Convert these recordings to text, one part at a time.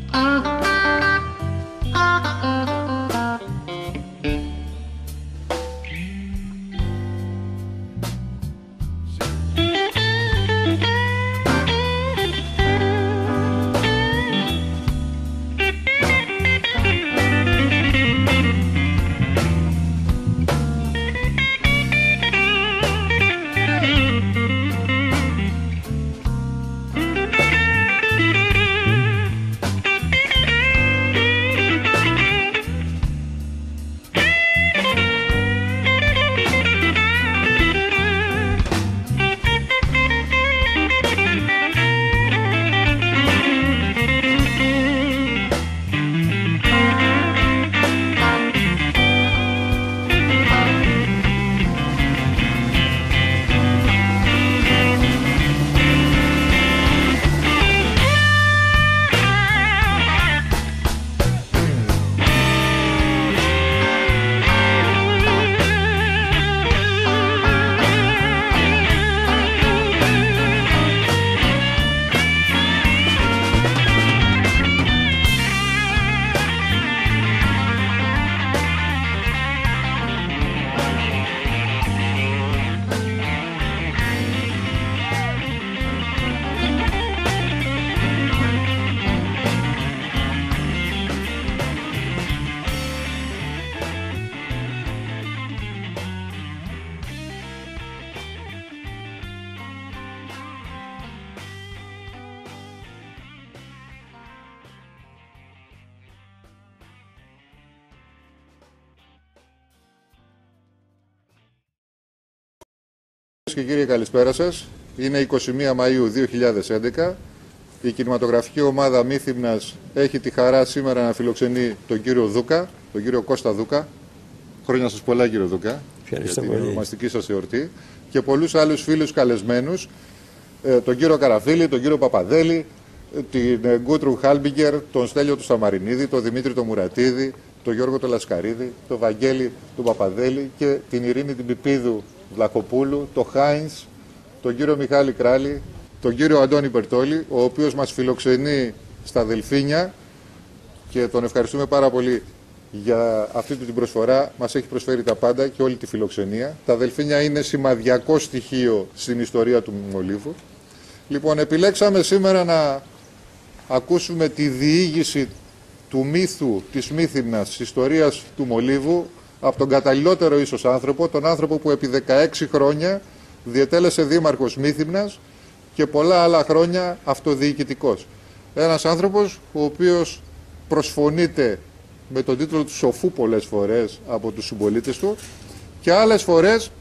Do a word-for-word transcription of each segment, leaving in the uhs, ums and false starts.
Και κύριοι, καλησπέρα σας. Είναι εικοστή πρώτη Μαΐου δύο χιλιάδες έντεκα. Η κινηματογραφική ομάδα Μύθυμνας έχει τη χαρά σήμερα να φιλοξενεί τον κύριο Δούκα, τον κύριο Κώστα Δούκα. Χρόνια σας πολλά, κύριο Δούκα. Ευχαριστώ για πολύ. την ονομαστική σας εορτή. Και πολλούς άλλους φίλους καλεσμένους, τον κύριο Καραφίλη, τον κύριο Παπαδέλη, την Γκούτρου Χάλμπιγκερ, τον Στέλιο του Σταμαρινίδη, τον Δημήτρη τον Μουρατίδη, τον Γιώργο τον Λασκαρίδη, τον Βαγγέλη τον Παπαδέλη και την Ειρήνη την Πιπίδου Βλαχοπούλου, τον Χάινς, τον κύριο Μιχάλη Κράλη, τον κύριο Αντώνη Περτόλη, ο οποίος μας φιλοξενεί στα Δελφίνια και τον ευχαριστούμε πάρα πολύ για αυτή την προσφορά. Μας έχει προσφέρει τα πάντα και όλη τη φιλοξενία. Τα Δελφίνια είναι σημαδιακό στοιχείο στην ιστορία του Μολύβου. Λοιπόν, επιλέξαμε σήμερα να ακούσουμε τη διήγηση του μύθου της Μύθυμνας, της ιστορίας του Μολύβου, από τον καταλληλότερο ίσως άνθρωπο, τον άνθρωπο που επί δεκαέξι χρόνια διετέλεσε δήμαρχος Μύθυμνας και πολλά άλλα χρόνια αυτοδιοικητικός. Ένας άνθρωπος ο οποίος προσφωνείται με τον τίτλο του σοφού πολλές φορές από τους συμπολίτες του και άλλες φορές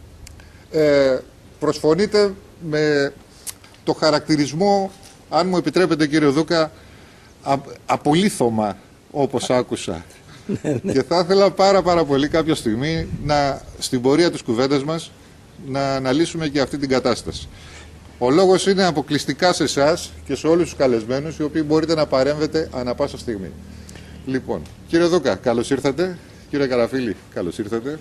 ε, προσφωνείται με το χαρακτηρισμό, αν μου επιτρέπετε κύριε Δούκα, α, απολύθωμα όπως άκουσα. Και θα ήθελα πάρα πάρα πολύ κάποια στιγμή να, στην πορεία της κουβέντας μας να αναλύσουμε και αυτή την κατάσταση. Ο λόγος είναι αποκλειστικά σε εσάς και σε όλους τους καλεσμένους, οι οποίοι μπορείτε να παρέμβετε ανά πάσα στιγμή. Λοιπόν, κύριε Δούκα, καλώς ήρθατε. Κύριε Καραφίλη, καλώς ήρθατε.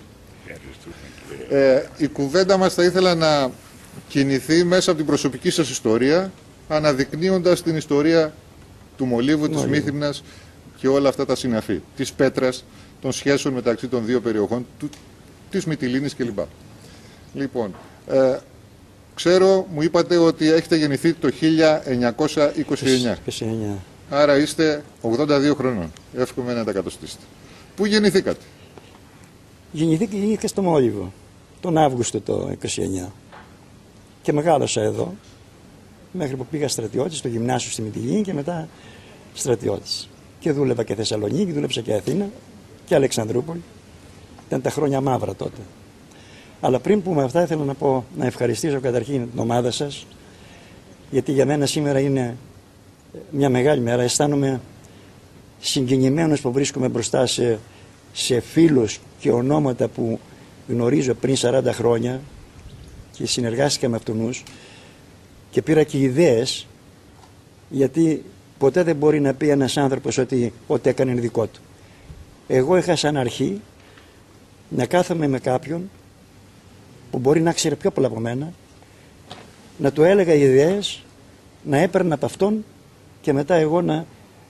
Ε, η κουβέντα μας θα ήθελα να κινηθεί μέσα από την προσωπική σας ιστορία, αναδεικνύοντας την ιστορία του Μολύβου, της Μύθυμνας και όλα αυτά τα συναφή, της Πέτρας, των σχέσεων μεταξύ των δύο περιοχών, του, της Μυτιλήνης κλπ. Λοιπόν, ε, ξέρω, μου είπατε ότι έχετε γεννηθεί το χίλια εννιακόσια είκοσι εννιά. είκοσι εννιά. Άρα είστε ογδόντα δύο χρονών. Εύχομαι να τα κατοστήσετε. Πού γεννηθήκατε? Γεννηθήκα, γεννήθηκα στο Μόλιβο, τον Αύγουστο το είκοσι εννιά. Και μεγάλωσα εδώ, μέχρι που πήγα στρατιώτης στο γυμνάσιο στη Μυτιλήνη και μετά στρατιώτης. Και δούλευα και Θεσσαλονίκη, δούλεψα και Αθήνα και Αλεξανδρούπολη. Ήταν τα χρόνια μαύρα τότε. Αλλά πριν πούμε αυτά, ήθελα να πω, να ευχαριστήσω καταρχήν την ομάδα σας, γιατί για μένα σήμερα είναι μια μεγάλη μέρα. Αισθάνομαι συγκινημένος που βρίσκομαι μπροστά σε, σε φίλους και ονόματα που γνωρίζω πριν σαράντα χρόνια και συνεργάστηκα με αυτούς και πήρα και ιδέες, γιατί ποτέ δεν μπορεί να πει ένας άνθρωπος ότι ό,τι έκανε είναι δικό του. Εγώ είχα σαν αρχή να κάθομαι με κάποιον που μπορεί να ξέρει πιο πολλά από μένα, να του έλεγα ιδέες, να έπαιρνα από αυτόν και μετά εγώ να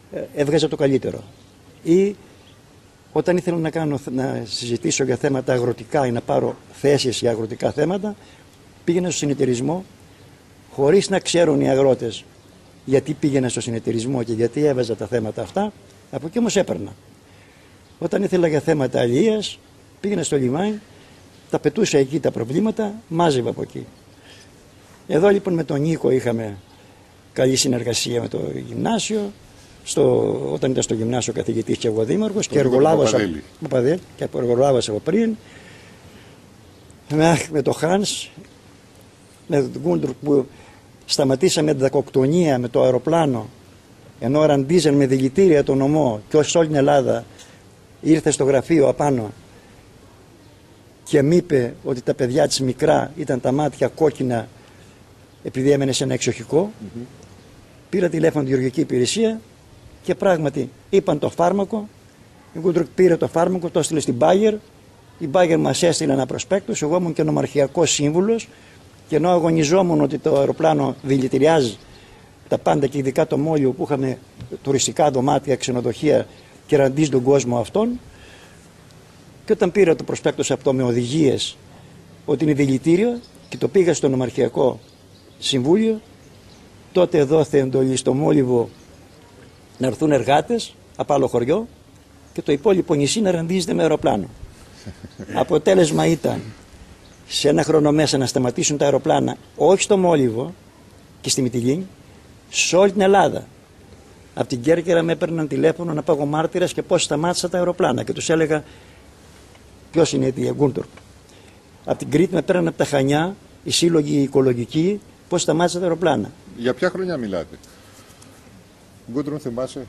έβγαζα το καλύτερο. Ή όταν ήθελα να, κάνω, να συζητήσω για θέματα αγροτικά ή να πάρω θέσεις για αγροτικά θέματα, πήγαινα στο συνεταιρισμό χωρίς να ξέρουν οι αγρότες γιατί πήγαινα στο συνεταιρισμό και γιατί έβαζα τα θέματα αυτά, από εκεί όμως έπαιρνα. Όταν ήθελα για θέματα αλληλείας, πήγαινα στο λιμάνι, τα πετούσα εκεί τα προβλήματα, μάζευα από εκεί. Εδώ λοιπόν με τον Νίκο είχαμε καλή συνεργασία με το γυμνάσιο, στο, όταν ήταν στο γυμνάσιο καθηγητής και εγώ δήμαρχος και εργολάβος από πριν, με, με το Χάνς, με τον Γκούντουρ που σταματήσαμε την δακοκτονία με το αεροπλάνο, ενώ ραντίζαν με δηλητήρια τον νομό και ως όλη την Ελλάδα ήρθε στο γραφείο απάνω και μου είπε ότι τα παιδιά της μικρά ήταν τα μάτια κόκκινα επειδή έμενε σε ένα εξοχικό. Mm-hmm. Πήρα τηλέφωνο τη γεωργική υπηρεσία και πράγματι είπαν το φάρμακο. Η Γκούντρουκ πήρε το φάρμακο, το έστειλε στην Bayer. Η Bayer μας έστειλε ένα προσπέκτος. Εγώ ήμουν και νομαρχιακός σύμβουλος και ενώ αγωνιζόμουν ότι το αεροπλάνο δηλητηριάζει τα πάντα και ειδικά το Μόλιο που είχαμε τουριστικά δωμάτια, ξενοδοχεία και ραντίζει τον κόσμο αυτόν. Και όταν πήρα το προσπέκτος αυτό με οδηγίες ότι είναι δηλητήριο και το πήγα στο νομαρχιακό συμβούλιο, τότε δόθε εντολή στο Μόλιβο να έρθουν εργάτες από άλλο χωριό και το υπόλοιπο νησί να ραντίζεται με αεροπλάνο. Αποτέλεσμα ήταν σε ένα χρόνο μέσα να σταματήσουν τα αεροπλάνα όχι στο Μόλιβο και στη Μυτιλήνη, σε όλη την Ελλάδα. Από την Κέρκυρα με έπαιρναν τηλέφωνο να πάω μάρτυρας και πώς σταμάτησα τα αεροπλάνα και τους έλεγα ποιος είναι η Γκούντουρ. Από την Κρήτη με παίρναν από τα Χανιά οι σύλλογοι οικολογικοί πώς σταμάτησα τα αεροπλάνα. Για ποια χρονιά μιλάτε? Γκούντουρ, θυμάσαι?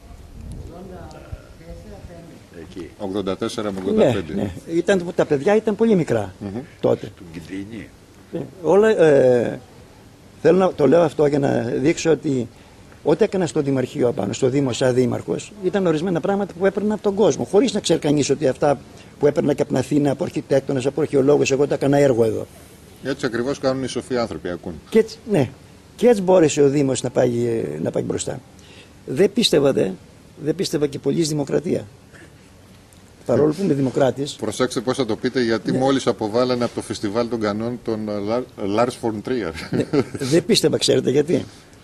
ογδόντα τέσσερα με ογδόντα πέντε. Ναι, ναι. Ήταν, τα παιδιά ήταν πολύ μικρά mm-hmm. τότε. Ναι. Όλα, ε, θέλω να το λέω αυτό για να δείξω ότι ό,τι έκανα στο Δημαρχείο απάνω, στο Δήμο σαν δήμαρχος, ήταν ορισμένα πράγματα που έπαιρνα από τον κόσμο. Χωρίς να ξέρει κανείς ότι αυτά που έπαιρνα και από την Αθήνα, από αρχιτέκτονες, από αρχαιολόγους, εγώ τα έκανα έργο εδώ. Έτσι ακριβώς κάνουν οι σοφοί άνθρωποι, ακούν. Και έτσι, ναι. Και έτσι μπόρεσε ο Δήμος να πάει, να πάει μπροστά. Δεν πίστευα, δε, δεν πίστευα και πολύ στη δημοκρατία. Παρόλο που είμαι δημοκράτης. Προσέξτε πώς θα το πείτε, γιατί ναι. μόλις αποβάλανε από το φεστιβάλ των Κανών τον Lars von Trier. Ναι, δεν πίστευα, ξέρετε γιατί.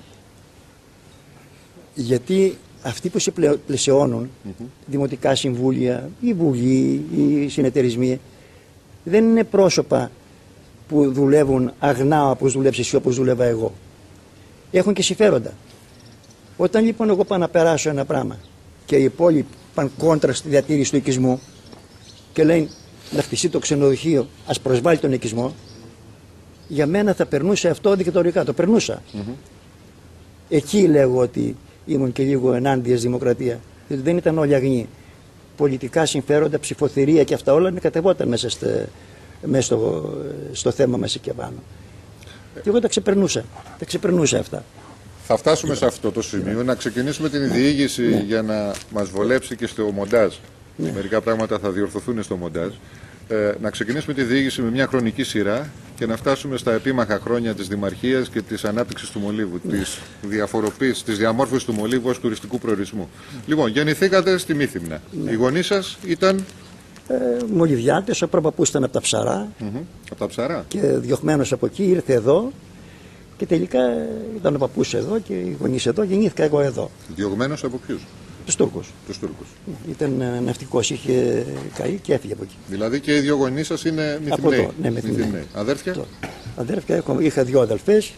Γιατί αυτοί που σε πλαισιώνουν, mm-hmm. δημοτικά συμβούλια, η Βουλή, οι συνεταιρισμοί, δεν είναι πρόσωπα που δουλεύουν αγνά όπως δουλεύεις εσύ, όπως δούλευα εγώ. Έχουν και συμφέροντα. Όταν λοιπόν εγώ πάω να περάσω ένα πράγμα και οι υπόλοιποι πάνε κόντρα στη διατήρηση του οικισμού και λένε να χτιστεί το ξενοδοχείο, ας προσβάλλει τον οικισμό, για μένα θα περνούσε αυτό δικτατορικά. Το περνούσα. Mm-hmm. Εκεί λέγω ότι ήμουν και λίγο ενάντια στη δημοκρατία. Δηλαδή δεν ήταν όλοι αγνοί. Πολιτικά συμφέροντα, ψηφοθυρία και αυτά όλα κατεβόταν μέσα, στε, μέσα στο, στο θέμα μας εκεί πάνω. Και εγώ τα ξεπερνούσα. Τα ξεπερνούσα αυτά. Θα φτάσουμε σε αυτό το σημείο. Ναι. Να ξεκινήσουμε την διήγηση ναι. για να μας βολέψει και στο μοντάζ. Ναι. Μερικά πράγματα θα διορθωθούν στο μοντάζ. Ε, να ξεκινήσουμε τη διήγηση με μια χρονική σειρά και να φτάσουμε στα επίμαχα χρόνια της Δημαρχίας και της ανάπτυξης του Μολύβου, ναι. της διαφοροποίησης, της διαμόρφωσης του Μολύβου ως τουριστικού προορισμού. Λοιπόν, γεννηθήκατε στη Μύθυμνα. Ναι. Οι γονείς σας ήταν... Ε, Μολυβιάτες, ο προπαππούς ήταν από τα Ψαρά. Mm-hmm. Από τα Ψαρά. Και διωγμένος από εκεί, ήρθε εδώ και τελικά ήταν ο παππούς εδώ και οι γονείς εδώ, γεννήθηκα εγώ εδώ. Διωγμένος από ποιους? Τους Τούρκους. Τους Τούρκους. Ήταν ναυτικός, είχε καεί και έφυγε από εκεί. Δηλαδή και οι δύο γονείς σας είναι Μυθυμναίοι. Ναι, Μυθυμναίοι. Αδέρφια? Το. Αδέρφια, έχω, είχα δύο αδελφές.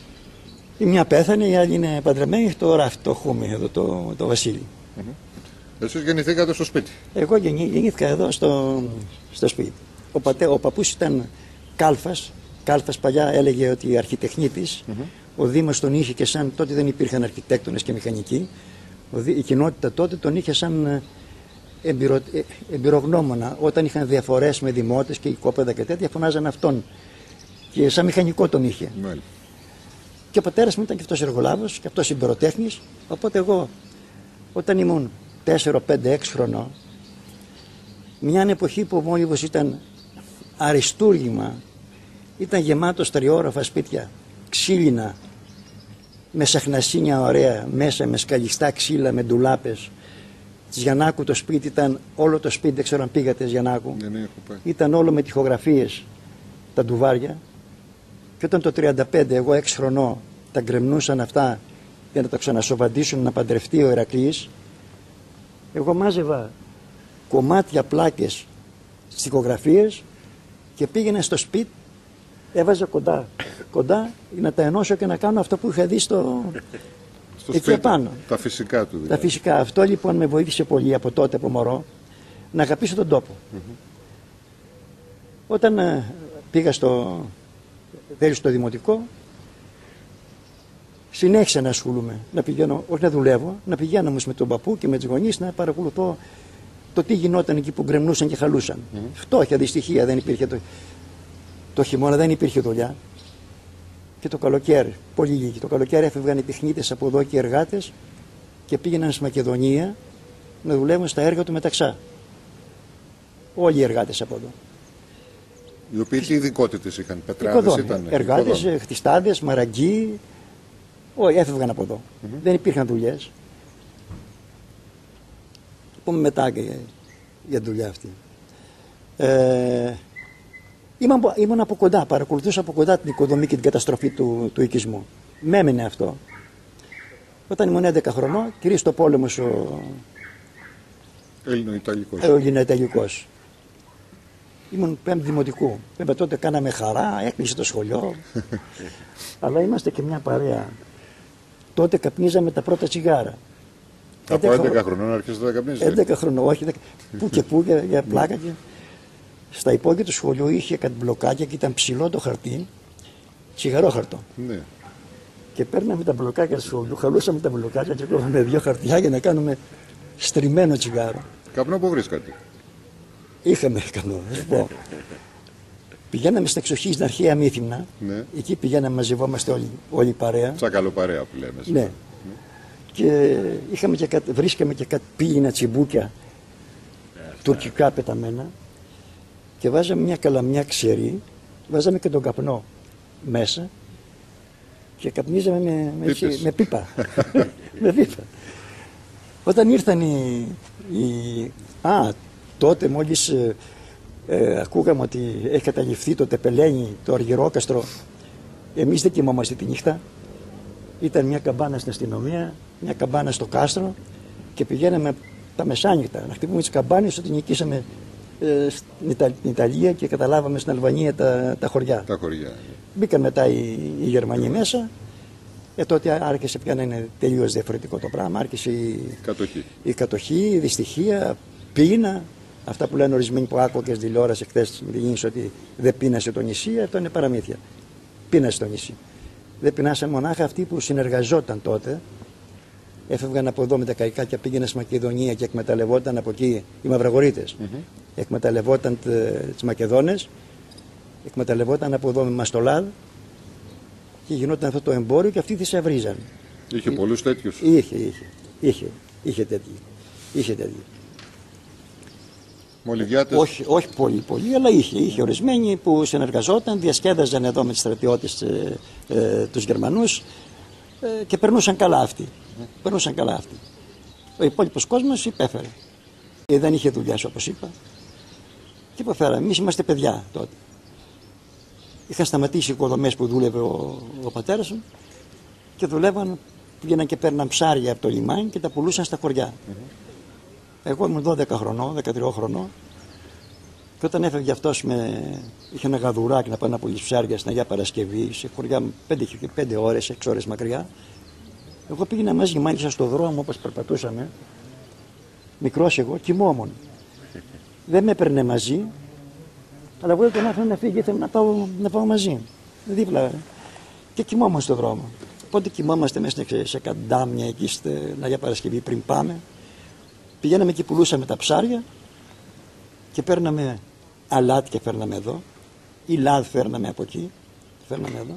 Η μια πέθανε, η άλλη είναι παντρεμένη, το ράφι, το έχουμε εδώ, το, το Βασίλη. Mm-hmm. Εσείς γεννηθήκατε στο σπίτι? Εγώ γεννή, γεννήθηκα εδώ στο, στο σπίτι. Ο, πατέ, ο παππούς ήταν κάλφας. Κάλφας παλιά έλεγε ότι αρχιτεχνίτης. Mm-hmm. Ο Δήμος τον είχε και σαν, τότε δεν υπήρχαν αρχιτέκτονες και μηχανικοί. Η κοινότητα τότε τον είχε σαν εμπειρο, εμπειρογνώμονα. Όταν είχαν διαφορές με δημότες και οικόπεδα και τέτοια, φωνάζαν αυτόν. Και σαν μηχανικό τον είχε. Mm-hmm. Και ο πατέρας μου ήταν και αυτός εργολάβος και αυτός εμπειροτέχνης. Οπότε εγώ, όταν ήμουν τέσσερα, πέντε, έξι χρονών, μια εποχή που ο Μόλιβος ήταν αριστούργημα, ήταν γεμάτος τριόροφα σπίτια, ξύλινα, με σαχνασίνια ωραία, μέσα με σκαλιστά ξύλα, με ντουλάπες. Της Γιαννάκου το σπίτι ήταν, όλο το σπίτι, δεν ξέρω αν πήγατε της Γιαννάκου, ναι, ναι, ήταν όλο με τοιχογραφίες, τα ντουβάρια. Και όταν το τριάντα πέντε, εγώ έξι χρονών, τα γκρεμνούσαν αυτά για να το ξανασοβαντήσουν να παντρευτεί ο Ηρακλής, εγώ μάζευα κομμάτια, πλάκες, στιχογραφίες και πήγαινα στο σπίτι, έβαζα κοντά, κοντά για να τα ενώσω και να κάνω αυτό που είχα δει στο, στο εκεί επάνω. Τα φυσικά του δηλαδή. Τα φυσικά. Αυτό λοιπόν με βοήθησε πολύ από τότε από μωρό να αγαπήσω τον τόπο. Mm-hmm. Όταν ε, πήγα στο, στο δημοτικό, συνέχισα να ασχολούμαι, να πηγαίνω, όχι να δουλεύω, να πηγαίνω όμως με τον παππού και με τους γονείς να παρακολουθώ το τι γινόταν εκεί που γκρεμνούσαν και χαλούσαν. Mm. Φτώχεια, δυστυχία, δεν υπήρχε το, το χειμώνα, δεν υπήρχε δουλειά. Και το καλοκαίρι, πολύ λίγοι, το καλοκαίρι έφευγαν οι τεχνίτες από εδώ και οι εργάτες και πήγαιναν στη Μακεδονία να δουλεύουν στα έργα του Μεταξά. Όλοι οι εργάτες από εδώ. Οι οποίοι τι ειδικότητες είχαν, πετράδες ήταν. Εργάτες, χτιστάδες, μαραγκοί. Όχι, έφευγαν από εδώ. Mm-hmm. Δεν υπήρχαν δουλειές. Πούμε μετά για, για δουλειά αυτή. Ε, ήμουν, ήμουν από κοντά, παρακολουθούσα από κοντά την οικοδομή και την καταστροφή του, του οικισμού. Μ' έμεινε αυτό. Όταν ήμουν έντεκα χρονών, κυρίως το πόλεμος ο Έλληνο-Ιταλικός. Έλληνο-Ιταλικός. Ήμουν πέμπτη δημοτικού. Βέβαια τότε κάναμε χαρά, έκλεισε το σχολείο. Αλλά είμαστε και μια παρέα. Τότε καπνίζαμε τα πρώτα τσιγάρα. Από έντεκα χρονών άρχισε να καπνίζετε. έντεκα χρονών, όχι. Πού και πού για, για πλάκα. Και... Στα υπόγεια του σχολείου είχε κάτι μπλοκάκια και ήταν ψηλό το χαρτί, τσιγαρόχαρτο. Ναι. Και παίρναμε τα μπλοκάκια του σχολείου, χαλούσαμε τα μπλοκάκια και κόβαμε δύο χαρτιά για να κάνουμε στριμμένο τσιγάρο. Καπνό που βρίσκατε. Είχαμε καπνό, θα σου πω. Πηγαίναμε στην εξοχή στην αρχαία Μύθυμνα. Ναι. Εκεί πηγαίναμε, μαζευόμαστε όλοι, όλοι η παρέα. Τσακαλοπαρέα που λέμε. Ναι. ναι. Και είχαμε και κάτι, βρίσκαμε και κάτι πύληνα τσιμπούκια τουρκικά πεταμένα και βάζαμε μια καλαμιά ξερή, βάζαμε και τον καπνό μέσα και καπνίζαμε με, με, με πίπα. με πίπα. Όταν ήρθαν οι, οι... Α, τότε μόλις ε, ε, ακούγαμε ότι έχει καταληφθεί το Τεπελένι, το Αργυρόκαστρο, εμείς δεν κοιμόμαστε τη νύχτα. Ήταν μια καμπάνα στην αστυνομία, μια καμπάνα στο κάστρο και πηγαίναμε τα μεσάνυχτα να χτυπούμε τις καμπάνες ότι νικήσαμε ε, στην, Ιτα, Ιταλία και καταλάβαμε στην Αλβανία τα, τα χωριά. Τα χωριά. Μπήκαν μετά οι, οι Γερμανοί μέσα. Ε, τότε άρχισε πια να είναι τελείως διαφορετικό το πράγμα. Άρχισε η κατοχή, η, κατοχή, η δυστυχία, πείνα. Αυτά που λένε ορισμένοι που άκουγα και στη τηλεόραση χθες με την γίνηση ότι δεν πείνασε το νησί, αυτό είναι παραμύθια. Πείνασε το νησί. Δεν πεινάσαν μονάχα αυτοί που συνεργαζόταν τότε. Έφευγαν από εδώ με τα καϊκάκια, πήγαιναν στη Μακεδονία και εκμεταλλευόταν από εκεί οι Μαυραγορείτες. Mm-hmm. Εκμεταλλευόταν τις Μακεδόνες, εκμεταλλευόταν από εδώ με Μαστολάδ και γινόταν αυτό το εμπόριο και αυτοί θησαυρίζαν. Είχε πολλούς τέτοιους. Είχε, είχε, είχε, είχε τέτοιοι. Είχε τέτοιοι. Μολυβιάτες. Όχι, όχι πολύ, πολύ, αλλά είχε, είχε ορισμένοι που συνεργαζόταν, διασκέδαζαν εδώ με τους στρατιώτες ε, ε, τους Γερμανούς ε, και περνούσαν καλά αυτοί. Mm. Περνούσαν καλά αυτοί. Ο υπόλοιπος κόσμος υπέφερε. Ε, δεν είχε δουλειά, όπως είπα. Και υποφέραμε. Εμείς είμαστε παιδιά τότε. Είχαν σταματήσει οι οικοδομές που δούλευε ο, ο πατέρας μου και δουλεύαν, πήγαιναν και παίρναν ψάρια από το λιμάνι και τα πουλούσαν στα χωριά. Mm-hmm. Εγώ ήμουν δώδεκα χρονών, δεκατρία χρονών και όταν έφευγε αυτός με... είχε ένα γαδουράκι να πάει να πουλήσει ψάρια στην Αγία Παρασκευή σε χωριά πέντε ώρες, έξι ώρες μακριά. Εγώ πήγαινα μαζί, μάλιστα στο δρόμο όπως περπατούσαμε, μικρός εγώ, κοιμόμουν. Δεν με έπαιρνε μαζί, αλλά εγώ δεν τον άφηνα να φύγει, ήθελα να πάω, να πάω μαζί, δίπλα. Και κοιμόμουν στο δρόμο. Οπότε κοιμόμαστε μέσα σε καντάμια εκεί στην Αγία Παρασκευή πριν πάμε. Πηγαίναμε και πουλούσαμε τα ψάρια και παίρναμε αλάτι και φέρναμε εδώ ή λάδ φέρναμε από εκεί, φέρναμε εδώ.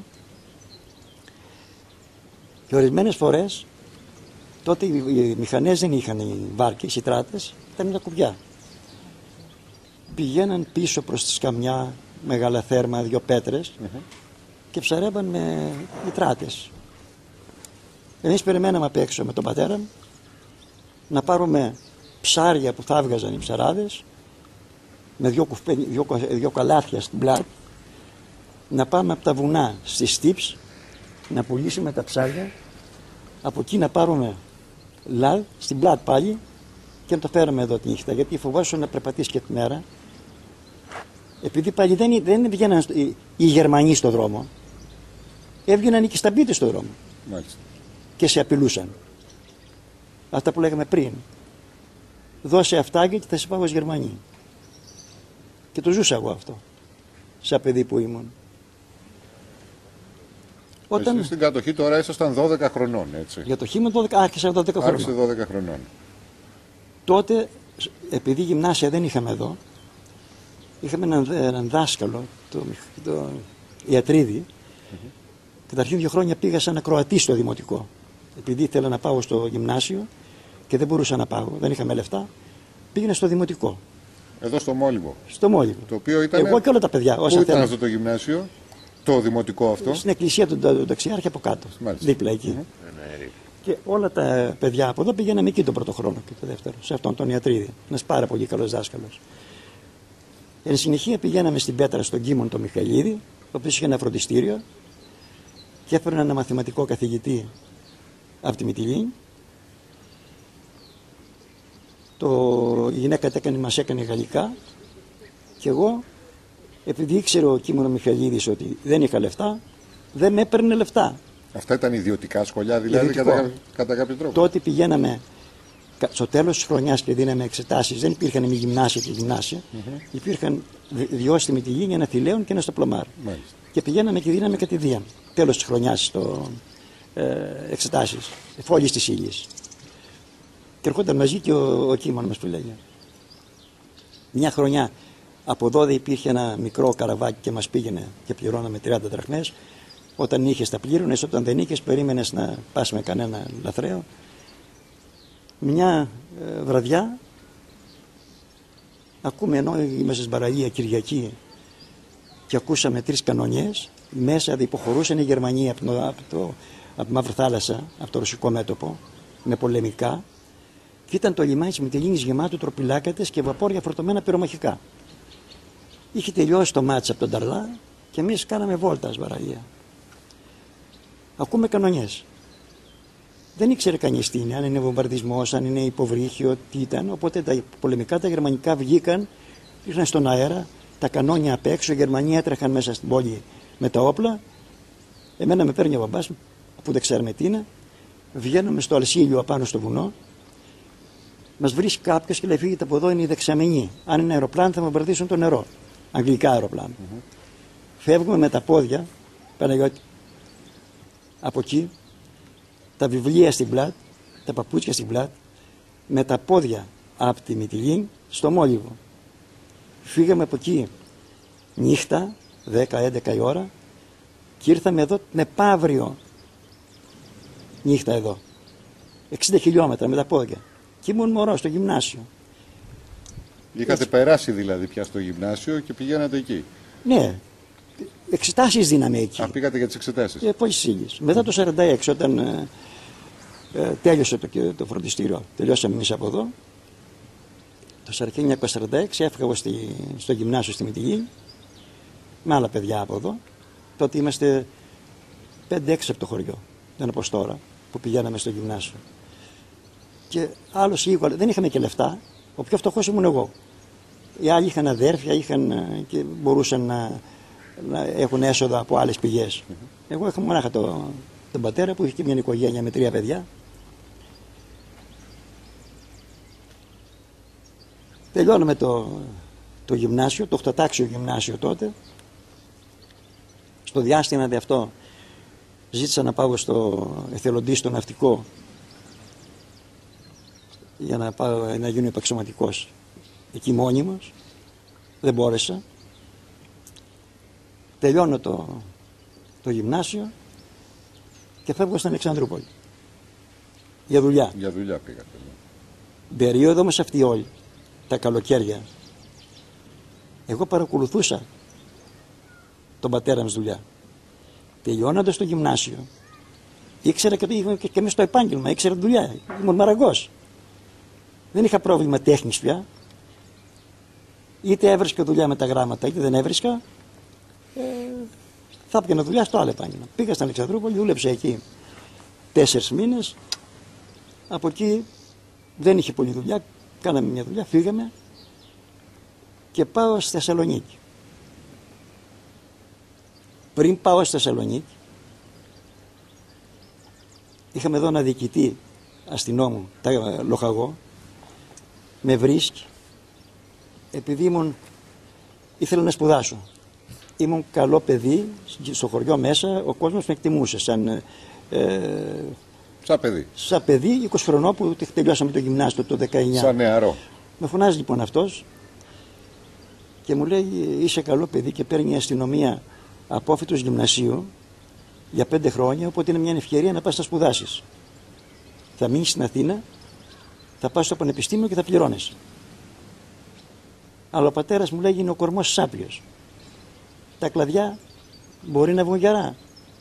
Και ορισμένες φορές τότε οι μηχανές δεν είχαν οι βάρκες, οι τράτες, ήταν τα κουβιά. Πηγαίναν πίσω προς τη σκαμιά, μεγάλα θέρμα, δύο πέτρες mm-hmm. και ψαρεύαν με οι τράτες. Εμείς περιμέναμε απ' έξω με τον πατέρα μου να πάρουμε ψάρια που θα έβγαζαν οι ψαράδες, με δυο, κουφέ, δυο, δυο καλάθια στην πλάτη, να πάμε από τα βουνά στις Στύψ, να πουλήσουμε τα ψάρια, από εκεί να πάρουμε λάδ στην πλάτη πάλι και να το φέρουμε εδώ τη νύχτα, γιατί φοβάσαι να περπατήσει και τη μέρα, επειδή πάλι δεν, δεν βγαίναν οι, οι Γερμανοί στον δρόμο, έβγαιναν και οι σταμπίτες στον δρόμο. Μάλιστα. Και σε απειλούσαν. Αυτά που λέγαμε πριν. Δώσε αυτά και θα σε πάω ως Γερμανοί. Και το ζούσα εγώ αυτό, σαν παιδί που ήμουν. Όταν... Εσείς στην κατοχή τώρα ήσασταν δώδεκα χρονών, έτσι. Για το χείμωνα δώδεκα, άρχισα δώδεκα χρονών. Άρχισε δώδεκα χρονών. Τότε, επειδή γυμνάσια δεν είχαμε εδώ, είχαμε έναν, έναν δάσκαλο, το, το Ιατρίδη. Mm-hmm. Καταρχήν δύο χρόνια πήγα σαν ακροατή στο δημοτικό. Επειδή ήθελα να πάω στο γυμνάσιο και δεν μπορούσα να πάω, δεν είχαμε λεφτά, πήγαινα στο δημοτικό. Εδώ στο Μόλιβο. Στο Μόλιβο. Το οποίο ήταν... Εγώ και όλα τα παιδιά. Πού ήταν αυτό το γυμνάσιο, το δημοτικό αυτό? Στην εκκλησία του Δεξιάρχη από κάτω. Μάλιστα. Δίπλα εκεί. Mm-hmm. Και όλα τα παιδιά από εδώ πήγαιναμε εκεί τον πρώτο χρόνο και το δεύτερο, σε αυτόν τον Ιατρίδη. Ένα πάρα πολύ καλό δάσκαλο. Εν συνεχεία πηγαίναμε στην Πέτρα στον Κίμων τον Μιχαηλίδη, ο οποίο είχε ένα φροντιστήριο και έφερε ένα μαθηματικό καθηγητή από τη Μυτιλήνη. Το, η γυναίκα έκανε, μας έκανε γαλλικά και εγώ, επειδή ήξερε ο Κίμων ο Μιχαηλίδης ότι δεν είχα λεφτά, δεν με έπαιρνε λεφτά. Αυτά ήταν ιδιωτικά σχολιά δηλαδή κατά, κατά κάποιο τρόπο? Τότε πηγαίναμε στο τέλος της χρονιάς και δίναμε εξετάσεις. Δεν υπήρχαν μη γυμνάσια και γυμνάσια. Mm-hmm. Υπήρχαν δυο στη Μυτιλήνη, ένα θηλαίον και ένα στο Πλωμάρ. Μάλιστα. Και πηγαίναμε και δίναμε κατηδίαν. Τέλος της χρονιάς στο ε, εξετάσεις, φόλιες της ύλης. Και ερχόταν μαζί και ο, ο Κίμων μας που λέγε. Μια χρονιά από εδώ υπήρχε ένα μικρό καραβάκι και μας πήγαινε και πληρώναμε τριάντα δραχμές. Όταν είχες τα πλήρωνες, όταν δεν είχες περίμενες να πας με κανένα λαθρέο. Μια ε, βραδιά ακούμε, ενώ είμαστε στην παραλία Κυριακή και ακούσαμε τρεις κανονιές, μέσα υποχωρούσαν οι Γερμανοί από, το, από, το, από τη Μαύρη Θάλασσα, από το ρωσικό μέτωπο, με πολεμικά, και ήταν το λιμάνι της Μυτιλήνης γεμάτο τροπιλάκατες και βαπόρια φορτωμένα πυρομαχικά. Είχε τελειώσει το μάτς από τον Ταρλά και εμείς κάναμε βόλτα στην παραλία. Ακούμε κανονιές. Δεν ήξερε κανείς τι είναι, αν είναι βομβαρδισμός, αν είναι υποβρύχιο, τι ήταν. Οπότε τα πολεμικά, τα γερμανικά βγήκαν, ήρθαν στον αέρα, τα κανόνια απ' έξω, οι Γερμανοί έτρεχαν μέσα στην πόλη με τα όπλα. Εμένα με παίρνει ο μπαμπάς, που δεν ξέρουμε τι είναι, βγαίνουμε στο Αλσίλιο απάνω στο βουνό, μας βρίσκει κάποιος και λέει: φύγετε από εδώ, είναι οι δεξαμενοί. Αν είναι αεροπλάνο θα βομβαρδίσουν το νερό. Αγγλικά αεροπλάνο. Mm-hmm. Φεύγουμε με τα πόδια, Παναγιώτη, από εκεί. Τα βιβλία στην πλάτη, τα παπούτσια στην πλάτη, με τα πόδια από τη Μυτιλήνη στο Μόλιβο. Φύγαμε από εκεί νύχτα, δέκα έντεκα η ώρα, και ήρθαμε εδώ με Παύριο νύχτα εδώ. εξήντα χιλιόμετρα με τα πόδια. Και ήμουν μωρό στο γυμνάσιο. Είχατε Έτσι. περάσει δηλαδή πια στο γυμνάσιο και πηγαίνατε εκεί? Ναι. Εξετάσεις δίναμε εκεί. Α, πήγατε για τις εξετάσεις. Ε, Πόσες ήλιες. Μετά το σαράντα έξι, όταν ε, ε, τέλειωσε το, το φροντιστήριο, τελειώσαμε εμείς από εδώ, το χίλια εννιακόσια σαράντα έξι έφυγα στη, στο γυμνάσιο στη Μυτιλήνη, με άλλα παιδιά από εδώ. Τότε είμαστε πέντε έξι από το χωριό, δεν όπως τώρα, που πηγαίναμε στο γυμνάσιο. Και άλλος λίγο, δεν είχαμε και λεφτά, ο πιο φτωχός ήμουν εγώ. Οι άλλοι είχαν αδέρφια, είχαν, και μπορούσαν να, να έχουν έσοδα από άλλες πηγές. Mm-hmm. Εγώ είχα μονάχα το, τον πατέρα που είχε και μια οικογένεια με τρία παιδιά. Τελειώνουμε το, το γυμνάσιο, το οχτωτάξιο γυμνάσιο τότε. Στο διάστημα δε αυτό ζήτησα να πάω στο εθελοντή, στο ναυτικό, για να, πάω, να γίνω επαξιωματικός εκεί μόνιμος. Δεν μπόρεσα. Τελειώνω το, το γυμνάσιο και φεύγω στην Αλεξανδρούπολη για δουλειά. Για δουλειά πήγατε. Περίοδο όμως αυτή όλη, τα καλοκαίρια, εγώ παρακολουθούσα τον πατέρα μας δουλειά. Τελειώνοντας το γυμνάσιο, Ήξερα και, και, και, και μέσα στο επάγγελμα, ήξερα δουλειά. Ήμουν μαραγκός. Δεν είχα πρόβλημα τέχνης πια. Είτε έβρισκα δουλειά με τα γράμματα, είτε δεν έβρισκα. Ε, θα έπαιρνα δουλειά στο άλλο επάγγελμα. Πήγα στην Αλεξανδρούπολη, δούλεψα εκεί τέσσερις μήνες. Από εκεί δεν είχε πολλή δουλειά. Κάναμε μια δουλειά, φύγαμε και πάω στη Θεσσαλονίκη. Πριν πάω στη Θεσσαλονίκη, είχαμε εδώ ένα διοικητή αστυνόμου, τα Λοχαγό, με βρίσκει, επειδή ήμουν, ήθελα να σπουδάσω. Ήμουν καλό παιδί, στο χωριό μέσα, ο κόσμος με εκτιμούσε σαν, ε, σαν παιδί. Σαν παιδί, είκοσι χρονών που τελειώσαμε το γυμνάσιο το δεκαεννιά. Σαν νεαρό. Με φωνάζει λοιπόν αυτός και μου λέει είσαι καλό παιδί και παίρνει η αστυνομία απόφοιτος γυμνασίου για πέντε χρόνια, οπότε είναι μια ευκαιρία να πας να σπουδάσεις. Θα μείνεις στην Αθήνα, θα πας στο πανεπιστήμιο και θα πληρώνεις. Αλλά ο πατέρας μου λέει είναι ο κορμός σάπιος. Τα κλαδιά μπορεί να βγουν γερά.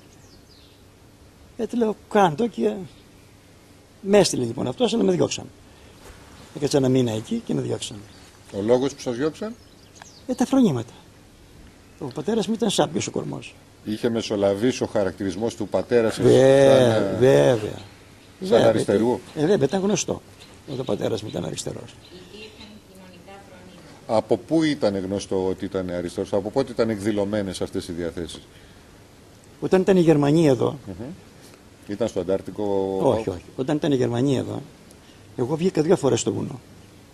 Έτσι λέω κάντο και με έστειλε λοιπόν αυτός, αλλά με διώξαν. Έκατσα ένα μήνα εκεί και με διώξαν. Ο λόγος που σας διώξαν? Ε, τα φρονήματα. Ο πατέρας μου ήταν σάπιος ο κορμός. Είχε μεσολαβήσει ο χαρακτηρισμός του πατέρα σας? Βέβαια, σαν, βέβαια. Σαν βέβαια, αριστερού. Ε, βέβαια, ήταν γνωστό ότι ο πατέρας μου ήταν αριστερός. Από πού ήταν γνωστό ότι ήταν αριστερός, από πότε ήταν εκδηλωμένες αυτές οι διαθέσεις? Όταν ήταν η Γερμανία εδώ. Mm-hmm. Ήταν στο Αντάρτικο? Όχι, όχι. Όταν ήταν η Γερμανία εδώ, εγώ βγήκα δύο φορές στο βουνό.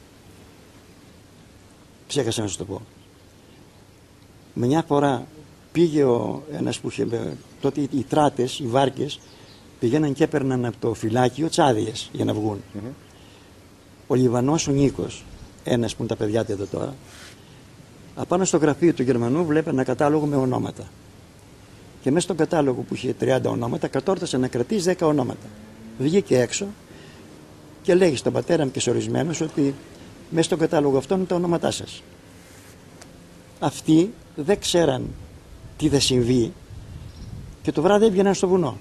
Ξέχασα να σου το πω. Μια φορά πήγε ο ένας που είχε, τότε οι τράτες, οι βάρκες, πηγαίναν και έπαιρναν από το φυλάκιο τσάδιες για να βγουν. Mm-hmm. Ο Λιβανός ο Νίκος, ένας που είναι τα παιδιά του εδώ τώρα, απάνω στο γραφείο του Γερμανού βλέπει ένα κατάλογο με ονόματα. Και μέσα στον κατάλογο που είχε τριάντα ονόματα, κατόρθωσε να κρατήσει δέκα ονόματα. Βγήκε έξω και λέγει στον πατέρα μου και σε ορισμένους ότι μέσα στον κατάλογο αυτό είναι τα ονόματά σας. Αυτοί δεν ξέραν τι θα συμβεί και το βράδυ έβγαιναν στο βουνό.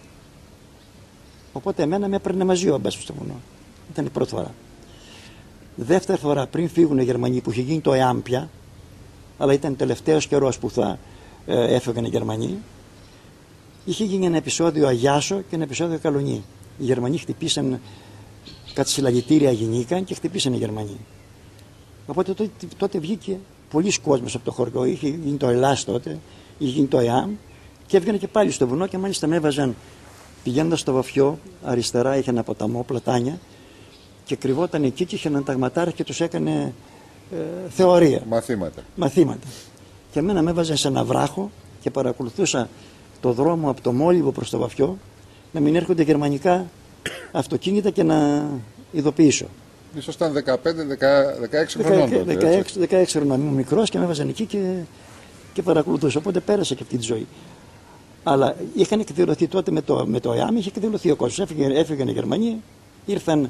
Οπότε εμένα με έπαιρνε μαζί ο αμπάς στο βουνό. Ήταν η πρώτη φορά. Δεύτερη φορά, πριν φύγουν οι Γερμανοί, που είχε γίνει το ΕΑΜ πια, αλλά ήταν τελευταίος καιρός που θα ε, έφευγαν οι Γερμανοί, είχε γίνει ένα επεισόδιο Αγιάσο και ένα επεισόδιο Καλονί. Οι Γερμανοί χτυπήσαν, κάτι συλλαγητήρια γινήκαν και χτυπήσαν οι Γερμανοί. Οπότε τότε, τότε βγήκε πολλοί κόσμος από το χωριό, είχε γίνει το Ελλάς τότε, είχε γίνει το ΕΑΜ και έβγαινε και πάλι στο βουνό και μάλιστα με έβαζαν πηγαίνοντας στο Βαφιό, αριστερά είχε ένα ποταμό, πλατάνια, και κρυβόταν εκεί και είχε έναν ταγματάρι και τους έκανε ε, θεωρία. Μαθήματα. Μαθήματα. Και εμένα με έβαζαν σε ένα βράχο και παρακολουθούσα το δρόμο από το Μόλιβο προς το Βαφιό να μην έρχονται γερμανικά αυτοκίνητα και να ειδοποιήσω. Ίσως ήταν δεκαπέντε δεκαέξι χρονών τότε. δεκαέξι, δεκαέξι χρονών, ήμουν μικρός και με έβαζαν εκεί και, και παρακολουθούσα. Οπότε πέρασα και αυτή τη ζωή. Αλλά είχαν εκδηλωθεί τότε με το, με το ΕΑΜ, είχε εκδηλωθεί ο κόσμος. Έφυγαν, έφυγαν οι Γερμανοί, ήρθαν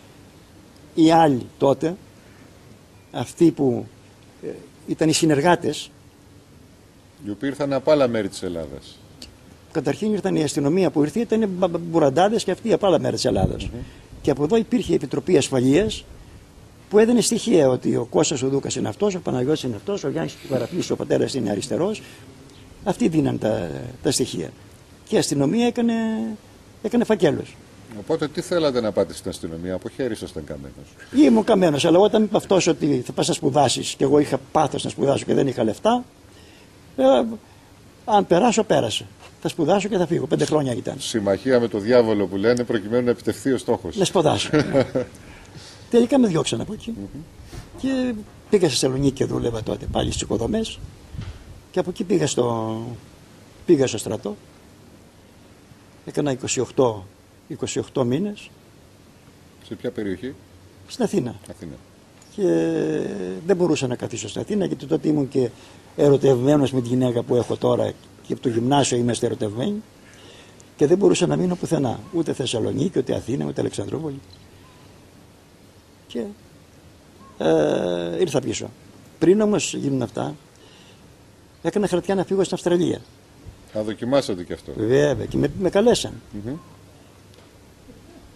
οι άλλοι τότε, αυτοί που ε, ήταν οι συνεργάτες. Οι οποίοι ήρθαν από άλλα μέρη της Ελλάδας. Καταρχήν ήρθαν η αστυνομία που ήρθε, ήταν μπουραντάδες και αυτοί από άλλα μέρη της Ελλάδας. Mm-hmm. Και από εδώ υπήρχε η Επιτροπή Ασφαλείας που έδινε στοιχεία ότι ο Κώστας ο Δούκας είναι αυτός, ο Παναγιώτης είναι αυτός, ο Γιάννης Καραπλής, ο πατέρας είναι αριστερός. Αυτοί δίναν τα, τα στοιχεία. Και η αστυνομία έκανε, έκανε φακέλους. Οπότε τι θέλατε να πάτε στην αστυνομία, από χέρι ήσασταν καμένος? Ήμουν καμένος, αλλά όταν είπε αυτός ότι θα πας να σπουδάσεις και εγώ είχα πάθος να σπουδάσω και δεν είχα λεφτά, ε, αν περάσω, πέρασε. Θα σπουδάσω και θα φύγω. Πέντε χρόνια ήταν. Συμμαχία με το διάβολο που λένε προκειμένου να επιτευχθεί ο στόχος. Να σπουδάσω. Τελικά με διώξαν από εκεί. Mm-hmm. Και πήγα στη Θεσσαλονίκη και δούλευα τότε πάλι στις οικοδομές. Και από εκεί πήγα στο, πήγα στο στρατό. Έκανα είκοσι οκτώ, είκοσι οκτώ μήνες. Σε ποια περιοχή? Στην Αθήνα. Αθήνα. Και δεν μπορούσα να καθίσω στην Αθήνα γιατί τότε ήμουν και ερωτευμένος με τη γυναίκα που έχω τώρα και από το γυμνάσιο είμαστε ερωτευμένοι και δεν μπορούσα να μείνω πουθενά. Ούτε Θεσσαλονίκη, ούτε Αθήνα, ούτε Αλεξανδρούπολη. Και ε, ήρθα πίσω. Πριν όμως γίνουν αυτά, έκανα χαρτιά να φύγω στην Αυστραλία. Θα δοκιμάσατε και αυτό. Βέβαια, και με, με καλέσαν. Mm-hmm.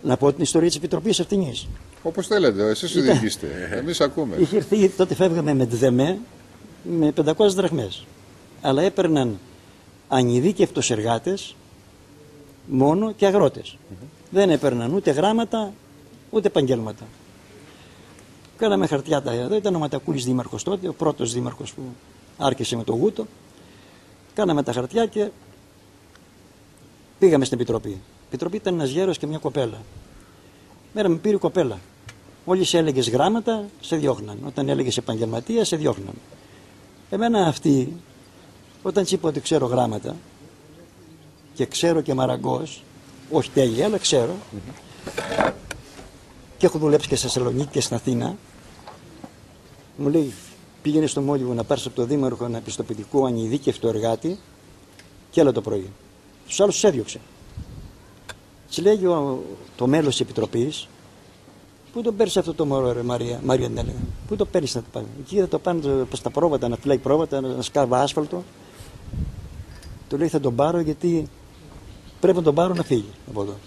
Να πω την ιστορία της Επιτροπής Ευθυνής. Όπως θέλετε, εσείς διοικήστε. Εμείς ακούμε. Είχε έρθει, τότε φεύγαμε με ΔΕΜΕ με πεντακόσιες δραχμές. Αλλά έπαιρναν ανειδίκευτος εργάτες μόνο και αγρότες. Mm-hmm. Δεν έπαιρναν ούτε γράμματα ούτε επαγγέλματα. Κάναμε χαρτιά τα εδώ. Ήταν ο Ματακούλης δήμαρχος τότε, ο πρώτος δήμαρχος που άρχισε με το Γούτο. Κάναμε τα χαρτιά και πήγαμε στην Επιτροπή. Η Επιτροπή ήταν ένας γέρος και μια κοπέλα. Μέρα με πήρε η κοπέλα. Μόλις έλεγες γράμματα, σε διώχναν. Όταν έλεγες επαγγελματία, σε διώχναν. Εμένα αυτή, όταν της είπα ότι ξέρω γράμματα και ξέρω και μαραγκός, όχι τέλεια, αλλά ξέρω, mm-hmm. και έχω δουλέψει και στη Θεσσαλονίκη και στην Αθήνα, μου λέει, πήγαινε στο Μόλιβο να πάρεις από το δήμαρχο ένα πιστοποιητικό ανειδίκευτο εργάτη και έλα το πρωί. Τους άλλους τους έδιωξε. Της λέει ο, το μέλος της Επιτροπής, πού το παίρνεις αυτό το μωρό, ρε Μαρία, Μαρία την έλεγα. Πού το παίρνεις να το πάνε. Εκεί θα το πάνε στα πρόβατα, να φυλάει πρόβατα, να σκάβει άσφαλτο. Του λέει θα τον πάρω γιατί πρέπει να τον πάρω να φύγει από εδώ.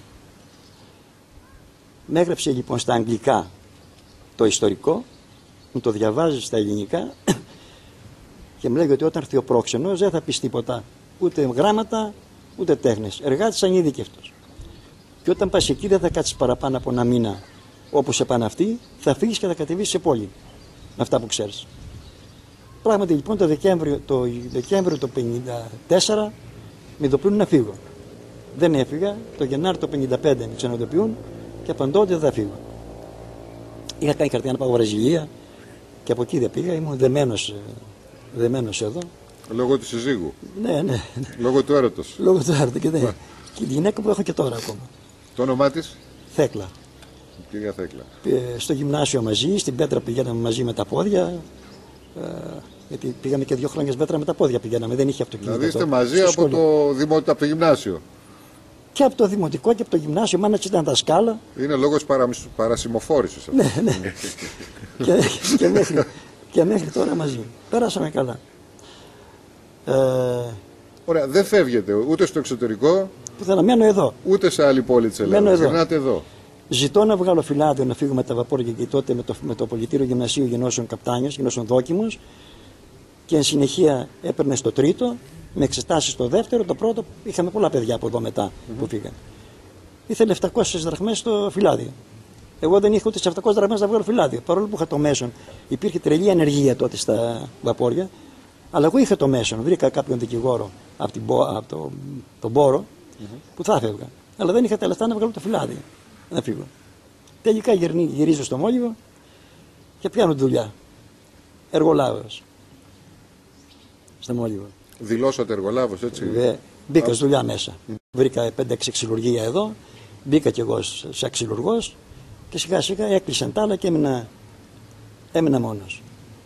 Με έγραψε λοιπόν στα αγγλικά το ιστορικό, μου το διαβάζει στα ελληνικά και μου λέει ότι όταν έρθει ο πρόξενος δεν θα πεις τίποτα. Ούτε γράμματα, ούτε τέχνες. Εργάτης ανειδίκευτος. Και όταν πας εκεί δεν θα κάτσεις παραπάνω από ένα μήνα. Όπως σε πάνε αυτοί, θα φύγεις και θα κατεβείς σε πόλη. Με αυτά που ξέρεις. Πράγματι λοιπόν το Δεκέμβριο το Δεκέμβριο το πενήντα τέσσερα με ειδοποιούν να φύγω. Δεν έφυγα, το Γενάρη το πενήντα πέντε με ξαναειδοποιούν και απαντώ ότι δεν θα φύγω. Είχα κάνει χαρτιά να πάω Βραζιλία και από εκεί δεν πήγα, ήμουν δεμένος, δεμένος εδώ. Λόγω του συζύγου. Ναι, ναι. Λόγω του έρωτος. Λόγω του έρωτα και, ναι. Και τη γυναίκα που έχω και τώρα ακόμα. Το όνομά της? Θέκλα. Κυρία Θέκλα. Στο γυμνάσιο μαζί, στην Πέτρα πηγαίναμε μαζί με τα πόδια. Ε, γιατί πήγαμε και δύο χρόνια Πέτρα με τα πόδια πηγαίναμε, δεν είχε αυτοκίνητο. Δηλαδή είστε μαζί από το, δημο, από το γυμνάσιο. Και από το δημοτικό και από το γυμνάσιο, μάνα ήταν δασκάλα. Είναι λόγος παρα, παρασημοφόρησης αυτό. Ναι, ναι. και, και, μέχρι, και μέχρι τώρα μαζί. Πέρασαμε καλά. Ε, Ωραία, δεν φεύγετε ούτε στο εξωτερικό. Που θα να μένω εδώ. Ούτε σε άλλη πόλη της Ελλάδας. Γυρνάτε εδώ. Ζητώ να βγάλω φυλάδιο να φύγουμε τα βαπόρια και τότε με το, με το πολιτήριο γυμνασίου Γενώσεων Καπτάνιος, Γενώσεων Δόκιμους και εν συνεχεία έπαιρνε στο τρίτο, με εξετάσεις στο δεύτερο, το πρώτο. Είχαμε πολλά παιδιά από εδώ μετά mm-hmm. που φύγαν. Ήθελε επτακόσιες δραχμές στο φυλάδιο. Εγώ δεν είχα ούτε σε επτακόσιες δραχμές να βγάλω φυλάδιο. Παρόλο που είχα το μέσον. Υπήρχε τρελή ανεργία τότε στα βαπόρια. Αλλά εγώ είχα το μέσον. Βρήκα κάποιον δικηγόρο από, την, από το, τον Μπόρο mm-hmm. που θα έφευγα. Αλλά δεν είχα τα λεφτά να βγάλω το φυλάδιο. Να φύγω. Τελικά γυρίζω στο Μόλιβο και πιάνω δουλειά. Εργολάβος. Στο Μόλιβο. Δηλώσατε εργολάβος, έτσι. Βε, μπήκα στη δουλειά μέσα. Mm. Βρήκα πέντε έξι ξυλουργία εδώ. Μπήκα κι εγώ σαν ξυλουργός και σιγά σιγά έκλεισαν τα άλλα και έμεινα, έμεινα μόνος.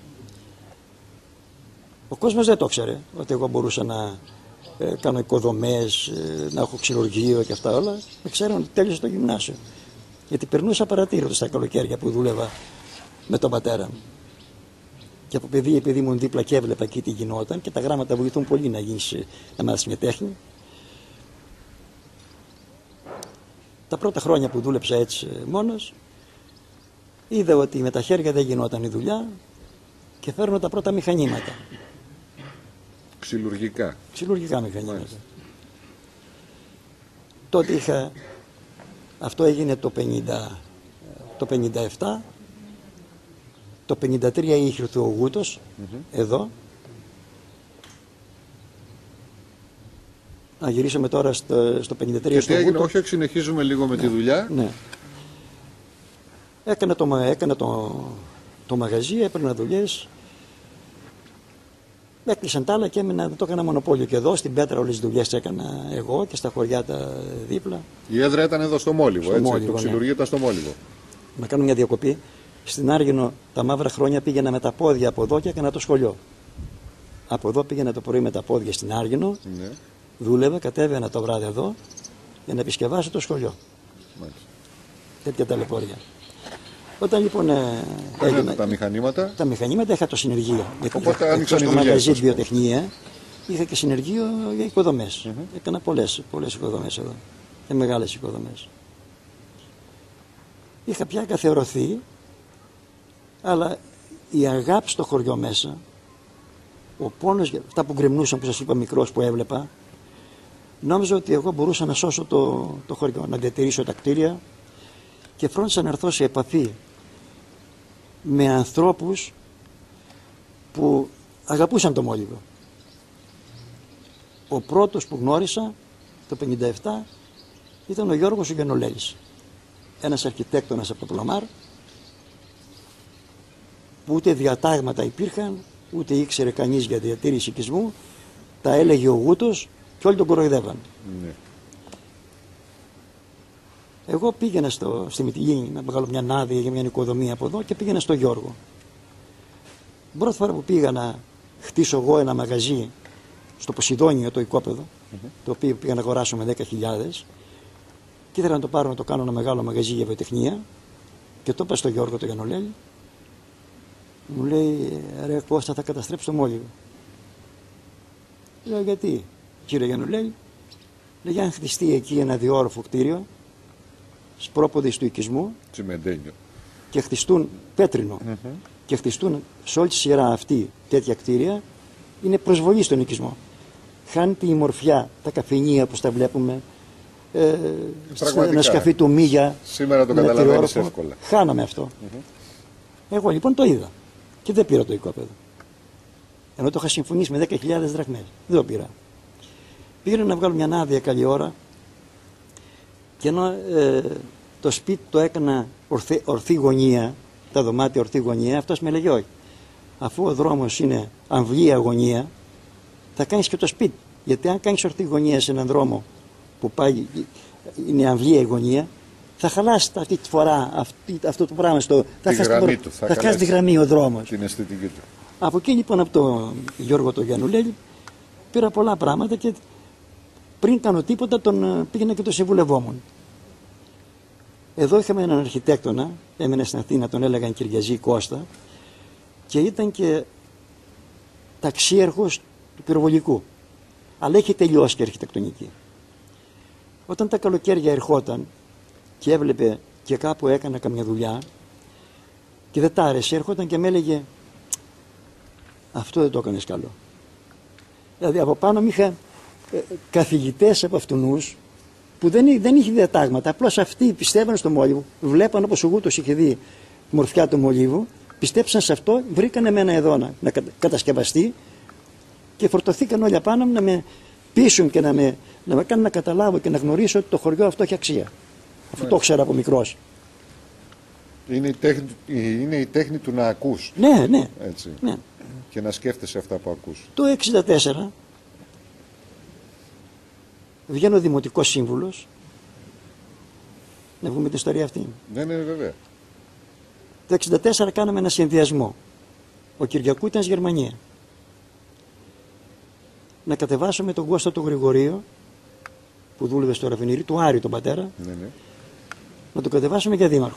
Ο κόσμος δεν το ξέρε ότι εγώ μπορούσα να ε, κάνω οικοδομές, ε, να έχω ξυλουργείο και αυτά όλα. Με ξέρουν ότι τέλειωσα το γυμνάσιο. Γιατί περνούσα παρατήρητο στα καλοκαίρια που δούλευα με τον πατέρα μου. Και από παιδί, επειδή ήμουν δίπλα και έβλεπα εκεί τι γινόταν και τα γράμματα βοηθούν πολύ να γίνεις, να μάθεις μια τέχνη. Τα πρώτα χρόνια που δούλεψα έτσι μόνος, είδα ότι με τα χέρια δεν γινόταν η δουλειά και φέρνω τα πρώτα μηχανήματα. Ξυλουργικά. Ξυλουργικά μηχανήματα. Μάλιστα. Τότε είχα, αυτό έγινε το πενήντα, το πενήντα επτά, το πενήντα τρία είχε έρθει ο Γούτος, mm-hmm. εδώ. Να γυρίσουμε τώρα στο, στο πενήντα τρία και στο έγινε, Γούτο. Όχι, συνεχίζουμε λίγο με ναι, τη δουλειά. Ναι. Έκανα το, έκανα το, το μαγαζί, έπαιρνα δουλειές. Έκλεισαν τα άλλα και έμεινα, το έκανα μονοπόλιο και εδώ. Στην Πέτρα όλες τις δουλειές έκανα εγώ και στα χωριά τα δίπλα. Η έδρα ήταν εδώ στο Μόλιβο, στο έτσι. Μόλιβο, το ξυλουργείο ναι. ήταν στο Μόλιβο. Να κάνω μια διακοπή. Στην Άργυνο τα μαύρα χρόνια πήγαινα με τα πόδια από εδώ και έκανα το σχολείο. Από εδώ πήγαινα το πρωί με τα πόδια στην Άργυνο. Ναι. Δούλευα, κατέβαινα το βράδυ εδώ για να επισκευάσω το σχολείο. Μάλιστα. Τέτοια ταλαιπώρια. Όταν λοιπόν ε, έγινα, τα μηχανήματα. Τα μηχανήματα είχα το συνεργείο. Γιατί Οπότε είχα, άνοιξαν οι στο δουλειές. μαγαζί βιοτεχνία είχα και συνεργείο για οικοδομές. Mm-hmm. Έκανα πολλές, πολλές οικοδομές εδώ. Και μεγάλες οικοδομές. είχα πια καθιερωθεί, αλλά η αγάπη στο χωριό μέσα, ο πόνος, αυτά που γκρεμνούσαν που σας είπα μικρός που έβλεπα, νόμιζα ότι εγώ μπορούσα να σώσω το, το χωριό, να διατηρήσω τα κτίρια και φρόντισα να έρθω σε επαφή με ανθρώπους που αγαπούσαν το Μόλιβο. Ο πρώτος που γνώρισα το πενήντα επτά ήταν ο Γιώργος ο Γενολέλης, ένας αρχιτέκτονας από το Πλωμάρ, που ούτε διατάγματα υπήρχαν, ούτε ήξερε κανείς για διατήρηση οικισμού, τα έλεγε ο Γούτος και όλοι τον κοροϊδεύαν. Ναι. Εγώ πήγαινα στο, στη Μυτιλήνη να βγάλω μια άδεια για μια νοικοδομία από εδώ και πήγαινα στο Γιώργο. Την πρώτη φορά που πήγα να χτίσω εγώ ένα μαγαζί στο Ποσειδόνιο, το οικόπεδο, mm-hmm. το οποίο πήγα να αγοράσω με δέκα χιλιάδες και ήθελα να το πάρω να το κάνω ένα μεγάλο μαγαζί για βιοτεχνία και το είπα στο Γιώργο το Γιαννολέλη. Μου λέει, ρε Κώστα, θα καταστρέψει το Μόλιβο. Λέω, γιατί, κύριε Γιαννολέλη? Λέει, αν χτιστεί εκεί ένα διόροφο κτίριο σπρόποδης του οικισμού τσιμεντένιο και χτιστούν πέτρινο mm-hmm. και χτιστούν σε όλη τη σειρά αυτή τέτοια κτίρια, είναι προσβολή στον οικισμό. Χάνεται η μορφιά, τα καφενεία που τα βλέπουμε, ε, ένα σκαφί του Μίγια. Σήμερα το καταλαβαίνεις εύκολα. Χάναμε αυτό. Mm-hmm. Εγώ λοιπόν το είδα και δεν πήρα το οικόπεδο. Ενώ το είχα συμφωνήσει με δέκα χιλιάδες δραχμές. Δεν το πήρα. Πήγαινα να βγάλω μια άδεια καλή ώρα και ενώ ε, το σπίτι το έκανα ορθή, ορθή γωνία, τα δωμάτια ορθή γωνία, αυτός με έλεγε όχι. Αφού ο δρόμος είναι αμβλία γωνία, θα κάνεις και το σπίτι. Γιατί αν κάνεις ορθή γωνία σε έναν δρόμο που πάει, είναι αμβλία γωνία, θα χαλάσει αυτή τη φορά αυτή, αυτό το πράγμα. Στο, θα χάσει τη, τη γραμμή ο δρόμος. Την αισθητική του. Από εκεί λοιπόν από τον Γιώργο τον Γιαννουλέλη πήρα πολλά πράγματα και πριν κάνω τίποτα τον πήγαινα και τον συμβουλευόμουν. Εδώ είχαμε έναν αρχιτέκτονα, έμενε στην Αθήνα, τον έλεγαν Κυριαζή Κώστα και ήταν και ταξίαρχος του πυροβολικού. Αλλά έχει τελειώσει και αρχιτεκτονική. Όταν τα καλοκαίρια ερχόταν και έβλεπε και κάπου έκανα καμιά δουλειά και δεν τ' άρεσε, έρχονταν και με έλεγε αυτό δεν το έκανες καλό. Δηλαδή από πάνω μου είχα ε, καθηγητές από αυτούς που δεν, δεν είχε διατάγματα, απλώς αυτοί πιστεύαν στο Μόλιβο, βλέπαν όπως ο Γούτος είχε δει τη μορφιά του Μολύβου, πιστέψαν σε αυτό, βρήκαν εμένα εδώ να, να κατασκευαστεί και φορτωθήκαν όλοι απάνω μου να με πείσουν και να με, να με κάνουν να καταλάβω και να γνωρίσω ότι το χωριό αυτό έχει αξία. Αφού το ήξερα από μικρός. Είναι η, τέχνη, είναι η τέχνη του να ακούς. Ναι, ναι. Έτσι. ναι. Και να σκέφτεσαι αυτά που ακούς. Το εξήντα τέσσερα βγαίνω δημοτικός σύμβουλος. Να βγούμε την ιστορία αυτή. Ναι, ναι, βέβαια. Το εξήντα τέσσερα κάναμε ένα συνδυασμό. Ο Κυριακού ήταν στη Γερμανία. Να κατεβάσουμε τον Κώστα του Γρηγορίου που δούλευε στο ραφινήρι, του Άρη τον πατέρα. Ναι, ναι. Να τον κατεβάσουμε για δήμαρχο.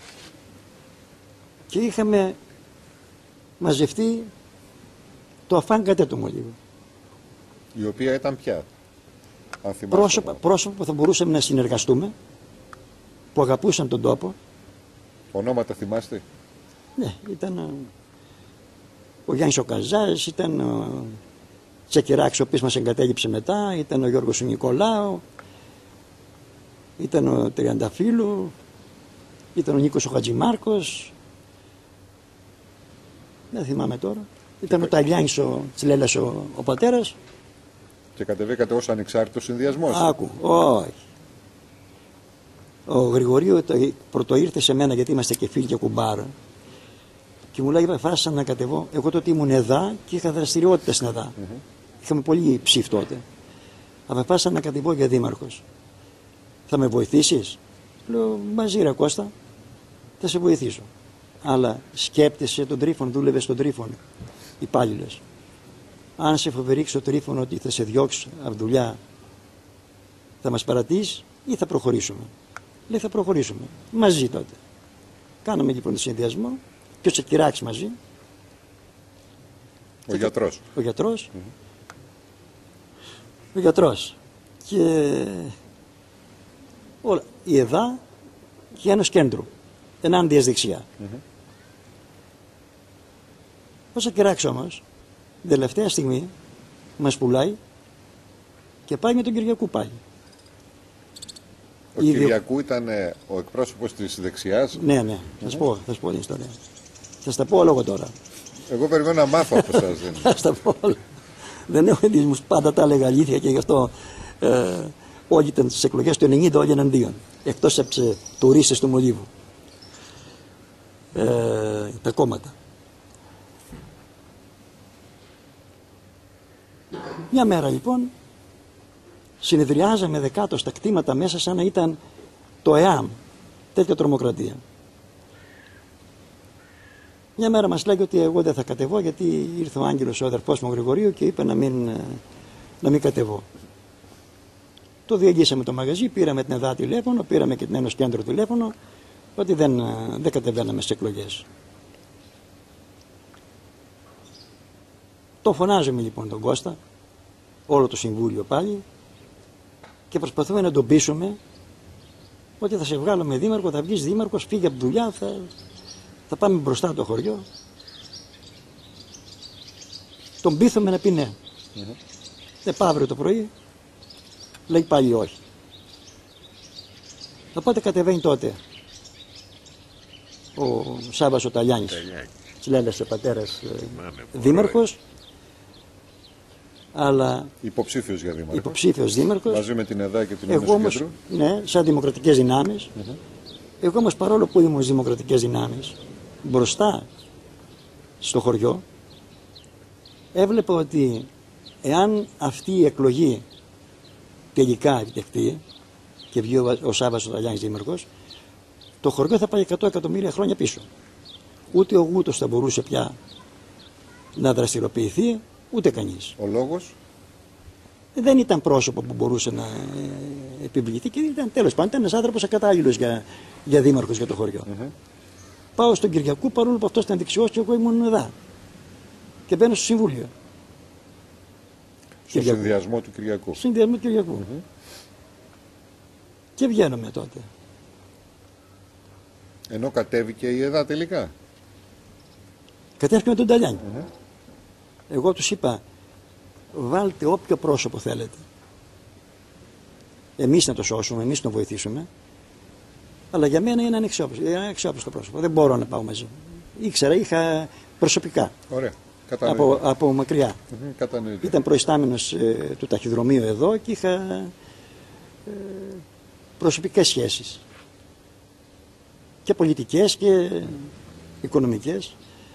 Και είχαμε μαζευτεί το αφάνγκατε του Μολύβου. Η οποία ήταν πια. Πρόσωπα, πρόσωπα που θα μπορούσαμε να συνεργαστούμε, που αγαπούσαν τον τόπο. Ονόματα θυμάστε? Ναι, ήταν ο Γιάννης ο Καζάς, ήταν ο Τσακυράκης ο οποίος μας εγκατέλειψε μετά, ήταν ο Γιώργος ο Νικολάου, ήταν ο Τριανταφύλου, ήταν ο Νίκος ο Χατζημάρκος, δεν θυμάμαι τώρα, ήταν ο Ταλιάνης ο Τσλέλας ο, ο πατέρας. Και κατεβήκατε ως ανεξάρτητος συνδυασμός. Άκου, όχι. Ο Γρηγορίου πρωτοήρθε σε μένα γιατί είμαστε και φίλοι και κουμπάρα και μου λέει αποφάσισα να κατεβώ. Εγώ τότε ήμουν ΕΔΑ και είχα δραστηριότητα στην ΕΔΑ. Mm-hmm. Είχαμε πολύ ψήφ τότε. Αποφάσισα να κατεβώ για δήμαρχος. Θα με βοηθήσεις? Λέω μαζί ρε Κώστα, θα σε βοηθήσω. Αλλά σκέπτεσαι τον Τρίφων, δούλευε στον Τρίφων υπάλληλος. Αν σε φοβερίξει ο Τρίφων ότι θα σε διώξει από δουλειά, θα μας παρατήσει ή θα προχωρήσουμε? Λέει θα προχωρήσουμε. Μαζί τότε. Κάναμε λοιπόν το συνδυασμό και ο Τσακυράκης μαζί. Ο γιατρός. Ο γιατρός. Mm-hmm. Ο γιατρός. Και όλα. Η ΕΔΑ και ένας κέντρο. ενάντια δεξιά. Mm-hmm. Όσο κεράξει όμως, την τελευταία στιγμή μας πουλάει και πάει με τον Κυριακού πάλι. Ο Ήδη... Κυριακού ήταν ε, ο εκπρόσωπος της δεξιάς. Ναι, ναι, θα σου πω, θα σου πω την ιστορία. Θα στα πω λόγω τώρα. Εγώ περιμένω να μάθω από εσάς. Θα στα πω όλα. Δεν έχω εντύσμους, πάντα τα έλεγα αλήθεια και γι' αυτό ε, όλοι ήταν στις εκλογές του ενενήντα όλοι εναντίον. Εκτός από τους τουρίστες του Μολύβου. Ε, τα κόμματα. Μια μέρα λοιπόν συνεδριάζαμε δεκάτο στα κτήματα μέσα σαν να ήταν το ΕΑΜ, τέτοια τρομοκρατία. Μια μέρα μας λέγει ότι εγώ δεν θα κατεβώ γιατί ήρθε ο Άγγελος ο αδερφός μου Γρηγορίου και είπε να μην, να μην κατεβώ. Το διεγγίσαμε το μαγαζί, πήραμε την ΕΔΑ τηλέφωνο, πήραμε και την Ένωση Κέντρο τηλέφωνο ότι δεν, δεν κατεβαίναμε στις εκλογές. Το φωνάζουμε λοιπόν τον Κώστα, όλο το Συμβούλιο πάλι και προσπαθούμε να τον πείσουμε ότι θα σε βγάλουμε δήμαρχο, θα βγεις δήμαρχος, φύγε από δουλειά, θα, θα πάμε μπροστά από το χωριό. Τον πείθουμε να πει ναι. Mm-hmm. Δεν πάει αύριο το πρωί, λέει πάλι όχι. Οπότε κατεβαίνει τότε ο Σάββας ο Ταλιάνης, Τσιλέλας ο πατέρας δήμαρχος, αλλά υποψήφιος για δήμαρχο. Υποψήφιος δήμαρχος. Μαζί με την ΕΔΑ και την εγώ Ένωση Κέντρου. Ναι, σαν δημοκρατικές δυνάμεις. Mm-hmm. Εγώ όμως παρόλο που ήμουν στις δημοκρατικές δυνάμεις, μπροστά στο χωριό, έβλεπα ότι εάν αυτή η εκλογή τελικά επιτευχθεί και βγει ο, ο Σάββας ο Ταλιάνης δήμαρχος, το χωριό θα πάει εκατό εκατομμύρια χρόνια πίσω. Ούτε ο Γούτος θα μπορούσε πια να δραστηριοποιηθεί, ούτε κανείς. Ο λόγος? Δεν ήταν πρόσωπο που μπορούσε να ε, επιβληθεί και ήταν τέλος πάντων ένας άνθρωπος ακατάλληλος για, για δήμαρχος για το χωριό. Mm-hmm. Πάω στον Κυριακού παρόλο που αυτός ήταν δεξιός και εγώ ήμουν εδώ. Και μπαίνω στο Συμβούλιο. Στο Κυριακού. Συνδυασμό του Κυριακού. Συνδυασμό του Κυριακού. Mm-hmm. Και βγαίνουμε τότε. Ενώ κατέβηκε η ΕΔΑ τελικά. Κατέβηκε με τον Ταλιάνη. Mm-hmm. Εγώ τους είπα, βάλτε όποιο πρόσωπο θέλετε. Εμείς να το σώσουμε, εμείς να το βοηθήσουμε. Αλλά για μένα είναι ανεξιόπιστο πρόσωπο. Δεν μπορώ να πάω μαζί. Ήξερα, είχα προσωπικά. Ωραία. Από, από μακριά. Mm-hmm. Ήταν προϊστάμενος ε, του ταχυδρομείου εδώ και είχα ε, προσωπικές σχέσεις. Και πολιτικές και οικονομικές.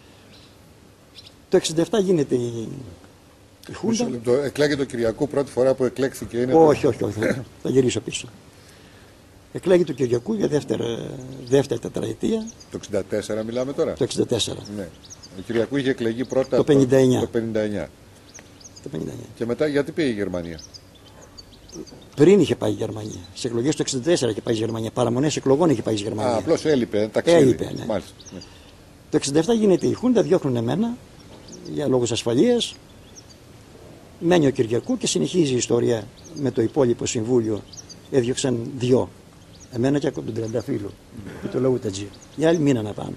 Το εξήντα επτά γίνεται η, η Χούντα. Εκλέγεται το Κυριακού πρώτη φορά που εκλέχθηκε. Είναι όχι, το... όχι, όχι, όχι. Θα γυρίσω πίσω. Εκλέγεται το Κυριακού για δεύτερη, δεύτερη τετραετία. Το εξήντα τέσσερα μιλάμε τώρα. Το εξήντα τέσσερα. Ναι. Ο Κυριακού είχε εκλεγεί πρώτα το πενήντα εννιά. Το πενήντα εννιά. Το πενήντα εννιά. Και μετά γιατί πήγε η Γερμανία? Πριν είχε πάει η Γερμανία. Σε εκλογές του εξήντα τέσσερα είχε πάει η Γερμανία. Παραμονές εκλογών είχε πάει η Γερμανία. Α, απλώς έλειπε, ταξίδι. Έλειπε, ναι. Μάλιστα. Ναι. Το εξήντα επτά γίνεται η Χούντα, διώχνουν εμένα για λόγους ασφαλείας. Μένει ο Κυριακού και συνεχίζει η ιστορία με το υπόλοιπο συμβούλιο. Έδιωξαν δυο. Εμένα και τον Τριανταφύλλου και το λόγο Τατζή. Οι άλλοι μείνανε πάνω.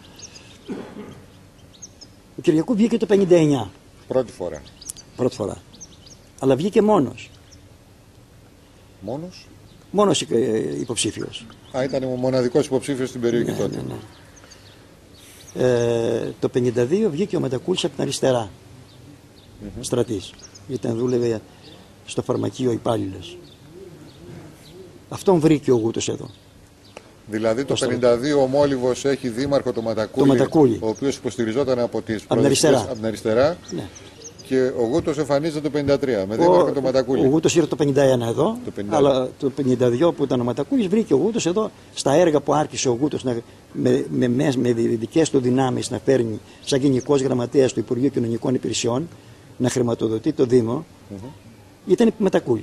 Ο Κυριακού βγήκε το πενήντα εννιά. Πρώτη φορά. Πρώτη φορά. Αλλά βγήκε μόνος. Μόνος? Μόνος υποψήφιος. Α, ήταν ο μοναδικός υποψήφιος στην περιοχή ναι, τότε. Ναι, ναι. Ε, το πενήντα δύο βγήκε ο Μετακούλης από την αριστερά. Mm-hmm. Στρατής. Ήταν δούλευε στο φαρμακείο υπάλληλος. Αυτόν βρήκε ο Γούτος εδώ. Δηλαδή το, το πενήντα δύο ο Μόλιβος έχει δήμαρχο το Ματακούλη, το Ματακούλη. Ο οποίος υποστηριζόταν από τις από την αριστερά. Από την αριστερά. Ναι. Και ο Γούτος εμφανίζεται το πενήντα τρία με δήμαρχο ο, το Ματακούλη. Ο Γούτος ήρθε το πενήντα ένα εδώ, το πενήντα. Αλλά το πενήντα δύο που ήταν ο Ματακούλης βρήκε ο Γούτος εδώ στα έργα που άρχισε ο Γούτος με, με, με, με, με δικές του δυνάμεις να φέρνει σαν γενικός γραμματέας του Υπουργείου Κοινωνικών Υπηρεσιών να χρηματοδοτεί το Δήμο. Mm-hmm. Ήταν η Ματακούλη.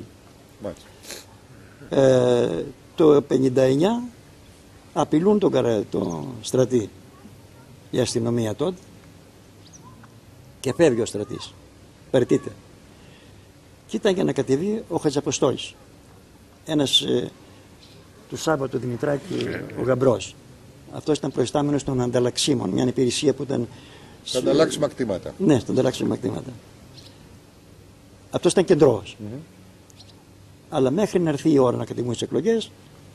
Ε, το πενήντα εννιά απειλούν τον, τον στρατή η αστυνομία τότε και φεύγει ο στρατής. Περτείται. Και ήταν για να κατεβεί ο Χατζαποστόλης. Ένας ε, του Σάββατο Δημητράκη, ο Γαμπρός. αυτός ήταν προϊστάμενος των ανταλλαξίμων, μια υπηρεσία που ήταν. Στα ανταλλάξιμα κτήματα. Ναι, στα ανταλλάξιμα κτήματα. Αυτός ήταν κεντρός. Mm-hmm. Αλλά μέχρι να έρθει η ώρα να κατεβούν τις εκλογές,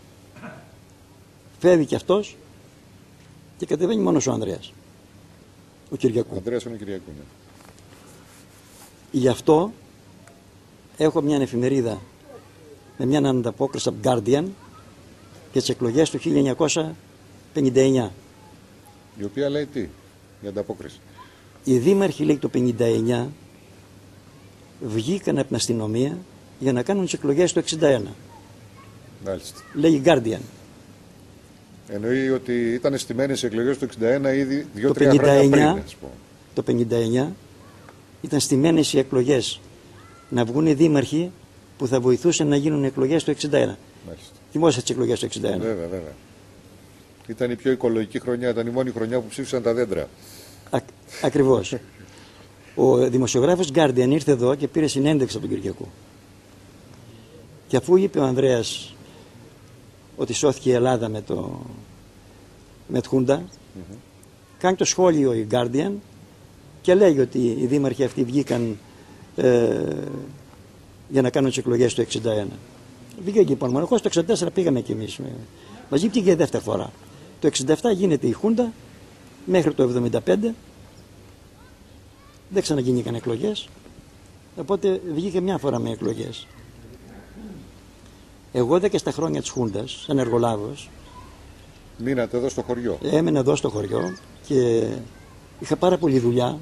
φεύγει και αυτός και κατεβαίνει μόνος ο Ανδρέας. Ο Κυριακού. Ο Ανδρέας είναι ο Κυριακού, ναι. Γι' αυτό έχω μια εφημερίδα με μια ανταπόκριση από Guardian για τις εκλογές του χίλια εννιακόσια πενήντα εννιά. Η οποία λέει τι, η ανταπόκριση. Οι δήμαρχοι, λέει, το πενήντα εννιά βγήκαν από την αστυνομία για να κάνουν τις εκλογές του εξήντα ένα. Μάλιστα. Λέει Guardian. Εννοεί ότι ήταν στημένες οι εκλογές του εξήντα ένα ήδη δύο-τρία χρόνια πριν. Ας πούμε. Το πενήντα εννιά ήταν στημένες οι εκλογές να βγουν οι δήμαρχοι που θα βοηθούσαν να γίνουν εκλογές του εξήντα ένα. Μάλιστα. Θυμόσαστε τις εκλογές του εξήντα ένα. Βέβαια, βέβαια. Ήταν η πιο οικολογική χρονιά, ήταν η μόνη χρονιά που ψήφισαν τα δέντρα. Α, ακριβώς. Ο δημοσιογράφος Guardian ήρθε εδώ και πήρε συνέντευξη από τον Κυριακού. Και αφού είπε ο Ανδρέας ότι σώθηκε η Ελλάδα με το με τη Χούντα, mm-hmm. κάνει το σχόλιο η Guardian και λέει ότι οι δήμαρχοι αυτοί βγήκαν ε, για να κάνουν τις εκλογές του εξήντα ένα. Βγήκε λοιπόν μοναχώς, το εξήντα τέσσερα πήγαμε κι εμείς. Μαζί πήγε για δεύτερη φορά. Το εξήντα επτά γίνεται η Χούντα, μέχρι το εβδομήντα πέντε δεν ξαναγίνηκαν εκλογές, οπότε βγήκε μια φορά με εκλογές. Εγώ δέκα στα χρόνια της Χούντας, σαν εργολάβος, μείνατε εδώ στο χωριό. Έμενα εδώ στο χωριό και είχα πάρα πολλή δουλειά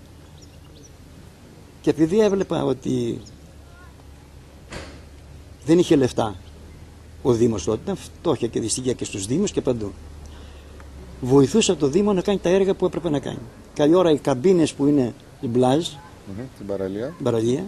και επειδή έβλεπα ότι δεν είχε λεφτά ο Δήμος τότε, ήταν φτώχεια και δυστυχία και στους Δήμους και παντού, βοηθούσα το Δήμο να κάνει τα έργα που έπρεπε να κάνει. Καλή ώρα οι καμπίνες που είναι η Μπλάζ, mm-hmm, την παραλία. παραλία,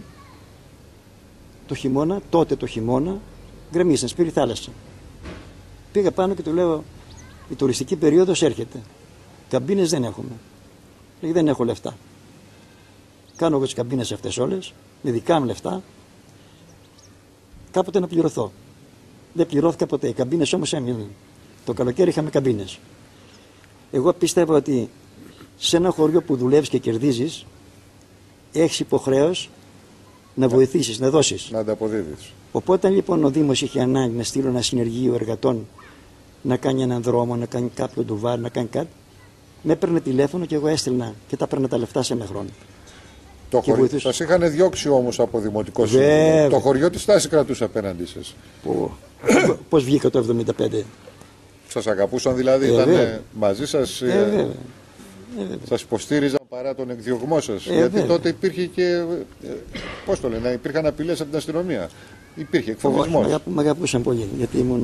το χειμώνα, τότε το χειμώνα, γκρεμίσαν, σπήρη θάλασσα. Πήγα πάνω και του λέω, η τουριστική περίοδος έρχεται. Καμπίνες δεν έχουμε. Λέει, δεν έχω λεφτά. Κάνω εγώ τις καμπίνες αυτές όλες, με δικά μου λεφτά, κάποτε να πληρωθώ. Δεν πληρώθηκα ποτέ. Οι καμπίνες όμως έμειναν. Το καλοκαίρι είχαμε καμπίνες. Εγώ πίστευα ότι σε ένα χωριό που δουλεύεις και κερδίζεις, έχεις υποχρέωση να βοηθήσεις, να δώσεις. Να ανταποδίδεις. Οπότε λοιπόν ο Δήμος είχε ανάγκη να στείλει ένα συνεργείο εργατών να κάνει έναν δρόμο, να κάνει κάποιο ντουβάρ, να κάνει κάτι. Με έπαιρνε τηλέφωνο και εγώ έστελνα και τα έπαιρνα τα λεφτά σε ένα χρόνο. Το χωριό. Σας είχαν διώξει όμως από δημοτικό σύμβουλο. Το χωριό τι στάση κρατούσε απέναντί σας. Πώς βγήκα το εβδομήντα πέντε. Σας αγαπούσαν δηλαδή, ε, ήταν μαζί σας, ε, ε, ε, σας υποστήριζαν παρά τον εκδιωγμό σας. Ε, γιατί βέβαια. τότε υπήρχε και, πώς το λένε, υπήρχαν απειλές από την αστυνομία. Υπήρχε εκφοβισμός. Με αγαπούσαν πολύ, γιατί ήμουν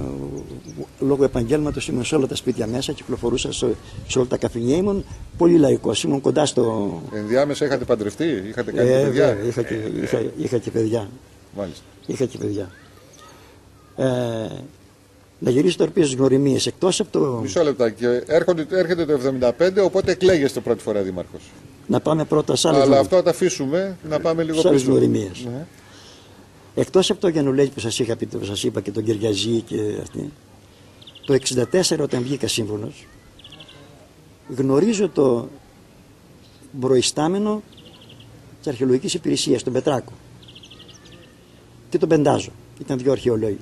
λόγω επαγγέλματος, ήμουν σε όλα τα σπίτια μέσα, κυκλοφορούσα σε, σε όλα τα καφενεία, ήμουν πολύ λαϊκός, ήμουν κοντά στο... Ενδιάμεσα είχατε παντρευτεί, είχατε κάνει ε, παιδιά. Βέβαια, είχα, και, είχα, είχα και παιδιά. Μάλιστα. Είχα και παιδιά. Ε, να γυρίσω τώρα πίσω στις γνωριμίες, εκτός από το... Μισό λεπτάκι, έρχεται το εβδομήντα πέντε, οπότε εκλέγεστε πρώτη φορά δήμαρχος. Να πάμε πρώτα σε άλλες Αλλά αυτό θα τα αφήσουμε, να πάμε λίγο πίσω. Σε γνωριμίες. Ναι. Εκτός από το Γιαννουλέκη που σας είχα πει, που σας είπα και τον Κυριαζή και αυτή, το εξήντα τέσσερα όταν βγήκα σύμβουλος, γνωρίζω το προϊστάμενο της αρχαιολογικής υπηρεσίας, τον Πετράκο, και τον Πεντάζο, ήταν δύο αρχαιολόγοι.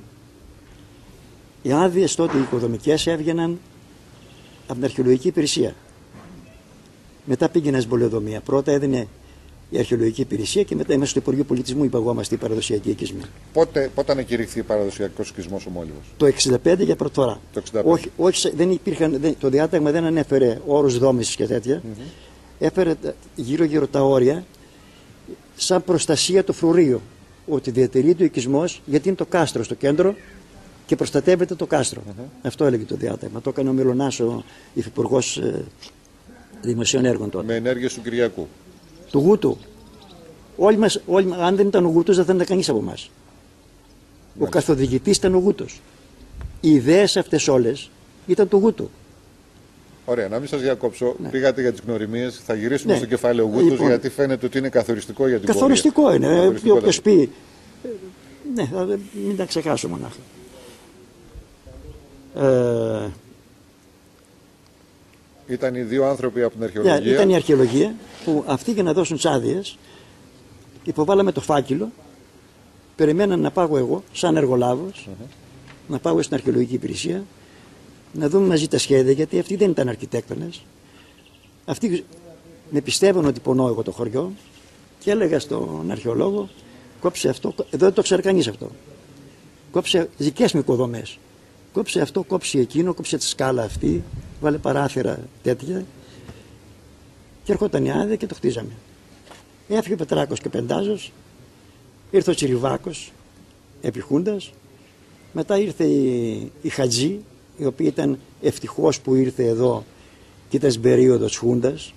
Οι άδειες τότε οι οικοδομικές έβγαιναν από την αρχαιολογική υπηρεσία. Μετά πήγαινε στην πολεοδομία. Πρώτα έδινε η αρχαιολογική υπηρεσία και μετά είμαστε στο Υπουργείο Πολιτισμού, υπαγόμαστε οι παραδοσιακοί οικισμοί. Πότε, πότε ανακηρύχθηκε ο παραδοσιακός οικισμός ο Μόλιβος? Το εξήντα πέντε για πρώτη φορά. Το εξήντα πέντε. Όχι, όχι, δεν υπήρχαν, δεν, το διάταγμα δεν ανέφερε όρους δόμησης και τέτοια. Mm-hmm. Έφερε γύρω-γύρω τα όρια σαν προστασία του φρουρίου. Ότι διατηρείται ο οικισμός γιατί είναι το κάστρο στο κέντρο και προστατεύεται το κάστρο. Mm-hmm. Αυτό έλεγε το διάταγμα. Το έκανε ο Μιλωνάς, ο υφυπουργός ε, Δημοσίων Έργων τότε. Με ενέργειες του Κυριακού. Του Γούτου. Όλοι μας, όλοι, αν δεν ήταν ο Γούτος, δεν θα ήταν κανείς από εμάς. Ο καθοδηγητής ήταν ο Γούτος. Οι ιδέες αυτές όλες ήταν του Γούτου. Ωραία, να μην σας διακόψω. Ναι. Πήγατε για τις γνωριμίες, θα γυρίσουμε ναι. στο κεφάλαιο Γούτους, λοιπόν, γιατί φαίνεται ότι είναι καθοριστικό για την καθοριστικό πορεία. Είναι. Καθοριστικό είναι. Όποιος πει. Ναι, μην τα ξεχάσω μονάχα. Ε, Ήταν οι δύο άνθρωποι από την αρχαιολογία. Yeah, ήταν η αρχαιολογία που αυτοί για να δώσουν τις άδειες υποβάλαμε το φάκελο. Περιμέναν να πάω εγώ, σαν εργολάβος, uh-huh. να πάω στην αρχαιολογική υπηρεσία, να δούμε μαζί τα σχέδια, γιατί αυτοί δεν ήταν αρχιτέκτονες. Αυτοί με πιστεύουν ότι πονώ εγώ το χωριό και έλεγα στον αρχαιολόγο, κόψε αυτό, εδώ δεν το ξέρει κανείς αυτό. Κόψε δικές μου οικοδομές. Κόψε αυτό, κόψε εκείνο, κόψε τη σκάλα αυτή, βάλε παράθυρα τέτοια. Και έρχονταν η άδεια και το χτίζαμε. Έφυγε ο Πετράκος και Πεντάζος, ήρθε ο Τσιριβάκος, επιχούντας, μετά ήρθε η, η Χατζή, η οποία ήταν ευτυχώς που ήρθε εδώ και ήταν στην περίοδο της Χούντας.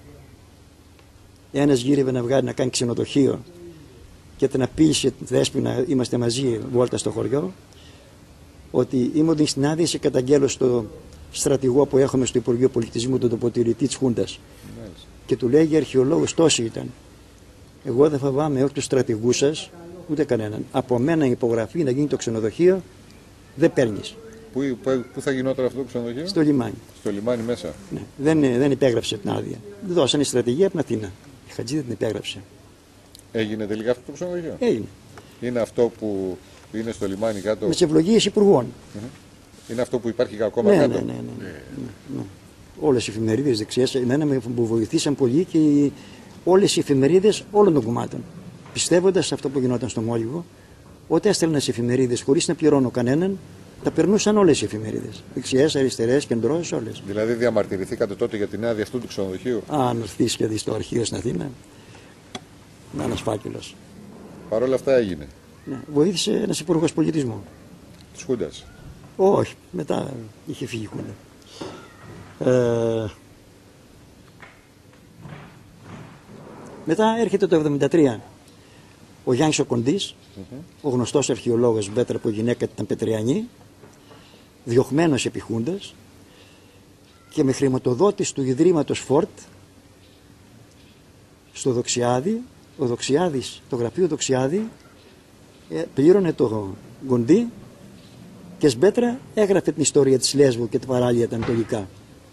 Ένας γύρευε να βγάλει να κάνει ξενοδοχείο και την απείλησε τη Δέσποινα, είμαστε μαζί βόλτα στο χωριό, ότι ήμουν στην άδεια σε καταγγέλω στο στρατηγό που έχουμε στο Υπουργείο Πολιτισμού, τον τοποτηρητή της Χούντας. Μάλιστα. Και του λέει, για αρχαιολόγος τόσοι ήταν. Εγώ δεν φοβάμαι όχι τους στρατηγούς σας, ούτε κανέναν. Από μένα η υπογραφή να γίνει το ξενοδοχείο δεν παίρνεις. Πού, πού, πού θα γινόταν αυτό το ξενοδοχείο? Στο λιμάνι. Στο λιμάνι μέσα. Ναι. Δεν, δεν υπέγραψε την άδεια. Δώσανε στρατηγία από την Αθήνα. Η Χατζή δεν την υπέγραψε. Έγινε τελικά αυτό το ξενοδοχείο? Έγινε. Είναι αυτό που είναι στο λιμάνι κάτω? Με τις ευλογίες υπουργών. Mm-hmm. Είναι αυτό που υπάρχει ακόμα ναι, κάτω? Ναι, ναι, ναι. ναι, ναι, ναι. Όλες οι εφημερίδες δεξιές, εμένα με βοηθήσαν πολύ και οι, όλες οι εφημερίδες όλων των κομμάτων. Πιστεύοντας σε αυτό που γινόταν στο Μόλιβο, όταν έστελνα σε εφημερίδες χωρίς να πληρώνω κανέναν, τα περνούσαν όλες οι εφημερίδες. Δεξιές, αριστερές, κεντρώσεις, όλες. Δηλαδή διαμαρτυρηθήκατε τότε για την άδεια αυτού του ξενοδοχείου? Αν έρθεις και δεις το αρχείο στην Αθήνα, να ένας φάκελος. Παρ' όλα αυτά έγινε. Ναι, βοήθησε ένας υπουργός πολιτισμού. Της Χούντας? Όχι, μετά είχε φύγει η Χούντα. Ε, μετά έρχεται το εβδομήντα τρία ο Γιάννης ο Κοντής, mm-hmm. ο γνωστός αρχαιολόγος Μπέτρα που η γυναίκα ήταν Πετριανή, διωγμένος επί Χούντας και με χρηματοδότης του Ιδρύματος Φόρτ στο Δοξιάδη, ο Δοξιάδης, το γραφείο Δοξιάδη ε, πλήρωνε το Κοντή και Σμπέτρα έγραφε την ιστορία της Λέσβου και την παράλια τα ανατολικά.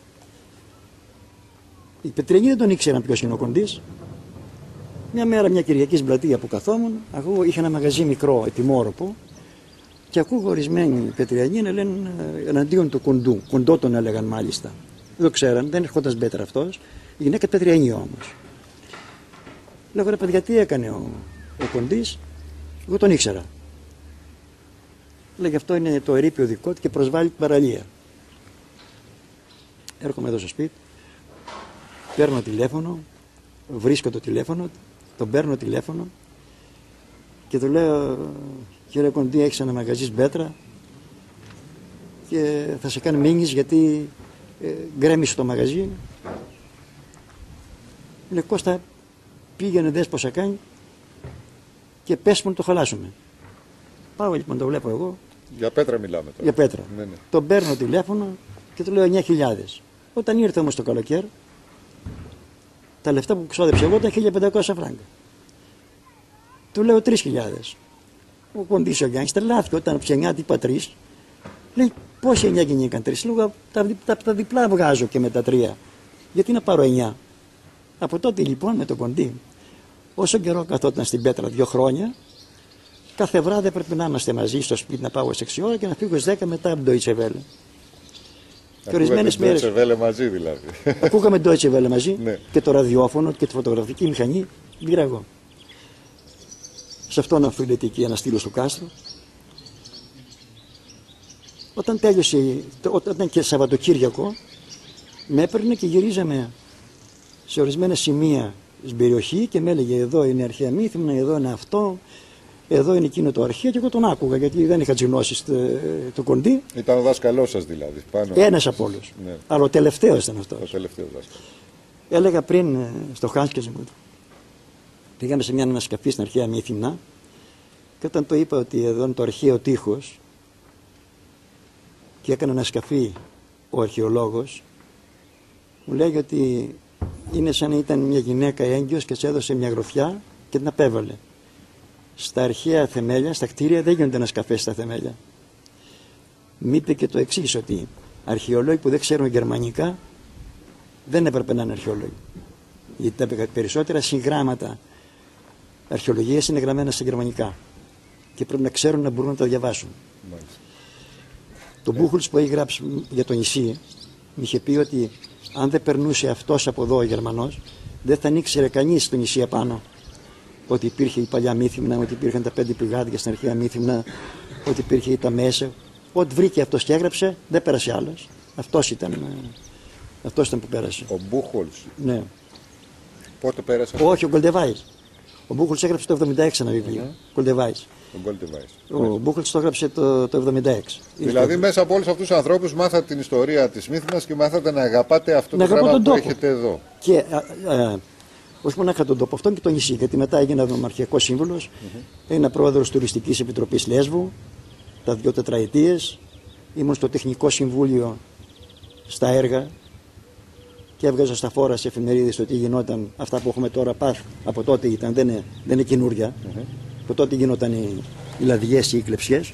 Οι Πετριανοί δεν τον ήξεραν ποιος είναι ο Κοντής. Μια μέρα, μια Κυριακή στην πλατεία που καθόμουν, εγώ είχα ένα μαγαζί μικρό, ετοιμόρροπο, και ακούω ορισμένοι Πετριανοί να λένε εναντίον του Κοντού. Κοντό τον έλεγαν μάλιστα. Δεν το ξέραν, δεν έρχονταν Σμπέτρα αυτός. Η γυναίκα Πετριανή όμως. Λέγω, ρε παιδιά, τι έκανε ο, ο Κοντής? Εγώ τον ήξερα. Λέγε, αυτό είναι το ερείπιο δικό του και προσβάλλει την παραλία. Έρχομαι εδώ στο σπίτι, παίρνω τηλέφωνο, βρίσκω το τηλέφωνο, τον παίρνω τηλέφωνο και του λέω, κύριε Κοντή, έχεις ένα μαγαζί Μπέτρα και θα σε κάνει μήνυς γιατί ε, γκρέμισε το μαγαζί. Λέει, Κώστα, πήγαινε δες πως θα κάνει και πες μου να το χαλάσουμε. Πάω λοιπόν, το βλέπω εγώ. Για Πέτρα μιλάμε τώρα. Για Πέτρα. Ναι, ναι. Τον παίρνω τηλέφωνο και του λέω εννιά χιλιάδες. Όταν ήρθε όμως το καλοκαίρι, τα λεφτά που ξόδεψε εγώ ήταν χίλια πεντακόσια φράγκα. Του λέω τρεις χιλιάδες. Ο Κοντής ο Γιάννης τρελάθηκε όταν από εννιά είπα τρεις. Λέει, πόσοι εννιά γίνηκαν τρεις? Λέω, τα, τα, τα διπλά βγάζω και με τα τρία. Γιατί να πάρω εννιά? Από τότε λοιπόν με τον Κοντή, όσο καιρό καθόταν στην Πέτρα, δύο χρόνια, κάθε βράδυ έπρεπε να είμαστε μαζί στο σπίτι, να πάω σε έξι ώρα και να φύγω στις δέκα μετά από το Deutsche Welle. Και ορισμένες μέρες. Deutsche Welle μαζί δηλαδή. Ακούγαμε Deutsche Welle μαζί ναι. Και το ραδιόφωνο και τη φωτογραφική μηχανή πήρα εγώ. Σε αυτόν οφείλεται εκεί ένα στήλο στο κάστρο. Όταν τέλειωσε, όταν ήταν και Σαββατοκύριακο, με έπαιρνε και γυρίζαμε σε ορισμένα σημεία στην περιοχή και με έλεγε, εδώ είναι η αρχαία Μύθυμνα, εδώ είναι αυτό, εδώ είναι εκείνο το αρχαίο, και εγώ τον άκουγα γιατί δεν είχα τις γνώσεις το Κοντή. Ήταν ο δάσκαλός σας δηλαδή? Πάνω. Ένας από όλους. Ναι. Αλλά ο τελευταίος ήταν αυτός. Ο τελευταίος δάσκαλος. Έλεγα πριν στο Χάνσκεσμουντ, πήγαμε σε μια ανασκαφή στην αρχαία Μύθυμνα και όταν το είπα ότι εδώ είναι το αρχαίο τείχος και έκανε ανασκαφή ο αρχαιολόγος, μου λέγει ότι είναι σαν να ήταν μια γυναίκα έγκυος και της έδωσε μια γροθιά και την απέβαλε. Στα αρχαία θεμέλια, στα κτίρια δεν γίνονται ανασκαφές στα θεμέλια. Μ' είπε και το εξής, ότι αρχαιολόγοι που δεν ξέρουν γερμανικά δεν έπρεπε να είναι αρχαιολόγοι. Γιατί τα περισσότερα συγγράμματα αρχαιολογίας είναι γραμμένα στα γερμανικά και πρέπει να ξέρουν να μπορούν να τα διαβάσουν. Μάλιστα. Το ε. Μπούχολτς που έχει γράψει για το νησί μου είχε πει ότι αν δεν περνούσε αυτός από εδώ ο Γερμανός, δεν θα ήξερε κανείς στο νησί απάνω ότι υπήρχε η παλιά Μύθυμνα, ότι υπήρχαν τα πέντε πηγάδια στην αρχαία Μύθυμνα, ότι υπήρχε η Ταμέσε. Ό,τι βρήκε αυτός και έγραψε, δεν πέρασε άλλος. Αυτός ήταν, αυτός ήταν που πέρασε. Ο Μπούχολτς. Ναι. Πότε πέρασε? Όχι, ο Γκολντεβάης. Ο Μπούχολτς έγραψε το εβδομήντα έξι ένα βιβλίο. Mm-hmm. Γκολντεβάης. Ο, ο Μπούχολτς το έγραψε το, το εβδομήντα έξι. Δηλαδή, το... μέσα από όλους αυτούς τους ανθρώπους μάθατε την ιστορία της Μύθυμνας και μάθατε να αγαπάτε αυτό το πράγμα που τόπο. Έχετε εδώ. Και α, α, όχι μόνο είχα τον τόπο, αυτόν και το νησί. Γιατί μετά έγινα νομαρχιακός σύμβουλος, mm-hmm. έγινα πρόεδρος Τουριστικής Επιτροπής Λέσβου, τα δύο τετραετίες. Ήμουν στο Τεχνικό Συμβούλιο στα έργα και έβγαζα στα φόρα σε εφημερίδες το τι γινόταν. Αυτά που έχουμε τώρα πάθει από τότε ήταν, δεν είναι, δεν είναι καινούρια. Mm-hmm. Από τότε γινόταν οι, οι λαδιές ή οι κλεψιές.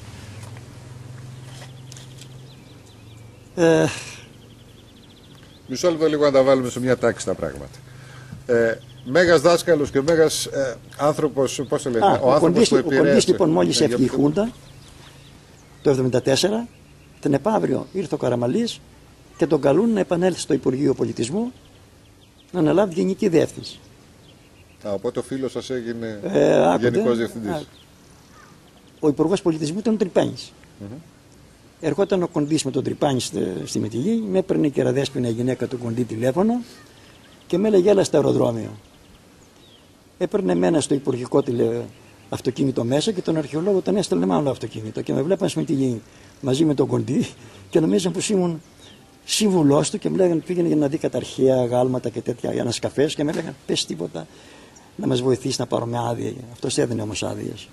Ε... Μισό λεπτό λίγο να τα βάλουμε σε μια τάξη τα πράγματα. Ε, μέγας δάσκαλος και μέγας ε, άνθρωπος, πώς το λένε, Α, ο, ο άνθρωπος που επηρέασε. Ο Κοντής λοιπόν μόλις ναι, έφυγε η Χούντα το εβδομήντα τέσσερα, την επαύριο ήρθε ο Καραμαλής και τον καλούν να επανέλθει στο Υπουργείο Πολιτισμού να αναλάβει γενική διεύθυνση. Α, οπότε ο φίλος σας έγινε ε, γενικός διευθυντής. Α, ο Υπουργός Πολιτισμού ήταν ο Τρυπάνης. Mm-hmm. Ερχόταν ο Κοντής με τον Τρυπάνη στη, στη Μυτιλή, με έπαιρνε η κεραδέσποινα η γυναίκα του Κοντή τηλέφωνο και με έλεγε έλα στο αεροδρόμιο. Έπαιρνε εμένα στο υπουργικό τηλε... αυτοκίνητο μέσα και τον αρχαιολόγο τον έστελνε με άλλο αυτοκίνητο και με βλέπαν στη Μυτιλή μαζί με τον Κοντή και νομίζαν πως ήμουν σύμβουλός του και μου λέγανε πήγαινε για να δει καταρχαία, γάλματα και τέτοια, ανασκαφές και με έλεγαν πες τίποτα να μας βοηθήσει να πάρουμε άδεια. Αυτός έδινε όμως άδειες.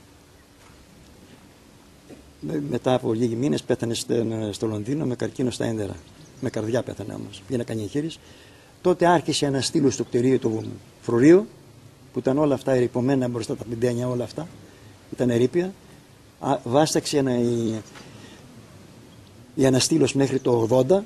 Μετά από λίγοι μήνες πέθανε στο Λονδίνο με καρκίνο στα έντερα. Με καρδιά πέθανε όμως. Πήγε να κάνει εγχείρηση. Τότε άρχισε ένα στήλο στο κτηρίο του φρουρίου που ήταν όλα αυτά ερειπωμένα μπροστά τα πιντένια, όλα αυτά. Ήταν ερείπια. Βάσταξε ένα, η, η αναστήλωση μέχρι το ογδόντα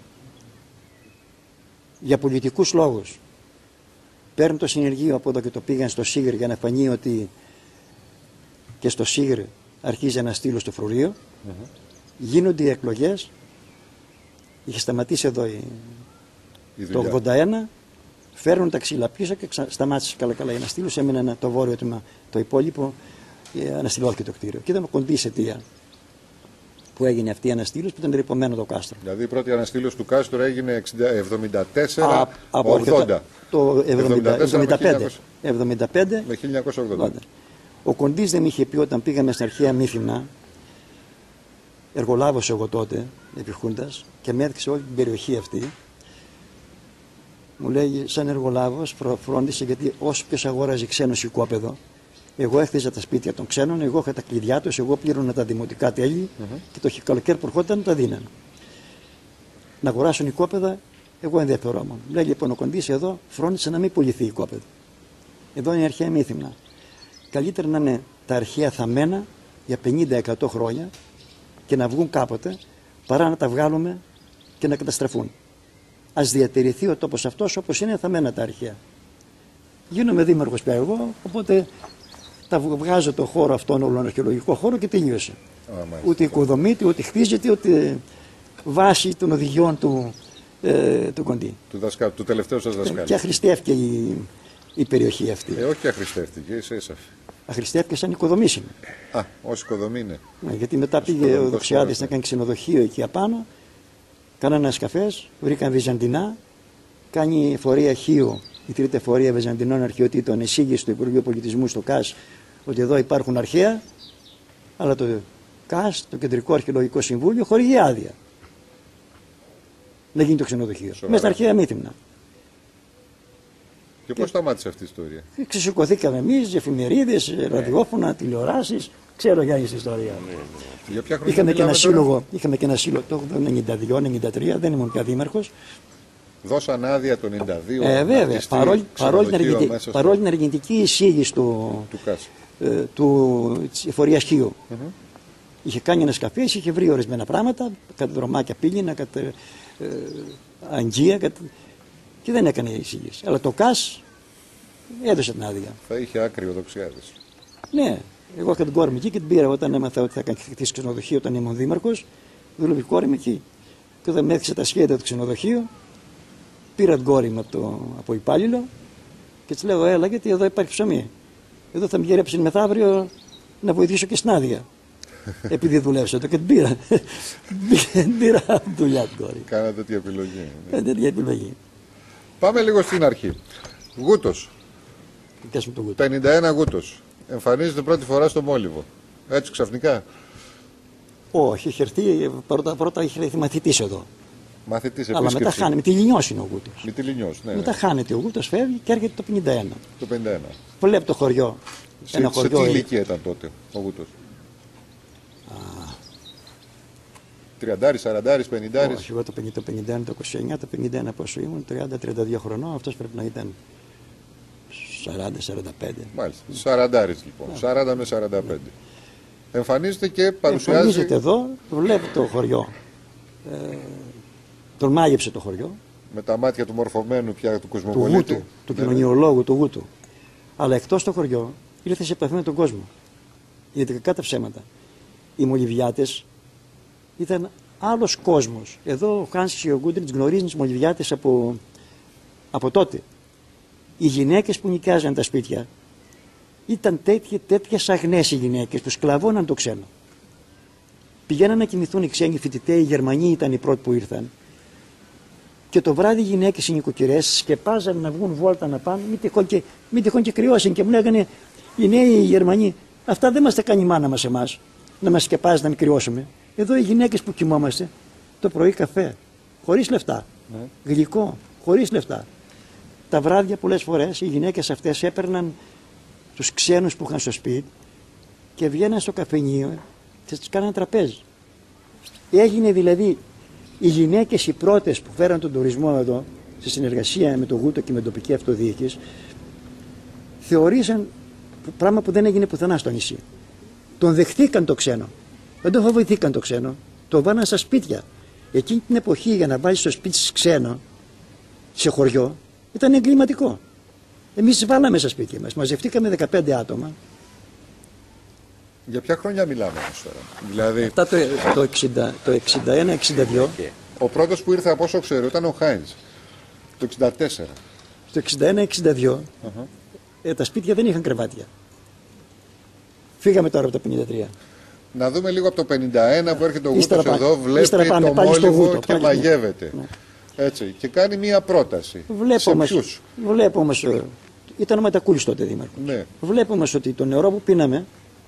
για πολιτικούς λόγους. Παίρνουν το συνεργείο από εδώ και το πήγαν στο Σίγρ για να φανεί ότι και στο Σίγρ αρχίζει ένα στήλο στο φρουρίο. Mm-hmm. Γίνονται οι εκλογές. Είχε σταματήσει εδώ η, η το ογδόντα ένα. Φέρνουν τα ξύλα πίσω και ξα... σταμάτησε καλά καλά ένα στήλο. Έμεινε ένα, το βόρειο τμήμα. Το υπόλοιπο αναστηλώθηκε το κτίριο. Και ήταν ο Κοντής αιτία που έγινε αυτή η αναστήλωση που ήταν ρηπωμένο το κάστρο. Δηλαδή η πρώτη αναστήλωση του κάστρου έγινε εβδομήντα τέσσερα Α, από ογδόντα. Το εβδομήντα πέντε με χίλια εννιακόσια ογδόντα. Ο Κοντής δεν είχε πει όταν πήγαμε στην αρχαία Μύθυμνα, εργολάβος εγώ τότε, επί Χούντας, και με έδειξε όλη την περιοχή αυτή. Μου λέει, σαν εργολάβος, φρόντισε γιατί όσο ποιος αγόραζε ξένος οικόπεδο, εγώ έχτιζα τα σπίτια των ξένων, εγώ είχα τα κλειδιά τους, εγώ πλήρωνα τα δημοτικά τέλη mm-hmm. και το καλοκαίρι που ερχόταν τα δίναν. Να αγοράσουν οικόπεδα, εγώ ενδιαφερόμουν. Λέει λοιπόν ο Κοντής εδώ, φρόντισε να μην πουληθεί οικόπεδο. Εδώ είναι η αρχαία Μύθυμνα. Καλύτερα να είναι τα αρχαία θαμμένα για πενήντα με εκατό χρόνια και να βγουν κάποτε παρά να τα βγάλουμε και να καταστραφούν. Ας διατηρηθεί ο τόπος αυτός όπως είναι θαμμένα τα αρχαία. Γίνομαι δήμαρχος πια εγώ, οπότε τα βγάζω το χώρο αυτόν, όλον αρχαιολογικό χώρο και τελείωσε. Oh, ούτε οικοδομείται, ούτε χτίζεται, ούτε βάση των οδηγιών του, ε, του Κοντή. Του, δασκα... του τελευταίου σας δασκάλου. Και αχρηστεύτηκε η, η περιοχή αυτή. Ε, όχι αχρηστεύτηκε, είσαι έσαφη. Αχρηστεύτηκε σαν οικοδομήσιμη. Α, ως οικοδομή είναι. Ναι, γιατί μετά πήγε ο Δοξιάδης να κάνει ξενοδοχείο εκεί απάνω, κάνανε σκαφές, βρήκαν Βυζαντινά, κάνει εφορία Χίου, η τρίτη εφορία Βυζαντινών Αρχαιοτήτων, εισήγησε στο Υπουργείο Πολιτισμού στο ΚΑΣ ότι εδώ υπάρχουν αρχαία, αλλά το ΚΑΣ, το Κεντρικό Αρχαιολογικό Συμβούλιο, χορηγεί άδεια να γίνει το ξενοδοχείο. Μέσα στα αρχαία Μύθυμνα. Και πώς σταμάτησε αυτή η ιστορία? Ξεσηκωθήκαμε εμείς, εφημερίδες, ραδιόφωνα, τηλεοράσεις. Ξέρω για την ιστορία. Για ποια χρόνια είχαμε, και ένα σύλλογο, είχαμε και ένα σύλλογο το ενενήντα δύο ενενήντα τρία, δεν ήμουν πια δήμαρχος. Δώσαν άδεια το ενενήντα δύο. Ε, βέβαια. Παρόλη, παρόλη, την αργυντική, παρόλη την αργυντική εισήγηση του, του, ε, του, της εφορίας Χίου. Mm-hmm. Είχε κάνει ένα σκαφέ, είχε βρει ορισμένα πράγματα, κατά δρομάκια πύληνα, κατά ε, αγγεία, κατά, Και δεν έκανε εισήγηση. Αλλά το ΚΑΣ έδωσε την άδεια. Θα είχε άκρη οδοξιάδες. Ναι, εγώ είχα την κόρη μου εκεί και την πήρα όταν έμαθα ότι θα κάνει χτίσει ξενοδοχείο όταν ήμουν δήμαρχος. Δούλευε η κόρη μου εκεί. Και όταν με έδειξε τα σχέδια του ξενοδοχείου, πήρα την κόρη μου από, το, από υπάλληλο και τη λέω: έλα, γιατί εδώ υπάρχει ψωμί. Εδώ θα με γυρέψει μεθαύριο να βοηθήσω και στην άδεια. Επειδή δουλεύω εδώ και την πήρα. Την πήρα δουλειά την κόρη. Κάνα τέτοια επιλογή. Κάνα τέτοια επιλογή. Πάμε λίγο στην αρχή. Γούτος. πενήντα ένα Γούτος. Εμφανίζεται πρώτη φορά στο Μόλιβο. Έτσι ξαφνικά. Όχι, είχε έρθει, πρώτα, πρώτα είχε έρθει μαθητής εδώ. Μαθητής, αλλά μετά χάνεται. Με τη Λινιός είναι ο Γούτος. Με τη Λινιός, ναι. Μετά ναι. χάνεται ο Γούτος, φεύγει και έρχεται το πενήντα ένα. Το πενήντα ένα. Βλέπει το χωριό. Σε, ένα σε χωριό τι ηλικία ήταν τότε ο Γούτος? τριάντα, σαράντα, πενήντα. Όχι, εγώ το πενήντα ένα, το είκοσι εννιά, το πενήντα ένα πόσο ήμουν, τριάντα τριάντα δύο χρονών, αυτός πρέπει να ήταν σαράντα σαράντα πέντε. Μάλιστα, σαράντα λοιπόν, yeah. σαράντα με σαράντα πέντε. Yeah. Εμφανίζεται και παρουσιάζει... Εμφανίζεται εδώ, βλέπει το χωριό, ε, τον μάγεψε το χωριό. Με τα μάτια του μορφωμένου πια του κοσμοπολίτη. Του Γούτου, του ναι, κοινωνιολόγου του Γούτου. Αλλά εκτός το χωριό ήρθε σε επαφή με τον κόσμο. Γιατί κακά τα ψέματα. Οι Μολυβιάτες ήταν άλλος κόσμος. Εδώ ο Χάνσης και ο Γκούντριτς γνωρίζουν τις Μολυβιάτες από, από τότε. Οι γυναίκες που νοικιάζαν τα σπίτια ήταν τέτοιες, τέτοιες αγνές οι γυναίκες που σκλαβώναν το ξένο. Πηγαίναν να κοιμηθούν οι ξένοι φοιτητές, οι Γερμανοί ήταν οι πρώτοι που ήρθαν. Και το βράδυ οι γυναίκες οι νοικοκυρές σκεπάζαν να βγουν βόλτα να πάνε, μην τυχόν και, μην τυχόν και κρυώσουν. Και μου λέγανε οι νέοι οι Γερμανοί, αυτά δεν μας τα κάνει η μάνα μας εμάς, να μας σκεπάζει να μην κρυώσουμε. Εδώ οι γυναίκες που κοιμόμαστε το πρωί καφέ, χωρίς λεφτά. Ναι. Γλυκό, χωρίς λεφτά. Τα βράδια πολλές φορές οι γυναίκες αυτές έπαιρναν τους ξένους που είχαν στο σπίτι και βγαίναν στο καφενείο και τους κάναν τραπέζι. Έγινε δηλαδή οι γυναίκες οι πρώτες που φέραν τον τουρισμό εδώ, σε συνεργασία με το Γούτο και με την τοπική αυτοδιοίκηση, θεωρήσαν πράγμα που δεν έγινε πουθενά στο νησί. Τον δεχτήκαν το ξένο. Δεν το φοβηθήκαν το ξένο. Το βάλαν στα σπίτια. Εκείνη την εποχή για να βάλει στο σπίτι ξένο, σε χωριό, ήταν εγκληματικό. Εμείς βάλαμε στα σπίτια μας. Μαζευτήκαμε δεκαπέντε άτομα. Για ποια χρόνια μιλάμε όμως τώρα? Δηλαδή... Αυτά το, το, εξήντα, το εξήντα ένα εξήντα δύο. Ο πρώτος που ήρθε από όσο ξέρω ήταν ο Χάιντς. Το εξήντα τέσσερα. Το εξήντα ένα εξήντα δύο uh-huh. ε, τα σπίτια δεν είχαν κρεβάτια. Φύγαμε τώρα από το πενήντα τρία. Να δούμε λίγο από το πενήντα ένα που έρχεται ο Γούτος εδώ, βλέπει πάμε, το Μόλιβο Γούτο, και μαγεύεται. Ναι. Έτσι, και κάνει μία πρόταση. Βλέπω σε όμως, ποιους? Βλέπω όμως, ήταν ο Ματακούλης τότε δήμαρχος. Ναι. Βλέπω όμως ότι το νερό που πίναμε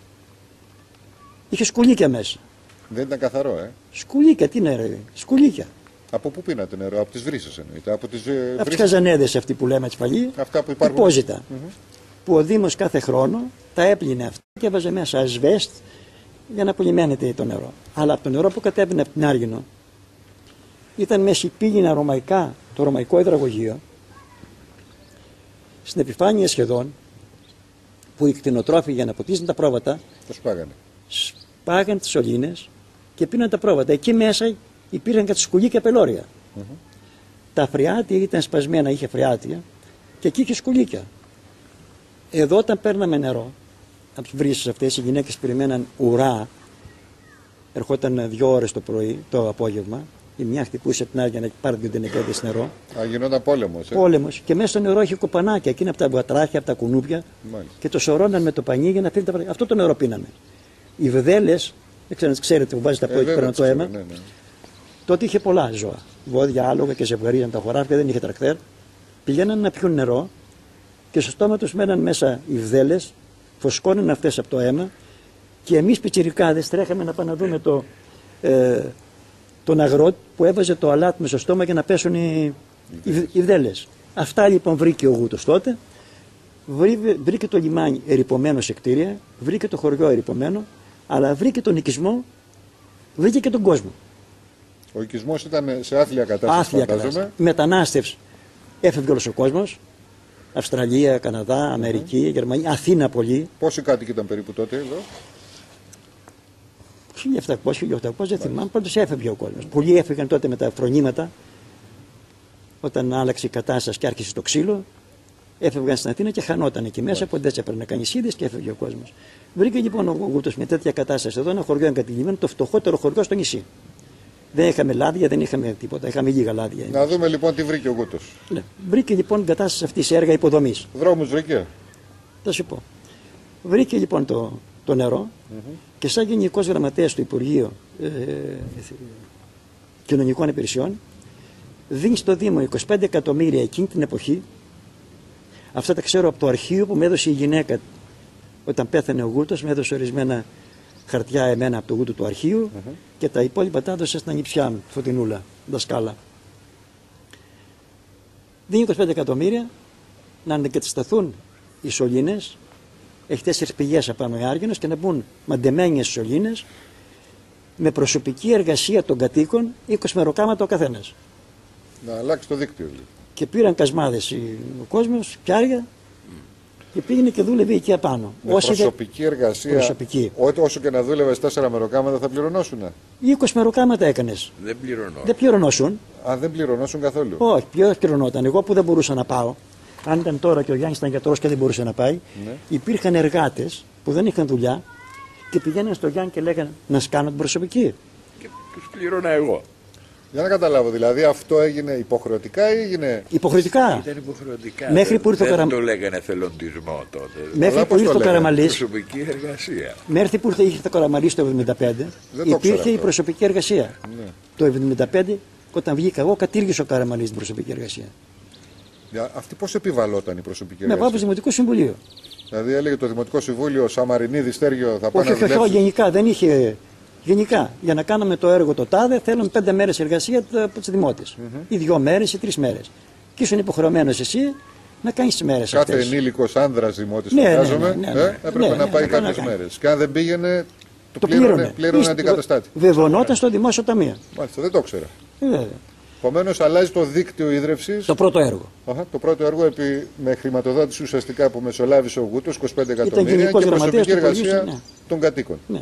είχε σκουλίκια μέσα. Δεν ήταν καθαρό, ε. Σκουλίκια, τι νερό, σκουλίκια. Από πού πίνατε νερό? Από τις βρύσες εννοείται? Από τις, ε, από τις καζανέδες αυτοί που λέμε τσφαλί. Αυτά που υπάρχουν. Υπόζητα. Mm-hmm. Που ο Δήμος κάθε χρόνο τα έπλυνε αυτά και έβαζε μέσα ασβέστ για να πολυμένεται το νερό. Αλλά από το νερό που κατέβαινε από την Άργυνο ήταν μέσα πήγαινα ρωμαϊκά, το ρωμαϊκό υδραγωγείο, στην επιφάνεια σχεδόν, που οι κτηνοτρόφοι για να ποτίσουν τα πρόβατα το σπάγανε. Σπάγανε τις σωλήνες και πίναν τα πρόβατα. Εκεί μέσα υπήρχαν κάτι σκουλίκια πελώρια. Mm-hmm. Τα φρεάτια ήταν σπασμένα, είχε φρεάτια και εκεί είχε σκουλίκια. Εδώ όταν παίρναμε νερό από τις βρύσες αυτές, οι γυναίκες περιμέναν ουρά, ερχόταν δύο ώρες το πρωί, το απόγευμα, η μια χτυπούσε την άλλη για να πάρει δύο τενεκέδες νερό. Α, γινόταν πόλεμος. Ε? Πόλεμος. Και μέσα στο νερό είχε κοπανάκια, εκείνα από τα βατράχια, από τα κουνούπια. Μάλιστα. Και το σωρώναν με το πανί για να φύγει τα πράγματα. Αυτό το νερό πίναμε. Οι βδέλες, δεν ξέρω αν ξέρετε που βάζει τα πόδια και παίρνουν το αίμα. Ναι, ναι. Τότε είχε πολλά ζώα. Βόδια, άλογα και ζευγαρίζαν τα χωράφια, δεν είχε τρακτέρ. Πηγαίναν να πιούν νερό και στο στόμα τους μέναν μέσα οι βδέλες, φωσκώναν αυτές από το αίμα και εμείς πιτσιρικάδες τρέχαμε να πάμε να δούμε το, ε, τον αγρότη που έβαζε το αλάτι μες στο στόμα για να πέσουν οι, οι, οι βδέλες. Αυτά λοιπόν βρήκε ο Γούτος τότε. Βρή, βρήκε το λιμάνι ερειπωμένο σε κτίρια, βρήκε το χωριό ερειπωμένο, αλλά βρήκε τον οικισμό, βρήκε και τον κόσμο. Ο οικισμός ήταν σε άθλια κατάσταση. Άθλια κατάσταση. Μετανάστευση. Έφευγε όλος ο κόσμος. Αυστραλία, Καναδά, Αμερική, mm-hmm. Γερμανία, Αθήνα πολύ. Πόσοι κάτοικοι ήταν περίπου τότε εδώ? χίλια επτακόσιοι, χίλια οκτακόσιοι, δεν θυμάμαι. Πάντως έφευγε ο κόσμος. Πολλοί έφυγαν τότε με τα φρονήματα. όταν άλλαξε η κατάσταση και άρχισε το ξύλο, έφευγαν στην Αθήνα και χανόταν εκεί μέσα, ποτέ έτσι έπαιρνε να κάνει σίδες και έφευγε ο κόσμος. Βρήκε λοιπόν ο Γούτος με τέτοια κατάσταση εδώ ένα χωριό εγκατοικημένο, το φτωχότερο χωριό στο νησί. Δεν είχαμε λάδια, δεν είχαμε τίποτα, είχαμε λίγα λάδια. Να δούμε λοιπόν τι βρήκε ο Γούτος. Ναι. Βρήκε λοιπόν την κατάσταση αυτή σε έργα υποδομής. Δρόμους βρήκε. Θα σου πω. Βρήκε λοιπόν το, το νερό mm-hmm. και σαν γενικός γραμματέας του Υπουργείου ε, Κοινωνικών Υπηρεσιών δίνει στο Δήμο είκοσι πέντε εκατομμύρια εκείνη την εποχή. Αυτά τα ξέρω από το αρχείο που με έδωσε η γυναίκα όταν πέθανε ο Γούτος, με έδωσε ορισμένα χαρτιά εμένα από το Γούτο του αρχείου mm-hmm. και τα υπόλοιπα τα έδωσε στην ανιψιά μου, Φωτεινούλα, δασκάλα. Δίνει είκοσι πέντε εκατομμύρια να αντικατασταθούν οι σωλήνες, έχει τέσσερις πηγές απάνω η Άργυνος και να μπουν μαντεμένιες σωλήνες με προσωπική εργασία των κατοίκων, είκοσι μεροκάματα ο καθένας. Να αλλάξει το δίκτυο. Και πήραν κασμάδες ο κόσμος, πιάρια και πήγαινε και δούλευε εκεί απάνω. Με Όσοι προσωπική δε... εργασία, προσωπική. Ό, όσο και να δούλευες τέσσερα μεροκάματα θα πληρωνώσουνε. είκοσι μεροκάματα έκανες. Δεν πληρωνώσουν. Δεν πληρωνώσουν. Α, δεν πληρωνώσουν καθόλου. Όχι, ποιο πληρωνόταν. Εγώ που δεν μπορούσα να πάω, αν ήταν τώρα και ο Γιάννης ήταν γιατρός και δεν μπορούσε να πάει, ναι. Υπήρχαν εργάτες που δεν είχαν δουλειά και πηγαίναν στο Γιάννη και λέγανε να σκάνω την προσωπική. Και τους πλήρωνα εγώ. Για να καταλάβω, δηλαδή αυτό έγινε υποχρεωτικά ή έγινε. Υποχρεωτικά. Ήταν υποχρεωτικά. Μέχρι που ήρθε δεν ο Καραμ... το λέγανε θελοντισμό τότε. Μέχρι που ήρθε ο Καραμαλής. Προσωπική εργασία. Μέχρι που ήρθε, ήρθε ο Καραμαλής το εβδομήντα πέντε, υπήρχε η προσωπική εργασία. Ναι. Το εβδομήντα πέντε, όταν βγήκα εγώ, κατήργησε ο Καραμαλής την προσωπική εργασία. Για, αυτή πώς επιβαλόταν η προσωπική εργασία. Με βάση το Δημοτικό Συμβουλίο. Δηλαδή έλεγε το Δημοτικό Συμβούλιο, Σαμαρινίδη, Στέργιο, θα πάνε όχι, να όχι, όχι, γενικά δεν είχε. Γενικά, για να κάνουμε το έργο το τάδε, θέλουμε πέντε μέρες εργασία από τους δημότες. Mm-hmm. Ή δύο μέρες ή τρεις μέρες. Και ήσουν υποχρεωμένος εσύ να κάνεις τις μέρες αυτές. Κάθε ενήλικος άνδρας δημότης, ναι, φαντάζομαι, ναι, ναι, ναι, ε, ναι, έπρεπε ναι, να ναι, πάει ναι, κάποιες ναι, μέρες. Και αν δεν πήγαινε, το, το πλήρωνε, πλήρωνε αντικαταστάτη. Βεβαιωνόταν στο δημόσιο ταμείο. Μάλιστα, δεν το ήξερα. Ε, Επομένως, αλλάζει το δίκτυο ίδρυυσης. Το πρώτο έργο. Αχα, το πρώτο έργο επί, με χρηματοδότηση ουσιαστικά που μεσολάβησε ο Γούτος, είκοσι πέντε εκατομμύρια και προσωπική εργασία ναι. των κατοίκων. Ναι.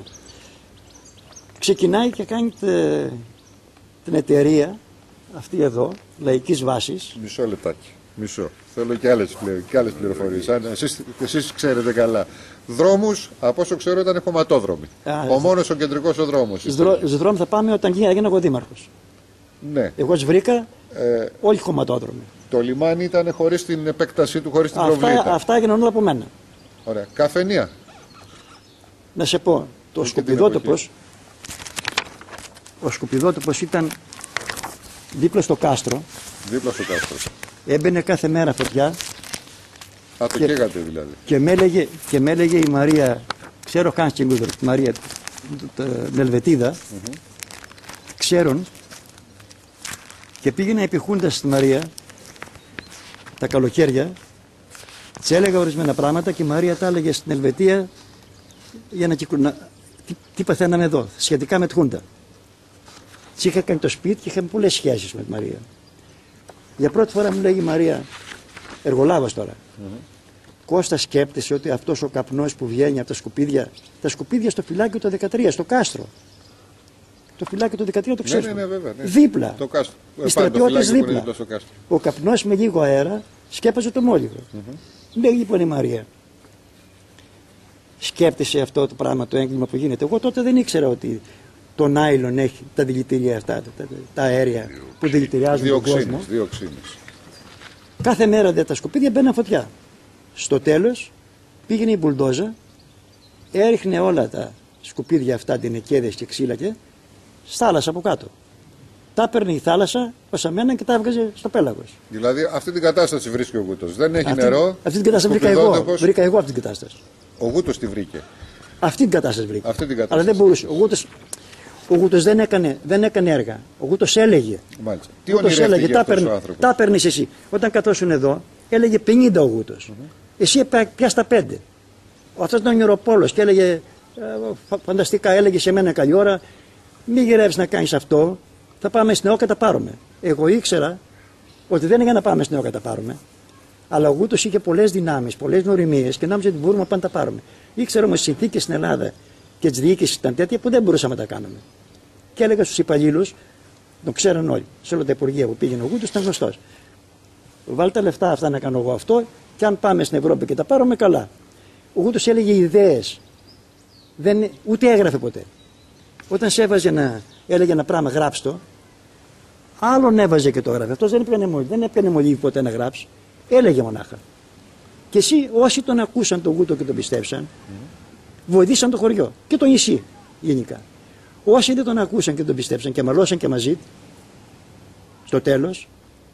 Ξεκινάει και κάνει τε, την εταιρεία αυτή εδώ, λαϊκής βάσης. Μισό λεπτάκι. Μισό. Θέλω και άλλες, και άλλες πληροφορίες. Αν εσείς, εσείς ξέρετε καλά. Δρόμους, από όσο ξέρω, ήταν χωματόδρομοι. Α, ο μόνος ο κεντρικός ο δρόμος. Στους δρόμους θα πάμε όταν έγινα εγώ δήμαρχος. Ναι. Εγώ βρήκα ε, όλοι χωματόδρομοι. Το λιμάνι ήταν χωρίς την επέκτασή του, χωρίς την αυτά, προβλήτα. Αυτά έγιναν όλα από μένα. Ωραία. Καφενεία. Να σε πω, το σκουπιδότοπος, ο σκουπιδότοπος ήταν δίπλα στο κάστρο. Δίπλα στο κάστρο. Έμπαινε κάθε μέρα φωτιά. Α, το και, καίγατε δηλαδή. Και με, έλεγε, και με έλεγε η Μαρία, ξέρω Χάνς και Γκούδερ, τη Μαρία την Ελβετίδα, mm-hmm. ξέρουν, και πήγαινα επιχούντας στη Μαρία τα καλοκαίρια, της έλεγα ορισμένα πράγματα και η Μαρία τα έλεγε στην Ελβετία για να κυκλουνά. Τι, τι παθαίναμε εδώ, σχετικά με τη Χούντα. Της είχα κάνει το σπίτι και είχαμε πολλές σχέσεις με τη Μαρία. Για πρώτη φορά μου λέγει η Μαρία, εργολάβος τώρα, mm-hmm. Κώστα, σκέπτεσαι ότι αυτός ο καπνός που βγαίνει από τα σκουπίδια, τα σκουπίδια στο φυλάκιο το δεκατρία, στο κάστρο. Το φυλάκιο το δεκατρία το ξέρεις. Ναι, ναι, ναι, βέβαια, ναι. Δίπλα. Το κάστρο. Οι στρατιώτες δίπλα. δίπλα Ο καπνός με λίγο αέρα σκέπαζε το μόλιβο. Mm-hmm. Λέει λοιπόν η Μαρία, σκέπτεσαι αυτό το πράγμα, το έγκλημα που γίνεται. Εγώ τότε δεν ήξερα ότι το νάιλον έχει τα δηλητήρια αυτά, τα, τα, τα αέρια διοξίνες, που δηλητηριάζουν τον κόσμο. Διοξίνες. Κάθε μέρα δε τα σκουπίδια μπαίναν φωτιά. Στο τέλος πήγαινε η μπουλντόζα, έριχνε όλα τα σκουπίδια αυτά, την εκέδες και ξύλακε, στη θάλασσα από κάτω. Τα έπαιρνε η θάλασσα ως αμένα και τα έβγαζε στο πέλαγος. Δηλαδή αυτή την κατάσταση βρίσκει ο Γούτος. Δεν έχει αυτή, νερό. Αυτή την κατάσταση βρήκα εγώ. Βρήκα εγώ αυτή την κατάσταση. Ο Γούτος τη βρήκε. Αυτή την κατάσταση βρήκα. Αυτή την κατάσταση. Αλλά δεν μπορούσε. Ο Γούτος, ο Γούτος δεν, έκανε, δεν έκανε έργα. Ο Γούτος έλεγε. Μάλιστα. Τι ονειρεύτηκε αυτός ο άνθρωπος. Τα έπαιρνες εσύ. Όταν καθόσουν εδώ, έλεγε πενήντα ο Γούτος. Mm-hmm. Εσύ πιάσ' τα πέντε. Αυτός ήταν ο Νιωροπόλος και έλεγε ε, φανταστικά, έλεγε σε μένα καλή ώρα, μη γυρεύεις να κάνεις αυτό, θα πάμε στην ΕΟΚΑ τα πάρουμε. Εγώ ήξερα ότι δεν είναι για να πάμε στην ΕΟΚΑ τα πάρουμε, αλλά ο Γούτος είχε πολλές δυνάμεις, πολλές νοημίες και νόμιζε ότι μπορούμε να πάμε τα πάρουμε. Ήξερα όμως οι συνθήκες στην Ελλάδα και τις διοίκησεις ήταν τέτοια που δεν μπορούσαμε να τα κάνουμε. Και έλεγα στους υπαλλήλους, τον ξέραν όλοι, σε όλα τα υπουργεία που πήγαινε ο Γούτος ήταν γνωστός. Βάλτε τα λεφτά αυτά να κάνω εγώ αυτό, και αν πάμε στην Ευρώπη και τα πάρουμε, καλά. Ο Γούτος έλεγε ιδέες. Δεν, ούτε έγραφε ποτέ. Όταν σε έβαζε να, έλεγε ένα πράγμα, γράψτο, άλλον έβαζε και το έγραφε. Αυτός δεν έπαιρνε μολύβι, δεν έπαιρνε μολύβι ποτέ να γράψει. Έλεγε μονάχα. Και εσύ, όσοι τον ακούσαν τον Γούτο και τον πιστέψαν, mm. βοηθήσαν το χωριό και το νησί γενικά. Όσοι δεν τον ακούσαν και τον πιστέψαν και μαλώσαν και μαζί, στο τέλος,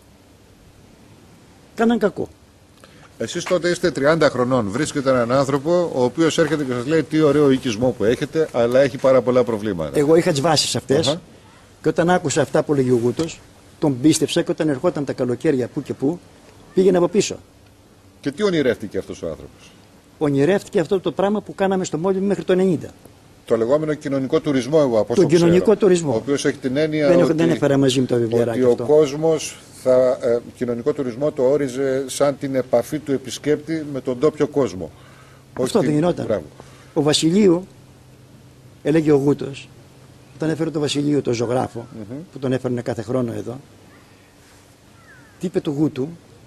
κάναν κακό. Εσείς τότε είστε τριάντα χρονών. Βρίσκετε έναν άνθρωπο ο οποίος έρχεται και σας λέει τι ωραίο οικισμό που έχετε, αλλά έχει πάρα πολλά προβλήματα. Εγώ είχα τις βάσεις αυτές uh-huh. και όταν άκουσα αυτά που λέγει ο Γούτος, τον πίστεψα, και όταν ερχόταν τα καλοκαίρια που και που, πήγαινε από πίσω. Και τι ονειρεύτηκε αυτός ο άνθρωπος? Ονειρεύτηκε αυτό το πράγμα που κάναμε στο Μόλιβι μέχρι το ενενήντα. Το λεγόμενο κοινωνικό τουρισμό, εγώ από όσο τον ξέρω, κοινωνικό τουρισμό. Ο οποίος έχει την έννοια δεν, ότι, δεν έφερα μαζί με το βιβλιαράκι ότι αυτό. ο κόσμος, θα, ε, κοινωνικό τουρισμό το όριζε σαν την επαφή του επισκέπτη με τον τόπιο κόσμο. Αυτό δεν γινόταν. Μπράβο. Ο Βασιλείου, έλεγε ο Γούτος, όταν έφερε το Βασιλείου, το ζωγράφο, mm-hmm. που τον έφερνε κάθε χρόνο εδώ, τι είπε του Γούτου,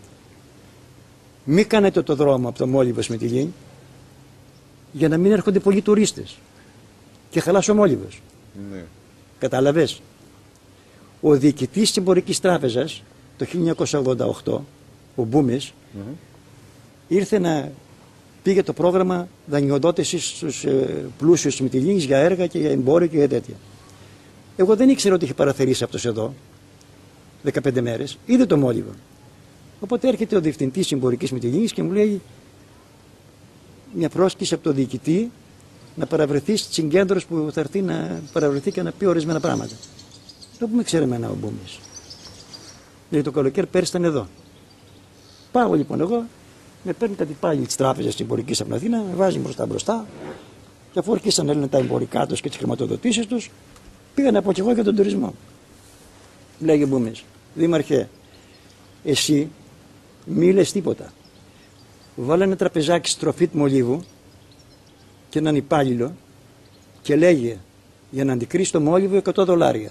μη κάνετε το δρόμο από το Μόλιβος με τη Λίνη, για να μην έρχονται πολλοί τουρίστες και χαλάσει ο Μόλιβος. Ναι. Κατάλαβες? Ο διοικητής της Εμπορικής Τράπεζας το χίλια εννιακόσια ογδόντα οκτώ, ο Μπούμης, mm-hmm. ήρθε να πήγε το πρόγραμμα δανειοδότησης στους ε, πλούσιους Μυτιλήνης για έργα και για εμπόριο και για τέτοια. Εγώ δεν ήξερα ότι είχε παραθερήσει αυτός εδώ δεκαπέντε μέρες, είδε το Μόλιβο. Οπότε έρχεται ο διευθυντής Εμπορικής Μυτιλήνης και μου λέει μια πρόσκληση από τον διοικητή να παραβρεθεί στη συγκέντρωση που θα έρθει να παραβρεθεί και να πει ορισμένα πράγματα. Το που με ξέρει εμένα ο Μπούμης. Δηλαδή το καλοκαίρι πέρυσι ήταν εδώ. Πάω λοιπόν εγώ, με παίρνει κάτι πάλι τη τράπεζα τη εμπορική από την Αθήνα, με βάζει μπροστά μπροστά. Και αφού αρχίσαν να λένε τα εμπορικά του και τι χρηματοδοτήσει του, πήγα να πω κι εγώ για τον τουρισμό. Λέγε ο Μπούμης, Δήμαρχε, εσύ μη λες τίποτα. Βάλε ένα τραπεζάκι στροφή του Μολύβου και έναν υπάλληλο και λέγε για να αντικρίσει το Μόλιβο εκατό δολάρια.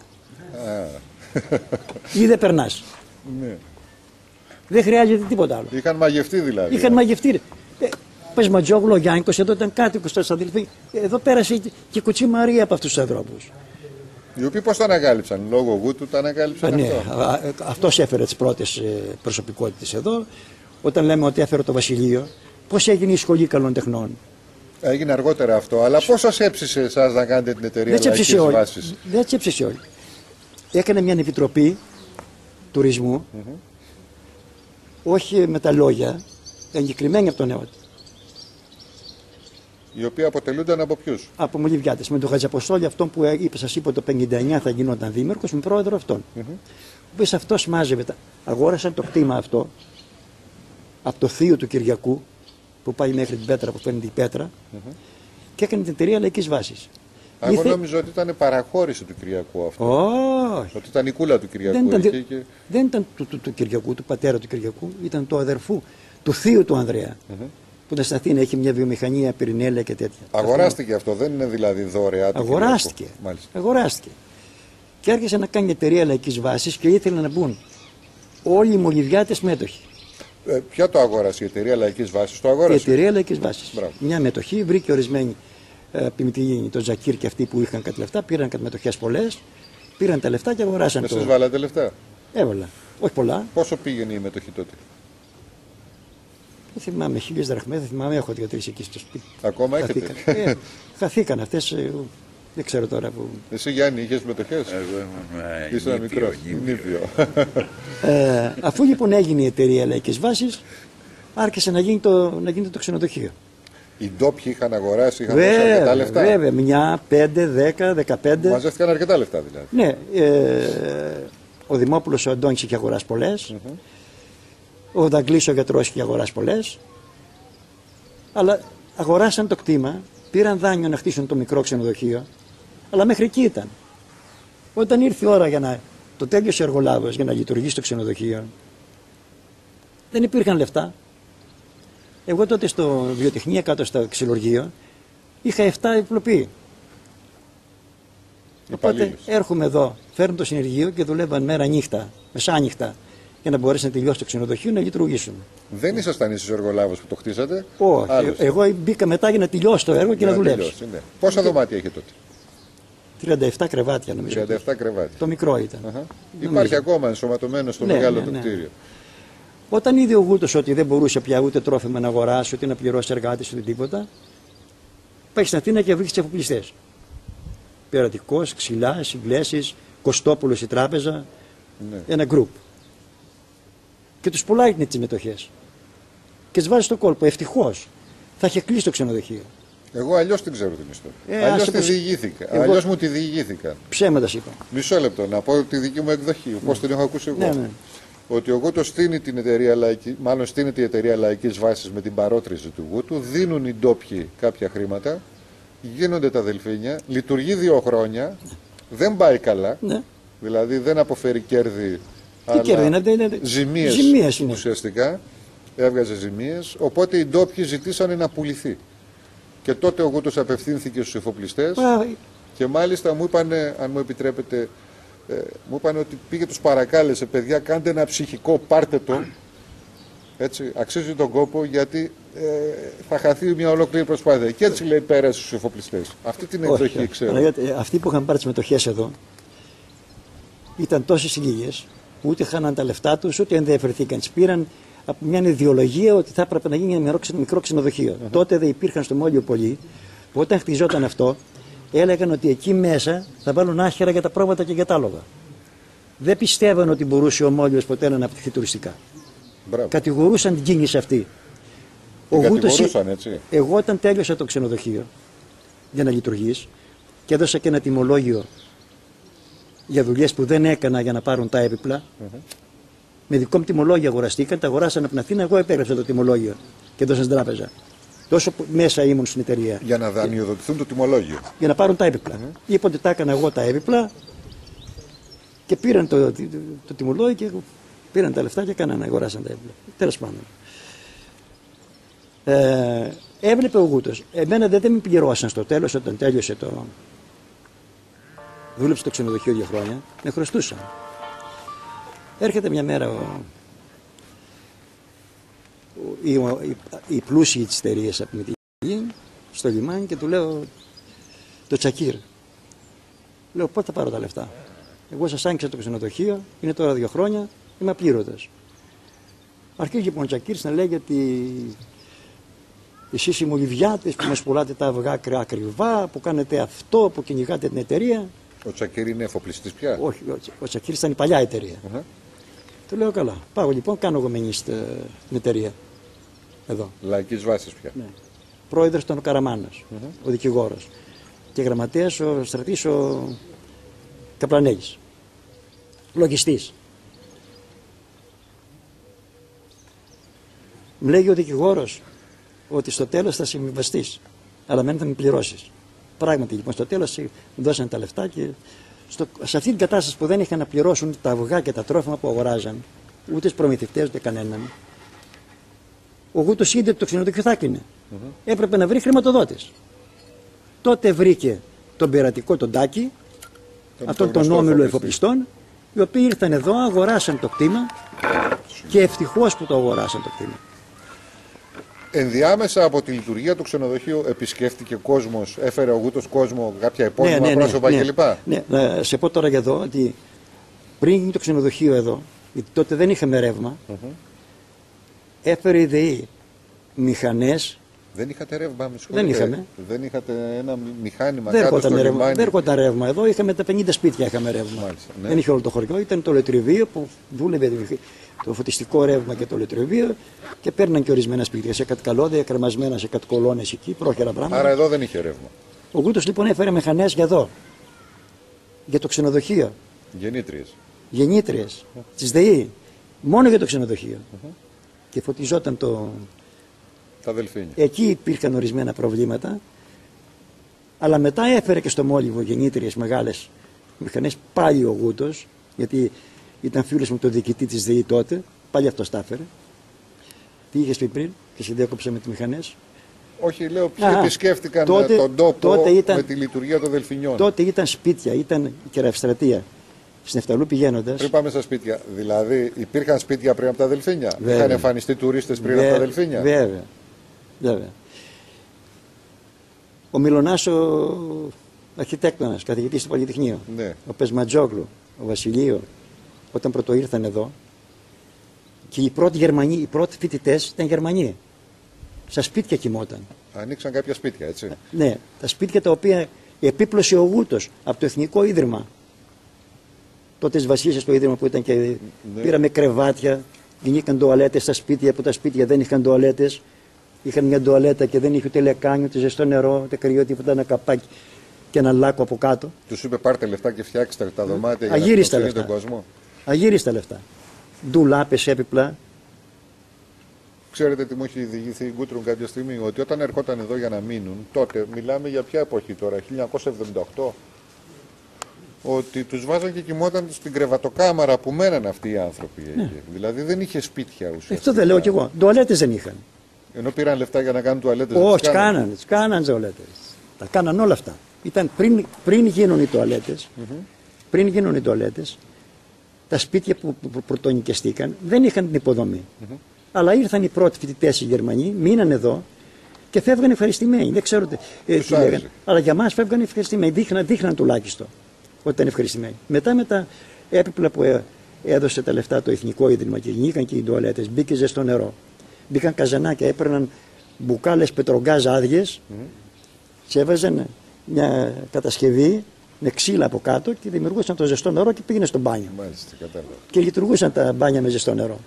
Ή δεν περνάς. Ναι. Δεν χρειάζεται τίποτα άλλο. Είχαν μαγευτεί δηλαδή. Είχαν μαγευτεί. Ε, πες Ματζόγλου, ο Γιάννικος εδώ ήταν κάτοικος τόσο αδελφοί. Εδώ πέρασε και η Κουτσή Μαρία από αυτούς τους ανθρώπους. Οι οποίοι πώς τα ανακάλυψαν, λόγω Γούτου τα ανακάλυψαν Α, ναι, αυτό. αυτός έφερε τις πρώτες προσωπικότητες εδώ. Όταν λέμε ότι έφερε το Βασιλείο, πώς έγινε η Σχολή Καλών Τεχνών. Έγινε αργότερα αυτό, αλλά πώς σας έψησε εσάς να κάνετε την εταιρεία Λαϊκής Βάσης? Δεν τσέψησε όλοι. Έκανε μια επιτροπή τουρισμού, mm-hmm. όχι με τα λόγια, εγκεκριμένη από τον νέο. Οι οποίοι αποτελούνταν από ποιους? Από Μολυβιάτες. Με τον Χατζαποστόλη, αυτόν που είπε, σας είπα το πενήντα εννιά θα γινόταν δήμαρχος, με πρόεδρο αυτόν. Mm-hmm. Ο οποίος αυτός μάζευε, τα... αγόρασαν το κτήμα αυτό από το θείο του Κυριακού, που πάει μέχρι την Πέτρα, που παίρνει την Πέτρα, mm-hmm. και έκανε την εταιρεία Λαϊκής Βάσης. Εγώ Ήθε... νόμιζα ότι ήταν παραχώρηση του Κυριακού αυτό. Όχι. Ότι ήταν η κούλα του Κυριακού. Δεν ήταν, και... δεν ήταν του, του, του Κυριακού, του πατέρα του Κυριακού, ήταν του αδερφού, του θείου του Ανδρέα. Mm-hmm. Που ήταν στην Αθήνα, έχει μια βιομηχανία, πυρηνέλαια και τέτοια. Αγοράστηκε αυτό, δεν είναι δηλαδή δωρεά του Αγοράστηκε. Αγοράστηκε. Και άρχισε να κάνει εταιρεία Λαϊκής Βάσης και ήθελε να μπουν όλοι οι Μολυβιάτες μέτοχοι. Ε, ποια το αγόρασε, η εταιρεία Λαϊκής Βάσης? Το αγόρασε. Η εταιρεία Λαϊκής Βάσης. Μια μετοχή, βρήκε ορισμένοι Πιμητιλίνοι, τον Ζακίρ και αυτοί που είχαν κάτι λεφτά, πήραν κάτι μετοχές πολλές, πήραν τα λεφτά και αγοράσαν. Εσείς το... βάλατε λεφτά? Έβαλα. Όχι πολλά. Πόσο πήγαινε η μετοχή τότε? Δεν θυμάμαι, χίλιες δραχμές, δεν θυμάμαι, έχω δύο-τρεις εκεί στο σπίτι. Ακόμα έχετε? ε, χαθήκαν αυτές, ε, δεν ξέρω τώρα που... Εσύ Γιάννη, είχες μετοχές? Εγώ ήμουν Ήσουν μικρό, νήπιο. ε, αφού λοιπόν έγινε η εταιρεία Λαϊκής Βάσης, άρχισε να, γίνει το, να γίνεται το ξενοδοχείο. Οι ντόπιοι είχαν αγοράσει, είχαν δώσει αρκετά λεφτά. Βέβαια, μια, πέντε, δέκα, δεκαπέντε. Μαζεύτηκαν αρκετά λεφτά δηλαδή. Ναι, ε, ο Δημόπουλος ο Αντώνης είχε αγοράσει πολλές. Mm-hmm. Ο Δαγκλής ο γιατρός είχε αγοράσει πολλές. Αλλά αγοράσαν το κτήμα, πήραν δάνειο να χτίσουν το μικρό ξενοδοχείο, αλλά μέχρι εκεί ήταν. Όταν ήρθε η ώρα για να το τέλειωσε ο εργολάβος για να λειτουργήσει το ξενοδοχείο, δεν υπήρχαν λεφτά. Εγώ τότε στο βιοτεχνία κάτω στο ξυλουργείο είχα επτά επιπλοποιοί. Οπότε έρχομαι εδώ, φέρνω το συνεργείο και δουλεύαν μέρα νύχτα, μεσάνυχτα για να μπορέσει να τελειώσει το ξενοδοχείο να λειτουργήσουμε. Δεν ήσασταν εσείς ο εργολάβος που το χτίσατε? Όχι. Άλλος. Εγώ μπήκα μετά για να τελειώσει το έργο και Για να, να δουλέψει. τελειώσει, ναι. Πόσα δωμάτια είχε τότε? τριάντα επτά κρεβάτια νομίζω. τριάντα επτά κρεβάτια. Το μικρό ήταν. Αχα. Υπάρχει ακόμα ενσωματωμένο στο Ναι, μεγάλο ναι, το ναι. κτίριο. Όταν είδε ο Γούτος ότι δεν μπορούσε πια ούτε τρόφιμα να αγοράσει, ούτε να πληρώσει εργάτες, ούτε τίποτα, πάει στην Αθήνα και βρήκε τους εφοπλιστές. Περατικός, Ξυλάς, Ιγκλέσης, Κωστόπουλος η τράπεζα, Ναι. ένα γκρουπ. Και τους πουλάει τις μετοχές. Και τις βάζει στο κόλπο. Ευτυχώς θα είχε κλείσει το ξενοδοχείο. Εγώ αλλιώς την ξέρω την ιστορία. Ε, αλλιώς άσε τη πως- διηγήθηκα. Εγώ- Αλλιώς μου τη διηγήθηκαν. Ψέματα είπα. Μισό λεπτό, να πω τη δική μου εκδοχή, πώς την έχω ακούσει εγώ. Ναι, ναι. Ότι ο Γούτος στείνει την εταιρεία λαϊκή, μάλλον στείνεται η εταιρεία λαϊκής βάσης με την παρότριση του Γούτου, δίνουν οι ντόπιοι κάποια χρήματα, γίνονται τα δελφίνια, λειτουργεί δύο χρόνια, δεν πάει καλά, Ναι. δηλαδή δεν αποφέρει κέρδη, Τι κέρδη είναι, είναι, είναι, ζημίες, ζημίες είναι. ουσιαστικά, έβγαζε ζημίες, οπότε οι ντόπιοι ζητήσανε να πουληθεί. Και τότε ο Γούτος απευθύνθηκε στους εφοπλιστές Α, και μάλιστα μου είπαν, αν μου επιτρέπετε, ε, μου είπαν ότι πήγε, τους παρακάλεσε, παιδιά, κάντε ένα ψυχικό, πάρτε το, έτσι, αξίζει τον κόπο, γιατί ε, θα χαθεί μια ολόκληρη προσπάθεια. Και έτσι λέει πέρασε στους εφοπλιστές. Αυτή την εκδοχή όχι, ξέρω. Παναγιώτη, ε, αυτοί που είχαν πάρει τις μετοχές εδώ ήταν τόσες λίγες που ούτε χάναν τα λεφτά τους, ούτε ενδιαφερθήκαν. Τις πήραν από μια ιδεολογία ότι θα έπρεπε να γίνει ένα μικρό, ξε- μικρό ξενοδοχείο. Uh-huh. Τότε δεν υπήρχαν στο Μόλιο πολλοί που όταν χτιζόταν αυτό έλεγαν ότι εκεί μέσα θα βάλουν άχυρα για τα πρόβατα και για τα άλογα. Δεν πιστεύαν ότι μπορούσε ο Μόλιος ποτέ να αναπτυχθεί τουριστικά. Μπράβο. Κατηγορούσαν την κίνηση αυτή. Την Γούτος- κατηγορούσαν, έτσι. Εγώ όταν τέλειωσα το ξενοδοχείο για να λειτουργείς και έδωσα και ένα τιμολόγιο για δουλειές που δεν έκανα για να πάρουν τα έπιπλα, Mm-hmm. με δικό μου τιμολόγιο αγοραστήκαν, τα αγοράσαν από την Αθήνα, εγώ επέγραψα το τιμολόγιο και έδωσα στην τράπεζα. Τόσο που μέσα ήμουν στην εταιρεία Για να δανειοδοτηθούν το τιμολόγιο. για να πάρουν τα έπιπλα. Mm-hmm. Είπα ότι τα έκανα εγώ τα έπιπλα και πήραν το, το, το, το τιμολόγιο και πήραν τα λεφτά και έκαναν, αγοράσαν τα έπιπλα. Τέλος πάντων. Ε, έβλεπε ο Γούτος. Εμένα δεν, δεν με πληρώσαν στο τέλος όταν τέλειωσε το. Δούλεψε το ξενοδοχείο δύο χρόνια, με χρωστούσαν. Έρχεται μια μέρα ο, ο, οι, οι, οι πλούσιοι της εταιρείας από την Μητυλίνη στο λιμάνι και του λέω το Τσακίρ. Λέω πότε θα πάρω τα λεφτά. Εγώ σας άνοιξα το ξενοδοχείο, είναι τώρα δύο χρόνια, είμαι απλήρωτος. Αρχίζει λοιπόν ο Τσακίρ να λέει ότι εσείς οι μολυβιάτες που μας πουλάτε τα αυγά ακριβά, που κάνετε αυτό, που κυνηγάτε την εταιρεία. Ο Τσακίρ είναι εφοπλιστής πια. Όχι, ο, ο Τσακίρ ήταν η παλιά εταιρεία. Uh-huh. Του λέω καλά. Πάω λοιπόν, κάνω εγώ μενή στην εταιρεία. Εδώ. Λαϊκής βάσης πια. Ναι. Πρόεδρος ήταν ο Καραμάνος, Uh-huh. ο δικηγόρος. Και γραμματέας ο στρατής ο Καπλανέγης. Λογιστής. Μου λέει ο δικηγόρος ότι στο τέλος θα συμβιβαστείς, αλλά μεν θα με πληρώσεις. Πράγματι λοιπόν στο τέλος μου δώσανε τα λεφτά και στο, σε αυτή την κατάσταση που δεν είχαν να πληρώσουν τα αυγά και τα τρόφιμα που αγοράζαν, ούτε τους προμηθευτές ούτε κανέναν, ο Γούτος είδε ότι το ξενοδοχείο θα έκλεινε. Mm-hmm. Έπρεπε να βρει χρηματοδότης. Τότε βρήκε τον πειρατικό τον Τάκη, Τον αυτόν τον τον γνωστό όμιλο εφοπλιστή. εφοπλιστών, οι οποίοι ήρθαν εδώ, αγοράσαν το κτήμα και ευτυχώς που το αγοράσαν το κτήμα. Ενδιάμεσα από τη λειτουργία του ξενοδοχείου επισκέφτηκε κόσμος, έφερε ο Γούτος κόσμο, κάποια επώνυμα πρόσωπα ναι, κλπ. Ναι, να σε πω τώρα για εδώ ότι πριν γίνει το ξενοδοχείο εδώ, γιατί τότε δεν είχαμε ρεύμα, Mm-hmm. έφερε η ΔΕΗ μηχανές. Δεν είχατε ρεύμα, με Δεν είχαμε. Δεν είχατε ένα μη- μηχάνημα Δεν κάτω στο έρχονταν ρεύμα, λιμάνι. δεν έρχονταν ρεύμα εδώ, είχαμε τα πενήντα σπίτια είχαμε ρεύμα. Μάλιστα, ναι. Δεν είχε όλο το χωριό, ήταν το λετριβείο που δούλευε το φωτιστικό ρεύμα και το λετριβείο και παίρναν και ορισμένα σπίτια σε κάτι καλώδια, κρεμασμένα σε κάτι κολόνες εκεί, πρόχειρα πράγματα. Άρα εδώ δεν είχε ρεύμα. Ο Γούτος λοιπόν έφερε μηχανές για εδώ, για το ξενοδοχείο, Γεννήτριες. γεννήτριες της ΔΕΗ, μόνο για το ξενοδοχείο. Uh-huh. Και φωτιζόταν το. Τα δελφίνια. Εκεί υπήρχαν ορισμένα προβλήματα, αλλά μετά έφερε και στο Μόλιβο γεννήτριες μεγάλες μηχανές, πάλι ο Γούτος, γιατί ήταν φίλος μου το διοικητή της ΔΕΗ τότε, πάλι αυτός τα έφερε. Τι είχες πει πριν και σε διάκοψα με τις μηχανές. Όχι, λέω ποιοι Α, επισκέφτηκαν τότε- τον τόπο τότε ήταν- με τη λειτουργία των δελφινιών. Τότε ήταν σπίτια, ήταν η κεραυστρατεία. Στην Νεφταλού πηγαίνοντας. Πριν πάμε στα σπίτια, δηλαδή υπήρχαν σπίτια πριν από τα Δελφίνια. Βέβαια. Είχαν εμφανιστεί τουρίστες πριν Βέ, από τα Δελφίνια. Βέβαια. Βέβαια. Ο Μιλωνάς, ο αρχιτέκτονας, καθηγητής του Πολυτεχνείου, Ναι. ο Πεσματζόγλου, ο Βασιλείο, όταν πρώτο ήρθαν εδώ, και οι πρώτοι Γερμανοί, οι πρώτοι φοιτητές ήταν Γερμανοί. Στα σπίτια κοιμόταν. Ανοίξαν κάποια σπίτια, έτσι. Ναι, τα σπίτια τα οποία επίπλωσε ο Γούτος από το Εθνικό Ίδρυμα. Τότε τις βασίλισσες στο Ίδρυμα που ήταν και Ναι. πήραμε κρεβάτια, γινήκαν τουαλέτες στα σπίτια που τα σπίτια δεν είχαν τουαλέτες. Είχαν μια τουαλέτα και δεν είχε ούτε λεκάνιο, ούτε ζεστό νερό, ούτε κρυό, τίποτα, ένα καπάκι και ένα λάκκο από κάτω. Τους είπε πάρτε λεφτά και φτιάξτε τα δωμάτια για Αγύριστα να λεφτά. τον κόσμο. Αγύριστα λεφτά. Ντουλάπες έπιπλα. Ξέρετε τι μου έχει διηγηθεί η Γκούτρουν κάποια στιγμή, ότι όταν ερχόταν εδώ για να μείνουν, τότε μιλάμε για ποια εποχή τώρα, χίλια εννιακόσια εβδομήντα οκτώ, ότι τους βάζαν και κοιμόταν στην κρεβατοκάμαρα που μέναν αυτοί οι άνθρωποι εκεί. Ναι. Δηλαδή δεν είχε σπίτια ουσιαστικά. Αυτό δεν λέω κι εγώ. Τουαλέτες δεν είχαν. Ενώ πήραν λεφτά για να κάνουν τουαλέτες. Όχι, τις κάνανε. κάναν, τις κάναν τουαλέτες. Τα κάναν όλα αυτά. Ήταν πριν, πριν γίνουν οι τουαλέτες, Mm-hmm. πριν γίνουν οι τουαλέτες, τα σπίτια που, που, που πρωτονοικιαστήκαν δεν είχαν την υποδομή. Mm-hmm. Αλλά ήρθαν οι πρώτοι φοιτητές οι Γερμανοί, μείναν εδώ και φεύγαν ευχαριστημένοι. Δεν ξέρω τι, ε, Τους τι λέγανε. άρεσε. Αλλά για μας φεύγαν ευχαριστημένοι. Δείχναν, δείχναν τουλάχιστον ότι ήταν ευχαριστημένοι. Μετά με τα έπιπλα που ε, έδωσε τα λεφτά το Εθνικό Ίδρυμα και γίνηκαν και οι τουαλέτες, μπήκε ζεστό νερό. Μπήκαν καζανάκια, έπαιρναν μπουκάλες πετρογκάζ άδειες, mm-hmm. και έβαζαν μια κατασκευή με ξύλα από κάτω και δημιουργούσαν το ζεστό νερό και πήγαινε στο μπάνιο. Μάλιστα, κατάλαβα. Και λειτουργούσαν τα μπάνια με ζεστό νερό.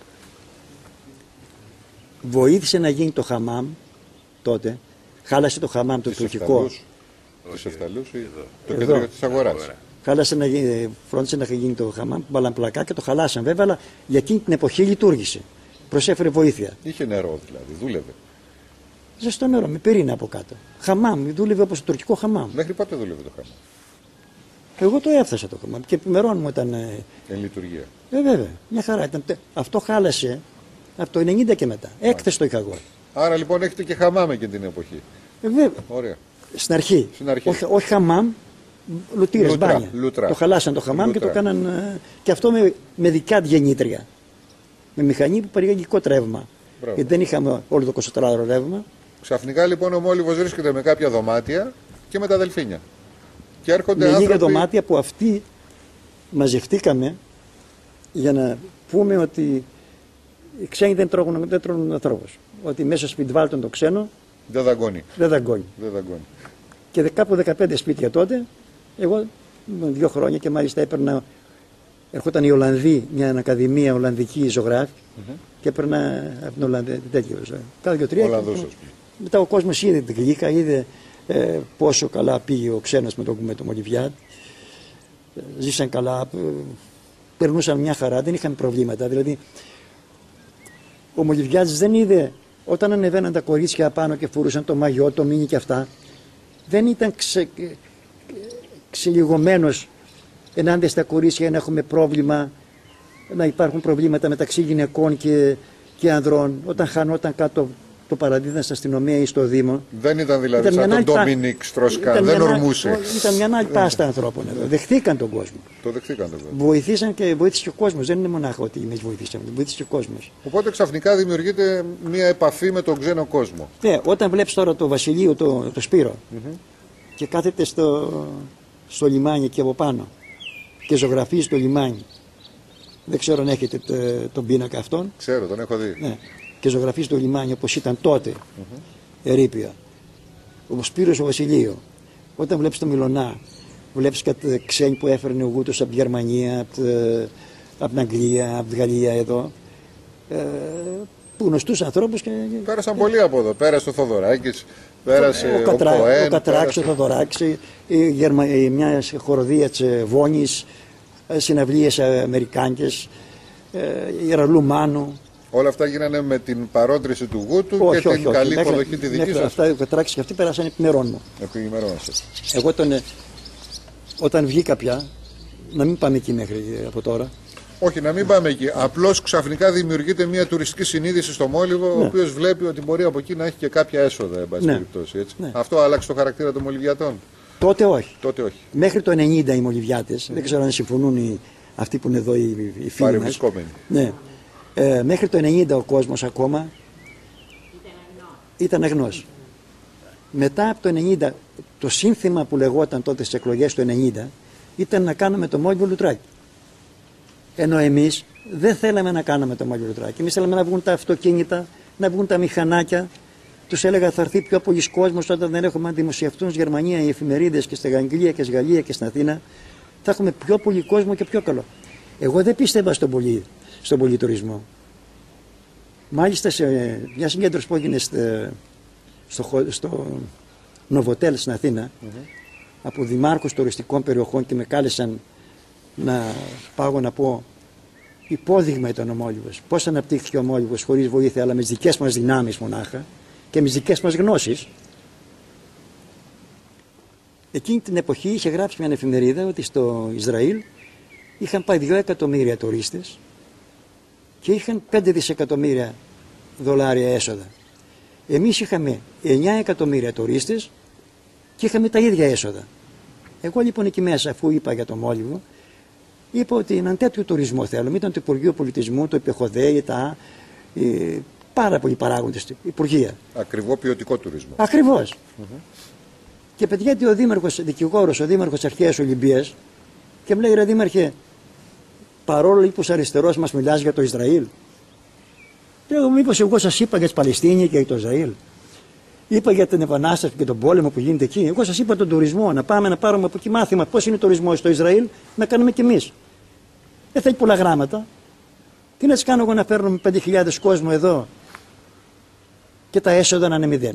Βοήθησε να γίνει το χαμάμ τότε. Χάλασε το χαμάμ το Τις τουρκικό. Εφταλούς, τις Εφταλούς ή το Εδώ. κέντρο της αγοράς. Χάλασε να γίνει, φρόντισε να γίνει το χαμάμ, βάλαν πλακά και το χαλάσαν βέβαια, αλλά για εκείνη την εποχή λειτουργήσε. Προσέφερε βοήθεια. Είχε νερό δηλαδή, δούλευε. Ζεστό νερό, με πυρήνα από κάτω. Χαμάμ, δούλευε όπως το τουρκικό χαμάμ. Μέχρι πότε δούλευε το χαμάμ? Εγώ το έφτασα το χαμάμ και επιμερών μου ήταν. Ε, Εν λειτουργία. ε, βέβαια, μια χαρά ήταν. Αυτό χάλασε από το ενενήντα και μετά. Έκθεση το είχα εγώ. Άρα λοιπόν έχετε και χαμάμ εκείνη την εποχή. Ε, βέβαια. Ωραία. Στην αρχή. Στην αρχή. Όχι, όχι χαμάμ, λουτήρες, Λούτρα, μπάνια. λούτρα. Το χαλάσαν το χαμάμ Λούτρα. και το κάναν. ε, και αυτό με, με δικιά γεννήτρια. Με μηχανή που παρηγαγικό τρεύμα. Μπράβο. Γιατί δεν είχαμε όλο το εικοσιτετράωρο ρεύμα. Ξαφνικά λοιπόν ο Μόλιβος βρίσκεται με κάποια δωμάτια και με τα Δελφίνια. Και έρχονται Με λίγα άνθρωποι... δωμάτια που αυτοί μαζευτήκαμε για να πούμε ότι οι ξένοι δεν τρώνε, δεν τρώνε ανθρώπους. Ότι μέσα στο σπιτβάλτον το ξένο Δεν δαγκώνει. δεν δαγκώνει. Δεν δαγκώνει. Και δε- κάπου δεκαπέντε σπίτια τότε, εγώ με δύο χρόνια και μάλιστα έπαιρνα. Ερχόταν η Ολλανδή, μια ακαδημία Ολλανδική ζωγράφη, Mm-hmm. και έπαιρνα από την Ολλανδία τέτοιο. Κάθε δύο-τρία. Ολλανδούς, και- ας πούμε. Μετά ο κόσμος είδε την γλύκα, είδε ε, πόσο καλά πήγε ο ξένος με τον, με τον Μολυβιάτ. Ε, ζήσαν καλά, ε, περνούσαν μια χαρά, δεν είχαν προβλήματα. Δηλαδή, ο Μολυβιάτς δεν είδε, όταν ανεβαίναν τα κορίτσια πάνω και φορούσαν το μαγιό, το μίνι και αυτά, δεν ήταν ξε, ε, ξελιγωμένος ενάντια στα κορίτσια να έχουμε πρόβλημα, να υπάρχουν προβλήματα μεταξύ γυναικών και, και ανδρών. Όταν χανόταν κάτω το παραδίδαν στην αστυνομία ή στο Δήμο. Δεν ήταν δηλαδή Ήταν σαν μια τον άλλη Ντόμινικ πα- Στροσκάν, ήταν δεν μια άλλη- ορμούσε. Ήταν μια άλλη πάστα ανθρώπων εδώ. Δεχτήκαν τον κόσμο. Το δεχτήκαν το βέβαια. Βοηθήσαν και βοήθησε και ο κόσμο. Δεν είναι μονάχα ότι εμεί βοηθήσαμε, βοήθησε και ο κόσμο. Οπότε ξαφνικά δημιουργείται μια επαφή με τον ξένο κόσμο. Ναι, όταν βλέπει τώρα το Βασιλείο, το, το Σπύρο, Mm-hmm. και κάθεται στο, στο λιμάνι και από πάνω και ζωγραφίζει το λιμάνι. Δεν ξέρω αν έχετε το- τον πίνακα αυτόν. Ξέρω, τον έχω δει. Ναι. Και ζωγραφίζει το λιμάνι όπως ήταν τότε, Mm-hmm. ερείπια. Ο Σπύρος ο Βασιλείο. Όταν βλέπεις το Μιλωνά, βλέπεις κάτι ξένοι που έφερνε ο Γούτος από τη Γερμανία, από, τη- από την Αγγλία, από τη Γαλλία εδώ. Ε, που γνωστούς ανθρώπους και... Πέρασαν πολλοί από εδώ. Πέρασε ο Θοδωράκης, πέρασε ο, ο, Κατρά, Κοέν. ο Κατράξης, ο πέρασε- Θοδωράκης, η Γερμα... η μια χοροδία της ε, Βόνης, ε, συναυλίες ε, αμερικάνικες, ε, η Ραλού Μάνου. Όλα αυτά γίνανε με την παρότριση του Γούτου Όχι, και όχι, την όχι. καλή Μέχρι- υποδοχή τη δική μέχρι σας. Αυτά, ο Κατράξης και αυτοί πέρασαν επιμερών μου. Επιμερών σας. Εγώ τον, ε, όταν βγήκα πια, να μην πάμε εκεί μέχρι ε, από τώρα. Όχι, να μην πάμε εκεί. Απλώς ξαφνικά δημιουργείται μια τουριστική συνείδηση στο Μόλιβο, ο Ναι. οποίος βλέπει ότι μπορεί από εκεί να έχει και κάποια έσοδα, εν πάση Ναι. περιπτώσει. Έτσι. Ναι. Αυτό άλλαξε το χαρακτήρα των Μολυβιατών. Τότε όχι. Τότε όχι. Μέχρι το ενενήντα οι Μολυβιάτες, δεν ξέρω αν συμφωνούν οι αυτοί που είναι εδώ οι, οι φίλοι μας. Ναι. Ε, μέχρι το ενενήντα ο κόσμος ακόμα ήταν αγνός. Μετά από το ενενήντα, το σύνθημα που λεγόταν τότε στις εκλογές του ενενήντα ήταν να κάνουμε το Μόλιβο λουτράκι. Ενώ εμείς δεν θέλαμε να κάνουμε το Μόλιβο λουτράκι. Εμείς θέλαμε να βγουν τα αυτοκίνητα, να βγουν τα μηχανάκια. Τους έλεγα θα έρθει πιο πολλοί κόσμος όταν δεν έχουμε δημοσιευτούν στη Γερμανία οι εφημερίδες και στην Αγγλία και στη Γαλλία και στην Αθήνα. Θα έχουμε πιο πολύ κόσμο και πιο καλό. Εγώ δεν πίστευα στον πολύ, στον πολυτουρισμό. Μάλιστα σε μια συγκέντρωση που έγινε στο, στο, στο Νοβοτέλ στην Αθήνα mm-hmm. από δημάρχους τουριστικών περιοχών και με κάλεσαν να πάω να πω υπόδειγμα ήταν ο Μόλιβος. Πώς αναπτύχθηκε ο Μόλιβος χωρίς βοήθεια αλλά με τις δικές μας δυνάμεις μονάχα και με τις δικές μας γνώσεις. Εκείνη την εποχή είχε γράψει μια εφημερίδα ότι στο Ισραήλ είχαν πάει δύο εκατομμύρια τουρίστες και είχαν πέντε δισεκατομμύρια δολάρια έσοδα. Εμείς είχαμε εννιά εκατομμύρια τουρίστες και είχαμε τα ίδια έσοδα. Εγώ λοιπόν εκεί μέσα, αφού είπα για το Μόλιβο, είπα ότι έναν τέτοιο τουρισμό θέλουμε. Ήταν το Υπουργείο Πολιτισμού, το ΕΠΕΧΟΔΕ, τα ε, πάρα πολλοί παράγοντες, υπουργεία. Ακριβό ποιοτικό τουρισμό. Ακριβώς. Mm-hmm. Και παιδιά, ο δήμαρχος, δικηγόρος, ο δήμαρχος Αρχαίας Ολυμπίας, και μου λέει: ρε δήμαρχε, παρόλο που είσαι αριστερός, μας μιλάς για το Ισραήλ. Λέω: μήπως εγώ σας είπα για τις Παλαιστίνοι και για το Ισραήλ. Είπα για την επανάσταση και τον πόλεμο που γίνεται εκεί. Εγώ σας είπα τον τουρισμό. Να πάμε να πάρουμε από εκεί μάθημα πώς είναι ο τουρισμός στο Ισραήλ, να κάνουμε κι εμείς. Δεν θέλει πολλά γράμματα. Τι να τις κάνω εγώ να φέρνουμε πέντε χιλιάδες κόσμο εδώ και τα έσοδα να είναι μηδέν.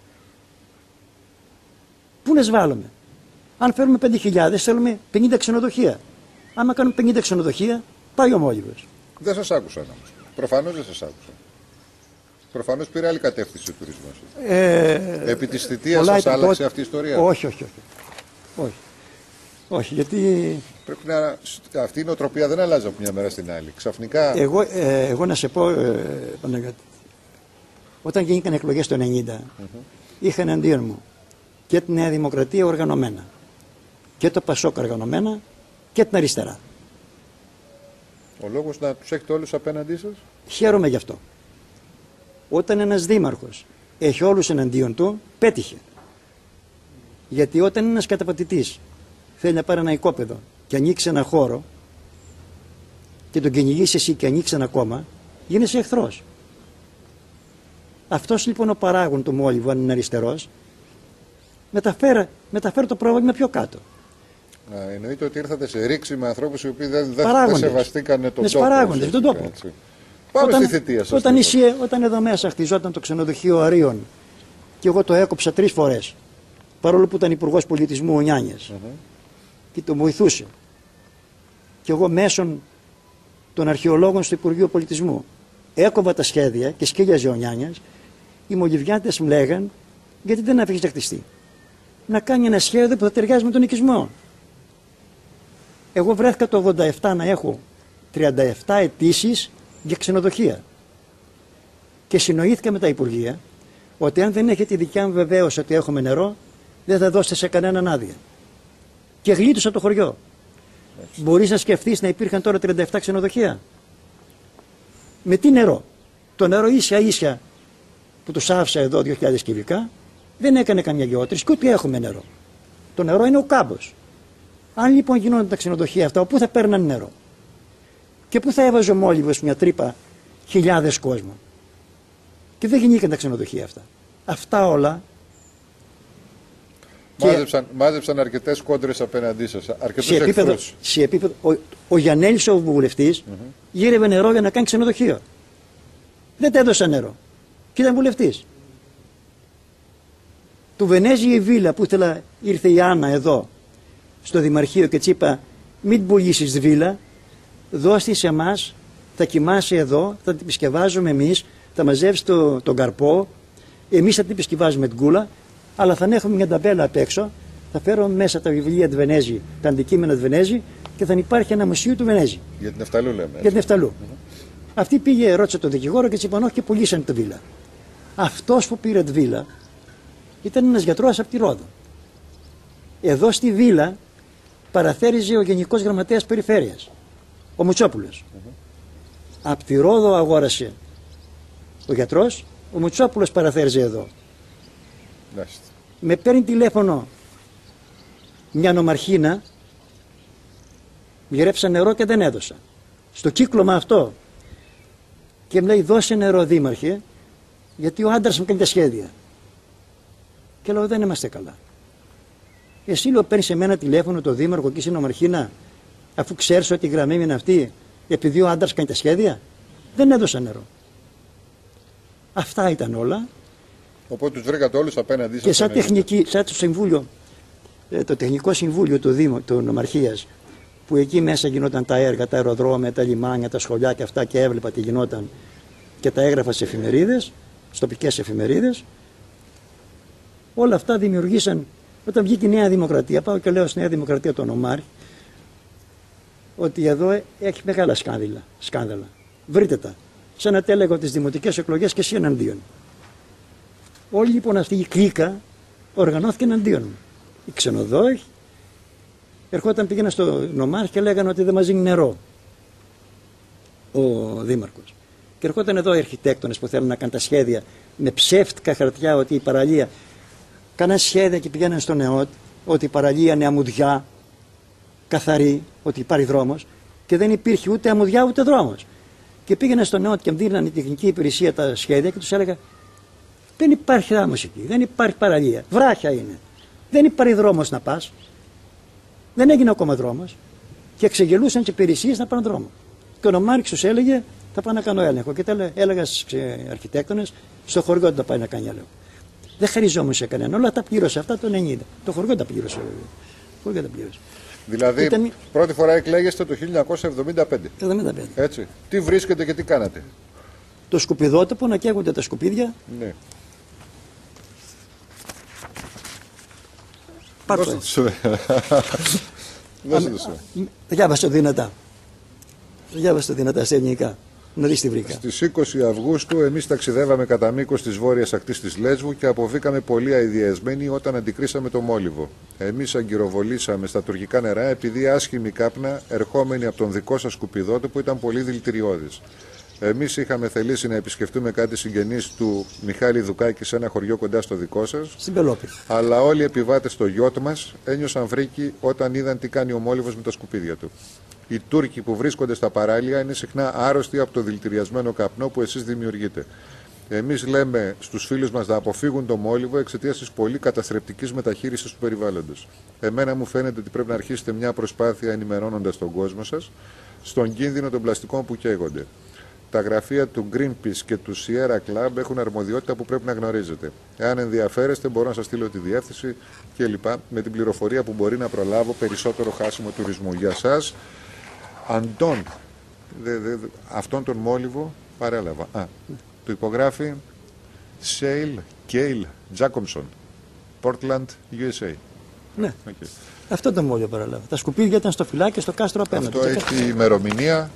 Πού να βάλουμε? Αν φέρουμε πέντε χιλιάδες, θέλουμε πενήντα ξενοδοχεία. Άμα κάνουμε πενήντα ξενοδοχεία, πάει ο Μόλιβος. Δεν σας άκουσαν όμως. Προφανώς δεν σας άκουσαν. Προφανώς πήρε άλλη κατεύθυνση ο τουρισμός. Ε, Επί της θητείας σας άλλαξε τότε... αυτή η ιστορία. Όχι, όχι, όχι. Όχι, όχι γιατί... Πρέπει να... Αυτή η νοοτροπία δεν αλλάζει από μια μέρα στην άλλη. Ξαφνικά... Εγώ, ε, εγώ να σε πω, ε, όταν γίνηκαν εκλογές το ενενήντα, mm-hmm. είχα εναντίον μου και τη Νέα Δημοκρατία οργανωμένα, και το Πασόκ οργανωμένα και την αριστερά. Ο λόγος να τους έχετε όλους απέναντί σας? Χαίρομαι γι' αυτό. Όταν ένας δήμαρχος έχει όλους εναντίον του, πέτυχε. Γιατί όταν ένας καταπατητής θέλει να πάρει ένα οικόπεδο και ανοίξει ένα χώρο και τον κυνηγήσει εσύ και ανοίξει ένα κόμμα, γίνεσαι εχθρός. Αυτός λοιπόν ο παράγων του Μόλιβου, αν είναι αριστερός, μεταφέρει, μεταφέρει το πρόβλημα πιο κάτω. Α, εννοείται ότι ήρθατε σε ρήξη με ανθρώπους οι οποίοι δεν, δεν σεβαστήκανε τον τόπο. Παράγοντες, τον τόπο. Πάμε όταν, στη θητεία σας. Όταν, είσαι, όταν εδώ μέσα χτιζόταν το ξενοδοχείο Αρίων και εγώ το έκοψα τρεις φορές, παρόλο που ήταν υπουργός πολιτισμού ο Νιάνιας uh-huh. και το βοηθούσε, και εγώ μέσω των αρχαιολόγων στο Υπουργείο Πολιτισμού έκοβα τα σχέδια και σκύλιαζε ο Νιάνιας, οι μολυβιάτες μου λέγαν: γιατί δεν άφηγες να χτιστεί? Να κάνει ένα σχέδιο που θα ταιριάζει με τον οικισμό. Εγώ βρέθηκα το ογδόντα επτά να έχω τριάντα επτά αιτήσεις για ξενοδοχεία. Και συνοήθηκα με τα Υπουργεία ότι αν δεν έχετε τη δικιά μου βεβαίωση ότι έχουμε νερό, δεν θα δώσετε σε κανέναν άδεια. Και γλίτωσα το χωριό. Έτσι. Μπορείς να σκεφτείς να υπήρχαν τώρα τριάντα επτά ξενοδοχεία? Με τι νερό? Το νερό ίσια ίσια που τους άφησα εδώ δύο χιλιάδες κυβικά δεν έκανε καμιά γεώτρηση και ούτε έχουμε νερό. Το νερό είναι ο κάμπος. Αν λοιπόν γινόταν τα ξενοδοχεία αυτά, πού θα παίρναν νερό? Και πού θα έβαζε ο Μόλιβος μια τρύπα χιλιάδες κόσμο? Και δεν γινήκαν τα ξενοδοχεία αυτά. Αυτά όλα. Μάζεψαν, και... μάζεψαν αρκετές κόντρες απέναντί σας. Αρκετούς σε επίπεδο, εχθρούς. Σε επίπεδο, ο, ο Γιαννέλης ο βουλευτής mm-hmm. γύρευε νερό για να κάνει ξενοδοχείο. Δεν τα έδωσε νερό. Και ήταν βουλευτής. Του Βενέζη η βίλα που ήθελα, ήρθε η Άννα εδώ στο Δημαρχείο και της είπα: μην πουλήσεις βίλα, δώσ' τη σε εμάς, θα κοιμάσαι εδώ, θα την επισκευάζουμε εμείς, θα μαζεύεις το, τον καρπό, εμείς θα την επισκευάζουμε την κούλα, αλλά θα έχουμε μια ταμπέλα απ' έξω, θα φέρω μέσα τα βιβλία του Βενέζη, τα αντικείμενα του Βενέζη και θα υπάρχει ένα μουσείο του Βενέζη. Για την Εφταλού λέμε. Για την Εφταλού. Mm-hmm. Αυτή πήγε, ρώτησε τον δικηγόρο και της είπαν: όχι, και πουλήσαν τη βίλα. Αυτός που πήρε τη βίλα ήταν ένας γιατρός από τη Ρόδο. Εδώ στη βίλα παραθέριζε ο Γενικός Γραμματέας Περιφέρειας. Ο Μουτσόπουλος. Mm-hmm. Απ' τη Ρόδο αγόρασε ο γιατρός, ο Μουτσόπουλος παραθέριζε εδώ. Λάστε. Με παίρνει τηλέφωνο μια νομαρχίνα, γυρέψα νερό και δεν έδωσα. Στο κύκλωμα αυτό. Και μου λέει, δώσε νερό δήμαρχε, γιατί ο άντρας μου κάνει τα σχέδια. Και λέω, δεν είμαστε καλά. Εσύ, λέω, παίρνεις σε μένα τηλέφωνο το δήμαρχο και είσαι νομαρχίνα, αφού ξέρεις ότι η γραμμή είναι αυτή, επειδή ο άντρας κάνει τα σχέδια. Δεν έδωσα νερό. Αυτά ήταν όλα. Οπότε τους βρήκατε όλους απέναντί σας. Και σαν τεχνική, σαν το συμβούλιο, το τεχνικό συμβούλιο του Δήμου, του Νομαρχίας, που εκεί μέσα γινόταν τα έργα, τα αεροδρόμια, τα λιμάνια, τα σχολιά και αυτά, και έβλεπα τι γινόταν και τα έγραφα σε εφημερίδες, στις τοπικές εφημερίδες. Όλα αυτά δημιουργήσαν, όταν βγήκε η Νέα Δημοκρατία, πάω και λέω στη Νέα Δημοκρατία τον Ομάρ, ότι εδώ έχει μεγάλα σκάνδαλα. σκάνδαλα. Βρείτε τα. Σαν να τέλεγω τις δημοτικές εκλογές και εσύ εναντίον. Όλη λοιπόν αυτή η κλίκα οργανώθηκε εναντίον μου. Οι ξενοδόχοι ερχόταν, πήγαινα στο Νομάρχη και λέγανε ότι δεν μας δίνει νερό ο δήμαρχος. Και ερχόταν εδώ οι αρχιτέκτονες που θέλουν να κάνουν τα σχέδια με ψεύτικα χαρτιά ότι η παραλία. Κάναν σχέδια και πηγαίναν στο ΝΕΟΤ ότι η παραλία είναι αμμουδιά, καθαρή, ότι υπάρχει δρόμος, και δεν υπήρχε ούτε αμμουδιά ούτε δρόμος. Και πήγαιναν στο ΝΕΟΤ και μου δίνανε η τεχνική υπηρεσία τα σχέδια και τους έλεγα: δεν υπάρχει δρόμος εκεί, δεν υπάρχει παραλία, βράχια είναι. Δεν υπάρχει δρόμος να πας. Δεν έγινε ακόμα δρόμος. Και εξεγελούσαν τις υπηρεσίες να πάνε δρόμο. Και ο Νομάρχης τους έλεγε: θα πάω να κάνω έλεγχο. Και τα έλεγα στους αρχιτέκτονες: στο χωριό δεν θα πάει να κάνει έλεγχο. Δεν χαριζόμουν σε κανέναν, όλα τα πλήρωσε αυτά το ενενήντα. Το χωριό τα πλήρωσε. Το χωριό τα πλήρωσε. Δηλαδή, Ήταν... πρώτη φορά εκλέγεστε το χίλια εννιακόσια εβδομήντα πέντε. εβδομήντα πέντε. Έτσι. Τι βρίσκετε και τι κάνατε? Το σκουπιδότοπο, να καίγονται τα σκουπίδια. Ναι. Πάρτε. Δώστε το σου. Διάβασε το δυνατά. Διάβασε το δυνατά στα ελληνικά. Να δεις τι βρήκα. Στις είκοσι Αυγούστου εμείς ταξιδεύαμε κατά μήκος της βόρειας ακτής της Λέσβου και αποβήκαμε πολύ αηδιασμένοι όταν αντικρίσαμε το Μόλιβο. Εμείς αγκυροβολήσαμε στα τουρκικά νερά επειδή άσχημη κάπνα ερχόμενη από τον δικό σας σκουπιδότοπο ήταν πολύ δηλητηριώδης. Εμείς είχαμε θελήσει να επισκεφτούμε κάτι συγγενείς του Μιχάλη Δουκάκη σε ένα χωριό κοντά στο δικό σας. Στην Πελόπη. Αλλά όλοι οι επιβάτες στο γιότ μας ένιωσαν φρίκι όταν είδαν τι κάνει ο Μόλιβος με τα σκουπίδια του. Οι Τούρκοι που βρίσκονται στα παράλια είναι συχνά άρρωστοι από το δηλητηριασμένο καπνό που εσείς δημιουργείτε. Εμείς λέμε στους φίλους μας να αποφύγουν το Μόλιβο εξαιτίας της πολύ καταστρεπτικής μεταχείρισης του περιβάλλοντος. Εμένα μου φαίνεται ότι πρέπει να αρχίσετε μια προσπάθεια ενημερώνοντας τον κόσμο σας στον κίνδυνο των πλαστικών που καίγονται. Τα γραφεία του Greenpeace και του Sierra Club έχουν αρμοδιότητα που πρέπει να γνωρίζετε. Εάν ενδιαφέρεστε, μπορώ να σας στείλω τη διεύθυνση κλπ. Με την πληροφορία που μπορεί να προλάβω περισσότερο χάσιμο τουρισμού. Για σας, Αντών, δε, δε, δε, αυτόν τον Μόλιβο παρέλαβα. Α, το υπογράφει Σέιλ Κέιλ Τζάκομσον, Portland, γιου ες έι. Ναι. Okay. Αυτό το Μόλιβο παρέλαβα. Τα σκουπίδια ήταν στο φυλάκι και στο κάστρο απέναντι. Αυτό έχει ημερομηνία.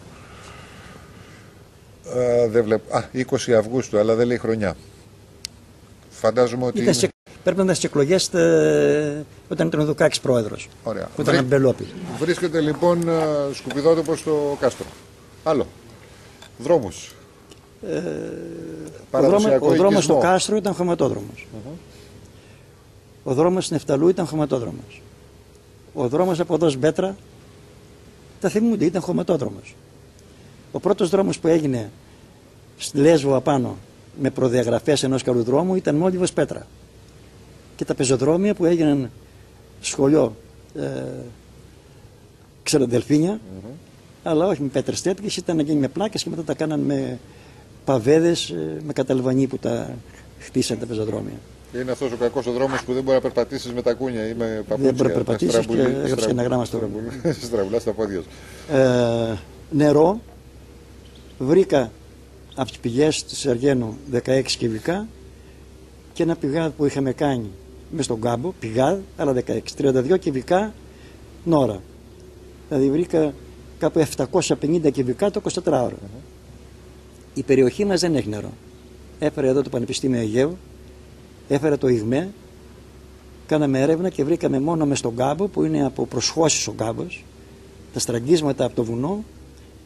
Uh, δεν βλέπω. Α, είκοσι Αυγούστου, αλλά δεν λέει χρονιά. Φαντάζομαι ότι. Είναι... Σε... Πρέπει να ήταν στις εκλογές ε, όταν ήταν ο Δουκάκης πρόεδρος. Ωραία. Όταν ήταν Μπελόπη. Βρίσκεται λοιπόν σκουπιδότοπο στο κάστρο. Άλλο. Δρόμους. Ε, ο δρόμος, ο δρόμος στο κάστρο ήταν χωματόδρομος. Uh-huh. Ο δρόμος στην Νεφταλού ήταν χωματόδρομος. Ο δρόμος από εδώ Μπέτρα, τα θυμούνται, ήταν χωματόδρομος. Ο πρώτος δρόμος που έγινε στη Λέσβο απάνω με προδιαγραφές ενός καλού δρόμου ήταν Μόλιβος Πέτρα. Και τα πεζοδρόμια που έγιναν σχολείο ε, ξέρω δελφίνια, mm-hmm. αλλά όχι με πέτρες τέτοιες, ήταν να γίνει με πλάκες και μετά τα κάναν με παβέδες, ε, με καταλβανί που τα χτίσαν τα πεζοδρόμια. Είναι αυτός ο κακός ο δρόμος που δεν μπορεί να περπατήσεις με τα κούνια ή με παπούτσια. Δεν μπορεί να περπατήσεις και έγραψε ένα γράμμα στο δρόμο. Στραβουλά στα πόδια σου. Ε, νερό βρήκα από τις πηγές της Αργένου δεκαέξι κυβικά και ένα πηγάδ που είχαμε κάνει μες στον κάμπο, πηγάδ, άλλα δεκαέξι, τριάντα δύο κυβικά νόρα. Δηλαδή βρήκα κάπου επτακόσια πενήντα κυβικά το εικοσιτετράωρο. Uh-huh. Η περιοχή μας δεν έχει νερό. Έφερα εδώ το Πανεπιστήμιο Αιγαίου, έφερα το ΙΓΜΕ, κάναμε έρευνα και βρήκαμε μόνο μες στον κάμπο, που είναι από προσχώσεις ο κάμπος, τα στραγγίσματα από το βουνό,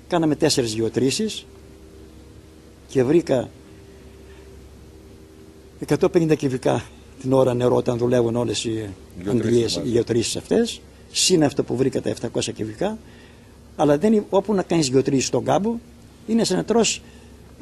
κάναμε τέσσερις γεωτρήσεις και βρήκα εκατόν πενήντα κυβικά την ώρα νερό όταν δουλεύουν όλες οι αντιλίες, οι γεωτρήσεις αυτές, συν αυτό που βρήκα τα επτακόσια κυβικά, αλλά δεν, όπου να κάνεις γεωτρήσεις στον κάμπο είναι σαν να τρως ε,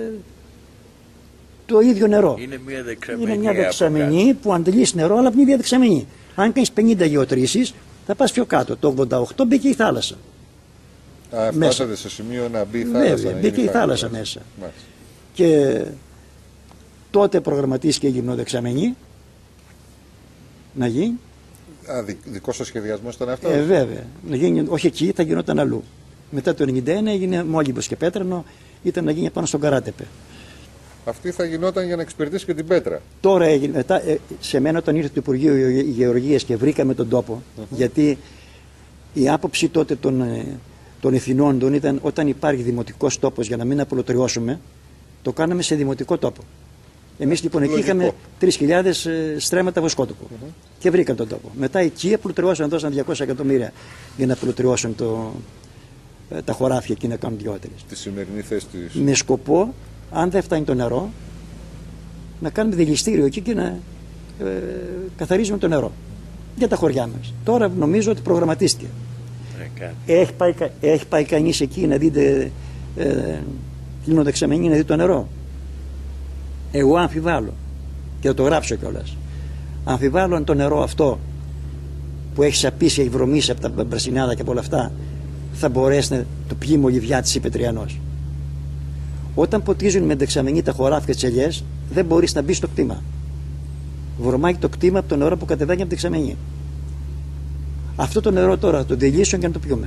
το ίδιο νερό. Είναι μια δεξαμενή, είναι μια δεξαμενή που αντιλείς νερό, αλλά από μια δεξαμενή. Αν κάνεις πενήντα γεωτρήσεις θα πας πιο κάτω. Το ογδόντα οκτώ μπήκε η θάλασσα. Α, φτάσατε σε σημείο να μπει η θάλασσα. Βέβαια, μπήκε η θάλασσα μέσα. Μάλιστα. Και τότε προγραμματίστηκε η γυμνοδεξαμενή να γίνει. Α, δι, δικό σας σχεδιασμός ήταν αυτό. Ε, βέβαια. Να γίνει, όχι εκεί, θα γινόταν αλλού. Μετά το ενενήντα ένα έγινε Μόλυμπος και Πέτρανο, ήταν να γίνει πάνω στον Καράτεπε. Αυτή θα γινόταν για να εξυπηρετήσει και την Πέτρα. Τώρα έγινε, μετά, σε μένα όταν ήρθε το Υπουργείο Γεωργίας και βρήκαμε τον τόπο, uh-huh. γιατί η άποψη τότε των, των ηθινόντων ήταν όταν υπάρχει δημοτικός τόπος για να μην απολωτριώσουμε, το κάναμε σε δημοτικό τόπο. Εμείς λοιπόν εκεί είχαμε τρεις χιλιάδες στρέμματα βοσκότοπου uh-huh. και βρήκαν τον τόπο. Μετά εκεί απολωτριώσαν, δώσαν διακόσια εκατομμύρια για να απολωτριώσουν το, τα χωράφια εκεί να κάνουν διότερες. Τη σημερινή θέση της. Με σκοπό, αν δεν φτάνει το νερό, να κάνουμε δηληστήριο εκεί και να ε, καθαρίζουμε το νερό για τα χωριά μας. Τώρα νομίζω ότι προγραμματίστηκε. Ε, έχει, πάει, έχει πάει κανείς εκεί να δείτε ε, κλινοδεξαμενή να δει το νερό. Εγώ αμφιβάλλω και θα το γράψω κιόλας. Αμφιβάλλω αν το νερό αυτό που έχει σαπίσει, έχει βρωμίσει από τα μπρασινάδα και από όλα αυτά θα μπορέσει να το πιει μολυβιά της Πετριανός. Όταν ποτίζουν με δεξαμενή τα χωράφια τις ελιές, δεν μπορείς να μπει στο κτήμα. Βρωμάει το κτήμα από το νερό που κατεβαίνει από τη δεξαμενή. Αυτό το νερό τώρα το διελύσουν και να το πιούμε.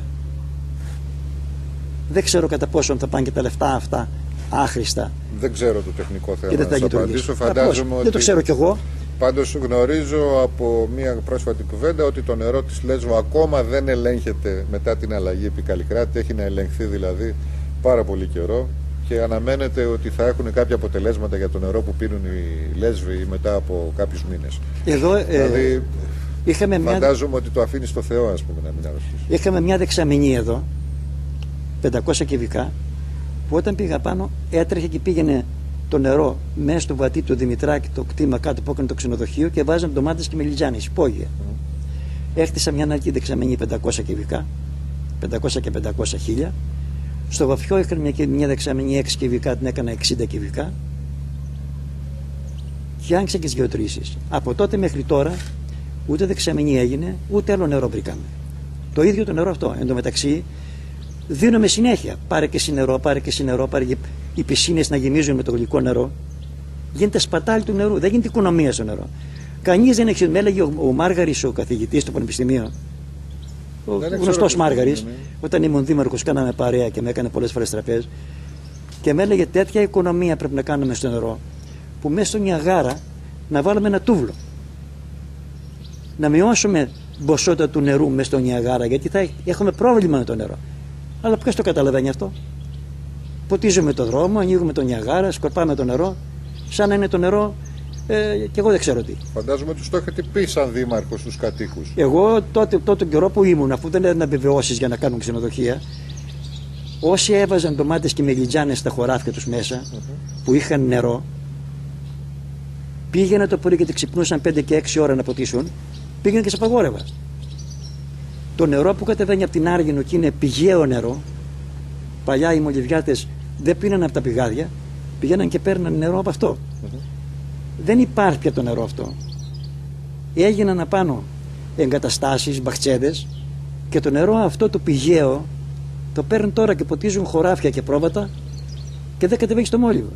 Δεν ξέρω κατά πόσο θα πάνε και τα λεφτά αυτά άχρηστα. Δεν ξέρω το τεχνικό θέμα. Και δεν θα απαντήσω. Φαντάζομαι ότι... Δεν το ξέρω κι εγώ. Πάντως γνωρίζω από μια πρόσφατη κουβέντα ότι το νερό της Λέσβου ακόμα δεν ελέγχεται μετά την αλλαγή επί Καλλικράτη. Έχει να ελεγχθεί δηλαδή πάρα πολύ καιρό. Και αναμένεται ότι θα έχουν κάποια αποτελέσματα για το νερό που πίνουν οι Λέσβοι μετά από κάποιους μήνες. Εδώ, ε, δηλαδή, είχαμε φαντάζομαι μια... ότι το αφήνει στο Θεό, ας πούμε, να μην αρρωστήσει. Είχαμε μια δεξαμενή εδώ, πεντακόσια κυβικά, που όταν πήγα πάνω έτρεχε και πήγαινε το νερό μέσα στο βατί του Δημητράκη, το κτήμα κάτω που έκανε το ξενοδοχείο και βάζαν ντομάτες και μελιτζάνες, υπόγεια. Mm. Έχτισα μια άλλη δεξαμενή πεντακόσια κυβικά, πεντακόσια και πεντακόσια χίλια. Στο Βαφιό είχαν μια, μια δεξαμενή έξι κυβικά, την έκανα εξήντα κυβικά και άνοιξα και τις γεωτρήσεις. Από τότε μέχρι τώρα ούτε δεξαμενή έγινε, ούτε άλλο νερό βρήκαμε. Το ίδιο το νερό αυτό. Εν τω μεταξύ δίνουμε συνέχεια. Πάρε και εσύ νερό, πάρε και εσύ νερό, πάρε και οι πισίνες να γεμίζουν με το γλυκό νερό. Γίνεται σπατάλη του νερού, δεν γίνεται οικονομία στο νερό. Κανείς δεν έχει. Με έλεγε ο, ο Μάργαρης, ο καθηγητής στο Πανεπιστημίο. Ο γνωστός Μάργαρης, όταν ήμουν δήμαρχος, κάναμε παρέα και με έκανε πολλές φορές τραπέζ. Και με έλεγε τέτοια οικονομία πρέπει να κάνουμε στο νερό, που μέσα στο Νιαγάρα να βάλουμε ένα τούβλο. Να μειώσουμε την ποσότητα του νερού μέσα στο Νιαγάρα, γιατί θα έχουμε πρόβλημα με το νερό. Αλλά ποιος το καταλαβαίνει αυτό? Ποτίζουμε το δρόμο, ανοίγουμε το Νιαγάρα, σκορπάμε το νερό, σαν να είναι το νερό. Ε, και εγώ δεν ξέρω τι. Φαντάζομαι ότι το έχετε πει σαν δήμαρχος στους κατοίκους. Εγώ τότε, τότε τον καιρό που ήμουν, αφού δεν έδιναν επιβεβαιώσεις για να κάνουν ξενοδοχεία, όσοι έβαζαν ντομάτες και μελιτζάνες στα χωράφια τους μέσα, uh-huh. που είχαν νερό, πήγαινε το πρωί και ξυπνούσαν πέντε και έξι ώρα να ποτίσουν, πήγαινε και σε απαγόρευα. Το νερό που κατεβαίνει από την Άργυνο και είναι πηγαίο νερό, παλιά οι μολυβιάτες δεν πίναν από τα πηγάδια, πηγαίναν και παίρναν νερό από αυτό. Uh-huh. Δεν υπάρχει πια το νερό αυτό. Έγιναν απάνω εγκαταστάσεις, μπαχτσέδες και το νερό αυτό το πηγαίο το παίρνουν τώρα και ποτίζουν χωράφια και πρόβατα και δεν κατεβαίνει στο μόλυβο.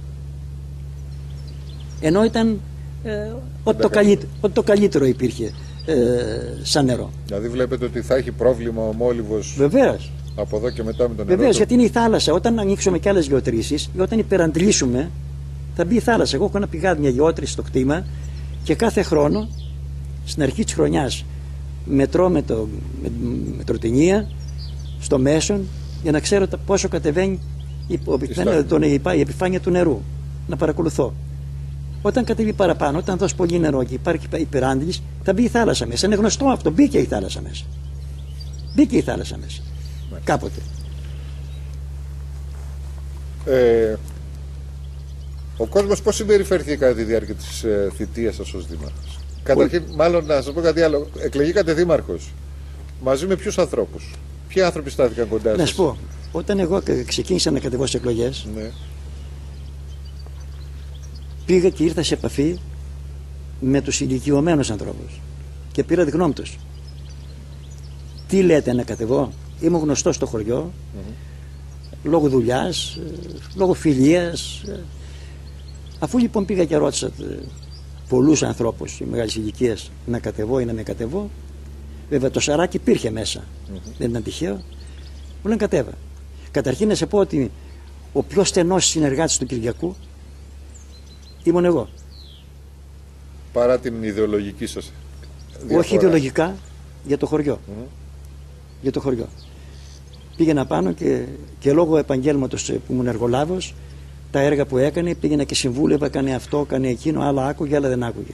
Ενώ ήταν ε, ό,τι, το καλύτερο, ό,τι το καλύτερο υπήρχε ε, σαν νερό. Δηλαδή βλέπετε ότι θα έχει πρόβλημα ο μόλυβος. Βεβαίως. Από εδώ και μετά με τον νερό. Βεβαίως, γιατί είναι η θάλασσα. Όταν ανοίξουμε και άλλες γεωτρήσεις ή όταν υπεραντλήσουμε, θα μπει η θάλασσα. Εγώ έχω ένα πηγάδι, μια γεώτρηση στο κτήμα και κάθε χρόνο στην αρχή της χρονιάς μετρώ με, το, με, με τροτινία στο μέσον για να ξέρω πόσο κατεβαίνει η, η, η επιφάνεια του νερού. Να παρακολουθώ. Όταν κατεβεί παραπάνω, όταν δώσει πολύ νερό και υπάρχει υπεράντληση, θα μπει η θάλασσα μέσα. Είναι γνωστό αυτό. Μπήκε η θάλασσα μέσα. Μπήκε η θάλασσα μέσα. Κάποτε. Ε, ο κόσμος πώς συμπεριφέρθηκε κατά τη διάρκεια της ε, θητείας σας ως δήμαρχος? Καταρχήν, μάλλον να σας πω κάτι άλλο. Εκλεγήκατε δήμαρχος. Μαζί με ποιους ανθρώπους? Ποιοι άνθρωποι στάθηκαν κοντά σας? Να σου πω, όταν εγώ ξεκίνησα να κατεβώ στις εκλογές, Ναι. πήγα και ήρθα σε επαφή με τους ηλικιωμένους ανθρώπους και πήρα τη γνώμη τους. Τι λέτε να κατεβώ? Είμαι γνωστός στο χωριό, mm-hmm. λόγω δουλειάς, λόγω φιλίας. Αφού λοιπόν πήγα και ρώτησα πολλούς ανθρώπους μεγάλης ηλικίας να κατεβώ ή να με κατεβώ, βέβαια το σαράκι υπήρχε μέσα, mm-hmm. δεν ήταν τυχαίο, μου λένε κατέβα. Καταρχήν να σε πω ότι ο πιο στενός συνεργάτης του Κυριακού ήμουν εγώ. Παρά την ιδεολογική σας διαφορά? Όχι ιδεολογικά, για το χωριό. Mm. Για το χωριό. Πήγαινα πάνω και, και λόγω επαγγέλματος που ήμουν εργολάβος, τα έργα που έκανε, πήγαινα και συμβούλευα, έκανε αυτό, έκανε εκείνο, άλλα άκουγε, άλλα δεν άκουγε.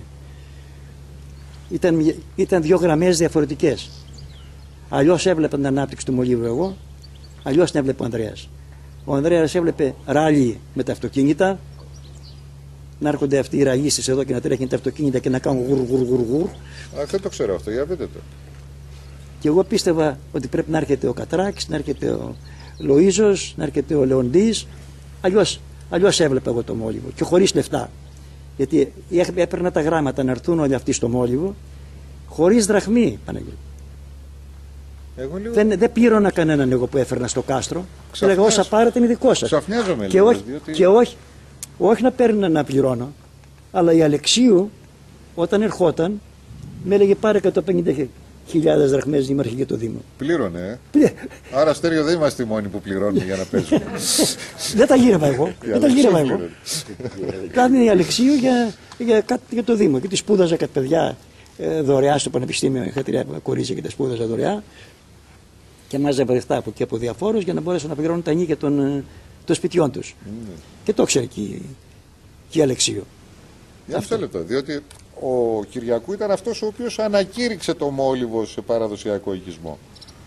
Ήταν, ήταν δύο γραμμές διαφορετικές. Αλλιώς έβλεπα την ανάπτυξη του Μολύβου εγώ, αλλιώς την έβλεπε ο Ανδρέας. Ο Ανδρέας έβλεπε ράλι με τα αυτοκίνητα, να έρχονται αυτοί οι ραλίστες εδώ και να τρέχουν τα αυτοκίνητα και να κάνουν γουρ γουρ γουρ γουρ. Α, δεν το ξέρω αυτό, για πείτε το. Και εγώ πίστευα ότι πρέπει να έρχεται ο Κατράκης, να έρχεται ο Λοΐζος, να έρχεται ο Λεοντής. Αλλιώς, αλλιώς έβλεπα εγώ το Μόλιβο και χωρίς λεφτά. Γιατί έπαιρνα τα γράμματα να έρθουν όλοι αυτοί στο Μόλιβο χωρίς δραχμή, Παναγιώτη. Εγώ λίγο... δεν, δεν πλήρωνα κανέναν εγώ που έφερνα στο κάστρο. Έλεγα όσα πάρετε είναι δικό σας. Ξαφνιάζομαι και λίγο. Όχι, διότι... και όχι, όχι να παίρνω να πληρώνω, αλλά η Αλεξίου όταν ερχόταν με έλεγε πάρε εκατόν πενήντα χιλιάδες δραχμές δήμαρχη για το Δήμο. Πλήρωνε, ε. Άρα Στέριο δεν είμαστε οι μόνοι που πληρώνουν για να παίζουμε. Δεν τα γύρευα εγώ. Δεν τα γύρευα εγώ. Κάνει η Αλεξίου για, για, για το Δήμο. Και τη σπούδαζα κάτι παιδιά ε, δωρεά στο Πανεπιστήμιο. Είχα τρία κορίτσια και τα σπούδαζα δωρεά. Και μάζευα λεφτά από εκεί από διαφόρους για να μπορέσουν να πληρώνουν τα νίκια των, των σπιτιών τους. Mm. Και το ξέρει και, και η Αλεξίου. Για αυτό λεπτό, διότι ο Κυριακού ήταν αυτός ο οποίος ανακήρυξε το Μόλιβο σε παραδοσιακό οικισμό.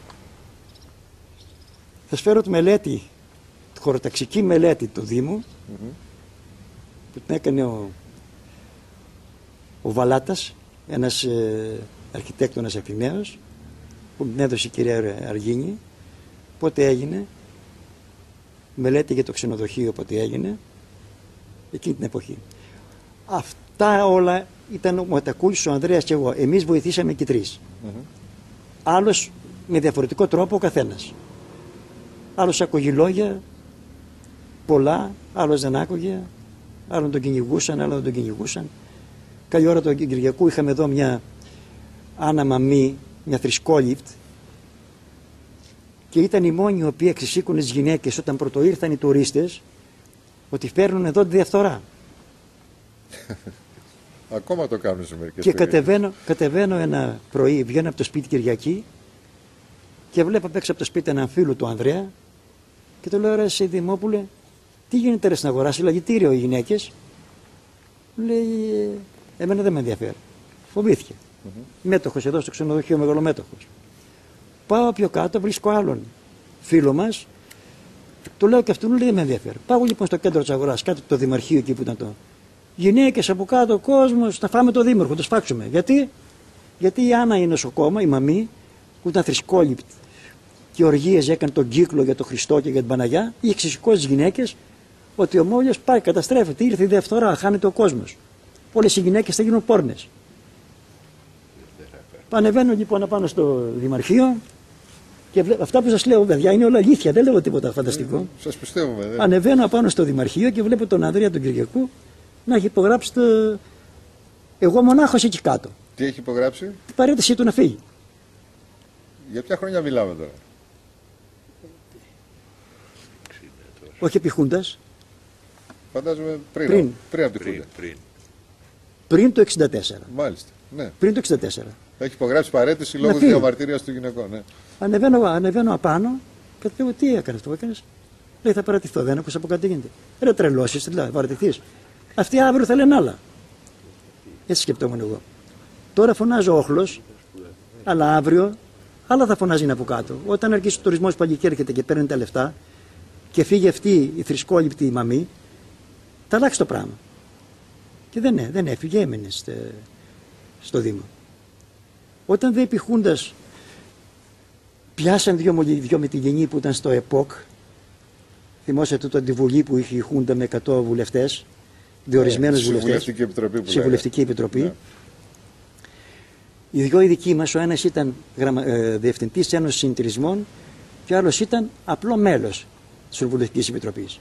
Θα σου φέρω τη μελέτη, τη χωροταξική μελέτη του Δήμου, mm-hmm. που την έκανε ο, ο Βαλάτας, ένας ε, αρχιτέκτονας Αθηναίος, που την έδωσε η κυρία Αργίνη. Πότε έγινε, μελέτη για το ξενοδοχείο πότε έγινε, εκείνη την εποχή. Αυτά όλα ήταν ο Ματακούλης, ο Ανδρέας και εγώ. Εμείς βοηθήσαμε και τρεις. Mm-hmm. Άλλος με διαφορετικό τρόπο ο καθένας. Άλλος άκουγε λόγια, πολλά, άλλος δεν άκουγε, άλλον τον κυνηγούσαν, άλλον δεν τον κυνηγούσαν. Καλή ώρα του Κυριακού είχαμε εδώ μια Άννα Μαμή, μια θρησκόληπτ, και ήταν η μόνη η οποία ξεσήκωνε τις γυναίκες όταν πρωτοήρθαν οι τουρίστες ότι φέρνουν εδώ τη διαφθορά. Ακόμα το κάνουν σε μερικές Και κατεβαίνω, κατεβαίνω ένα πρωί, βγαίνω από το σπίτι Κυριακή και βλέπω απ' έξω από το σπίτι έναν φίλο του Ανδρέα και του λέω ρε εσύ Δημόπουλε, τι γίνεται ρε στην αγορά, συλλαγητήριο οι γυναίκες? Λέει εμένα δεν με ενδιαφέρει. Φοβήθηκε. Mm-hmm. Μέτοχος εδώ στο ξενοδοχείο, μεγαλομέτοχος. Πάω πιο κάτω, βρίσκω άλλον φίλο μας, του λέω και αυτού λέει δεν με ενδιαφέρει. Πάω λοιπόν στο κέντρο της αγοράς, κάτω από το δημαρχείο εκεί που ήταν το. Γυναίκες από κάτω, ο κόσμος, θα φάμε το δήμαρχο, το σφάξουμε. Γιατί? Γιατί η Άννα είναι στο κόμμα, η μαμή, που ήταν θρησκόληπτη και οργίες έκανε τον κύκλο για τον Χριστό και για την Παναγιά, είχε ξεσηκώσει τις γυναίκες ότι ο Μόλιος πάει, καταστρέφεται, ήρθε η διαφθορά, χάνεται ο κόσμος. Όλες οι γυναίκες θα γίνουν πόρνες. Ανεβαίνω λοιπόν πάνω στο δημαρχείο και βλέπω, αυτά που σας λέω παιδιά είναι όλα αλήθεια, δεν λέω τίποτα φανταστικό. Ε, σας πιστεύουμε. Δε. Ανεβαίνω πάνω στο δημαρχείο και βλέπω τον Ανδρέα τον Κυριακού να έχει υπογράψει το... εγώ μονάχος εκεί κάτω. Τι έχει υπογράψει? Την παρέτησή του να φύγει. Για ποια χρόνια μιλάμε τώρα? Όχι επί Χούντας. Φαντάζομαι πριν, πριν, πριν από τη πριν, Χούντα. πριν. Πριν το εξήντα τέσσερα. Μάλιστα, ναι. Πριν το εξήντα τέσσερα. Έχει υπογράψει παρέτηση λόγω της διαμαρτυρίας του γυναικών. Ναι. Ανεβαίνω, ανεβαίνω απάνω και του λέω τι έκανε αυτό που έκανες? Λέει θα παρατηθώ, δεν άκουσα από κάτι γίνεται. Ρε τρελώσεις, δηλαδή, παρατηθείς. Αυτοί αύριο θα λένε άλλα. Έτσι σκεπτόμουν εγώ. Τώρα φωνάζω όχλος, αλλά αύριο άλλα θα φωνάζει από κάτω. Όταν αρχίσει ο τουρισμός που εκεί έρχεται και παίρνει τα λεφτά και φύγει αυτή η θρησκόληπτη μαμή, θα αλλάξει το πράγμα. Και δεν, δεν έφυγε, έμενε στε, στο Δήμο. Όταν δε επιχούντας πιάσαν δυο, δυο με τη γενή που ήταν στο ΕΠΟΚ, θυμόσατε το αντιβουλή που είχε η Χούντα με εκατό βουλευτές, διορισμένους βουλευτές, Συμβουλευτική Επιτροπή. Που Συμβουλευτική Επιτροπή. Ναι. Οι δυο οι δικοί μας, ο ένας ήταν γραμμα, ε, διευθυντής Ένωσης Συνεταιρισμών και ο άλλος ήταν απλό μέλος της Συμβουλευτικής Επιτροπής.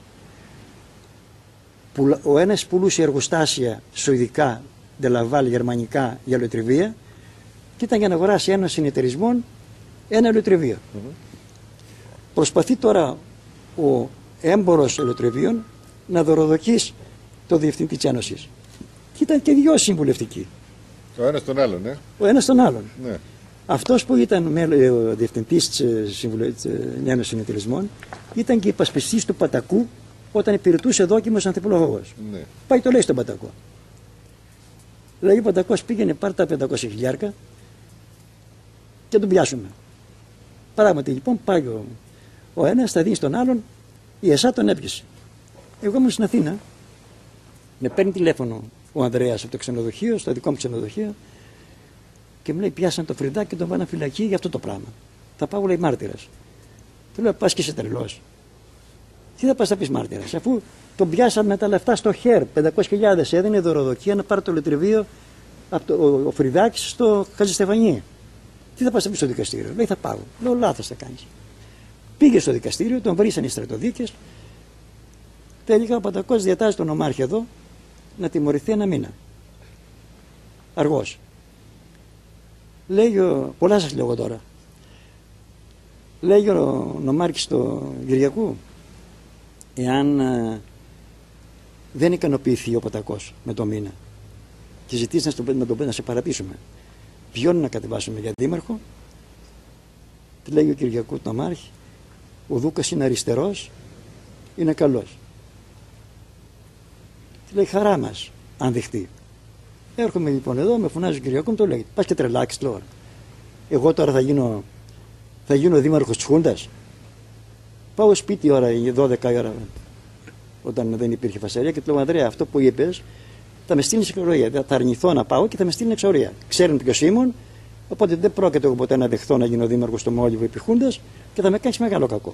Ο ένας πουλούσε εργοστάσια σουηδικά, ντελαβάλ, γερμανικά για ελαιοτριβία και ήταν για να αγοράσει Ένωση Συνεταιρισμών ένα ελαιοτριβείο. Mm-hmm. Προσπαθεί τώρα ο έμπορος ελαιοτριβίων να δωροδοκίσει το διευθυντή της Ένωσης. Και ήταν και δυο συμβουλευτικοί. Ο ένας τον άλλον, ναι. Ο ένας τον άλλον. Ναι. Αυτός που ήταν ο διευθυντής της Ένωσης Συνεταιρισμών ήταν και υπασπιστής του Πατακού όταν υπηρετούσε δόκιμος ανθιπολογός. Ναι. Πάει το λέει στον Πατακό. Δηλαδή ο Πατακός πήγαινε πάρει τα πεντακόσια χιλιάρικα και τον πιάσουμε. Πράγματι λοιπόν πάει ο, ο ένας, θα δίνει στον άλλον, η ΕΣΑ τον έπιασε. Εγώ ήμουν στην Αθήνα, με παίρνει τηλέφωνο ο Ανδρέας από το ξενοδοχείο, στο δικό μου ξενοδοχείο και μου λέει πιάσαν το Φρυδάκι και τον πάνε φυλακή για αυτό το πράγμα. Θα πάω, λέει, μάρτυρας. Του λέω πας και είσαι τρελός. Τι θα πας να πεις μάρτυρας, αφού τον πιάσαμε με τα λεφτά στο χέρ, πεντακόσιες χιλιάδες έδινε δωροδοκία να πάρει το λετριβείο από το, ο, ο Φρυδάκης στο Χατζηστεφανή. Τι θα πας να πεις στο δικαστήριο, λέει θα πάω. Λέω λάθος θα κάνεις. Πήγε στο δικαστήριο, τον βρήσαν οι στρατοδίκες. Τελικά ο Πατακός διατάζει τον νομάρχη εδώ να τιμωρηθεί ένα μήνα. Αργός. Λέει ο, πολλά σας λέω τώρα. Λέει ο νομάρχης του Κυριακού, εάν α, δεν ικανοποιηθεί ο Πατακός με το μήνα και ζητήσει να, να, το, να σε παρατήσουμε, ποιον να κατεβάσουμε για δήμαρχο, τι λέει ο Κυριακού του νομάρχη, ο Δούκας είναι αριστερός, είναι καλός. Τι λέει χαρά μας, αν δεχτεί. Έρχομαι λοιπόν εδώ, με φωνάζει ο Κυριακού, μου το λέει, πας και τρελάξεις τώρα. Εγώ τώρα θα γίνω, θα γίνω δήμαρχος της Χούντας. Πάω σπίτι ώρα, δώδεκα ώρα, όταν δεν υπήρχε φασαρία και του λέω, Ανδρέα, αυτό που είπες θα με στείλει εξορία. Θα αρνηθώ να πάω και θα με στείλει εξορία. Ξέρουν ποιος ήμουν, οπότε δεν πρόκειται εγώ ποτέ να δεχθώ να γίνω δήμαρχος στο Μόλιβο επί Χούντας και θα με κάνεις μεγάλο κακό.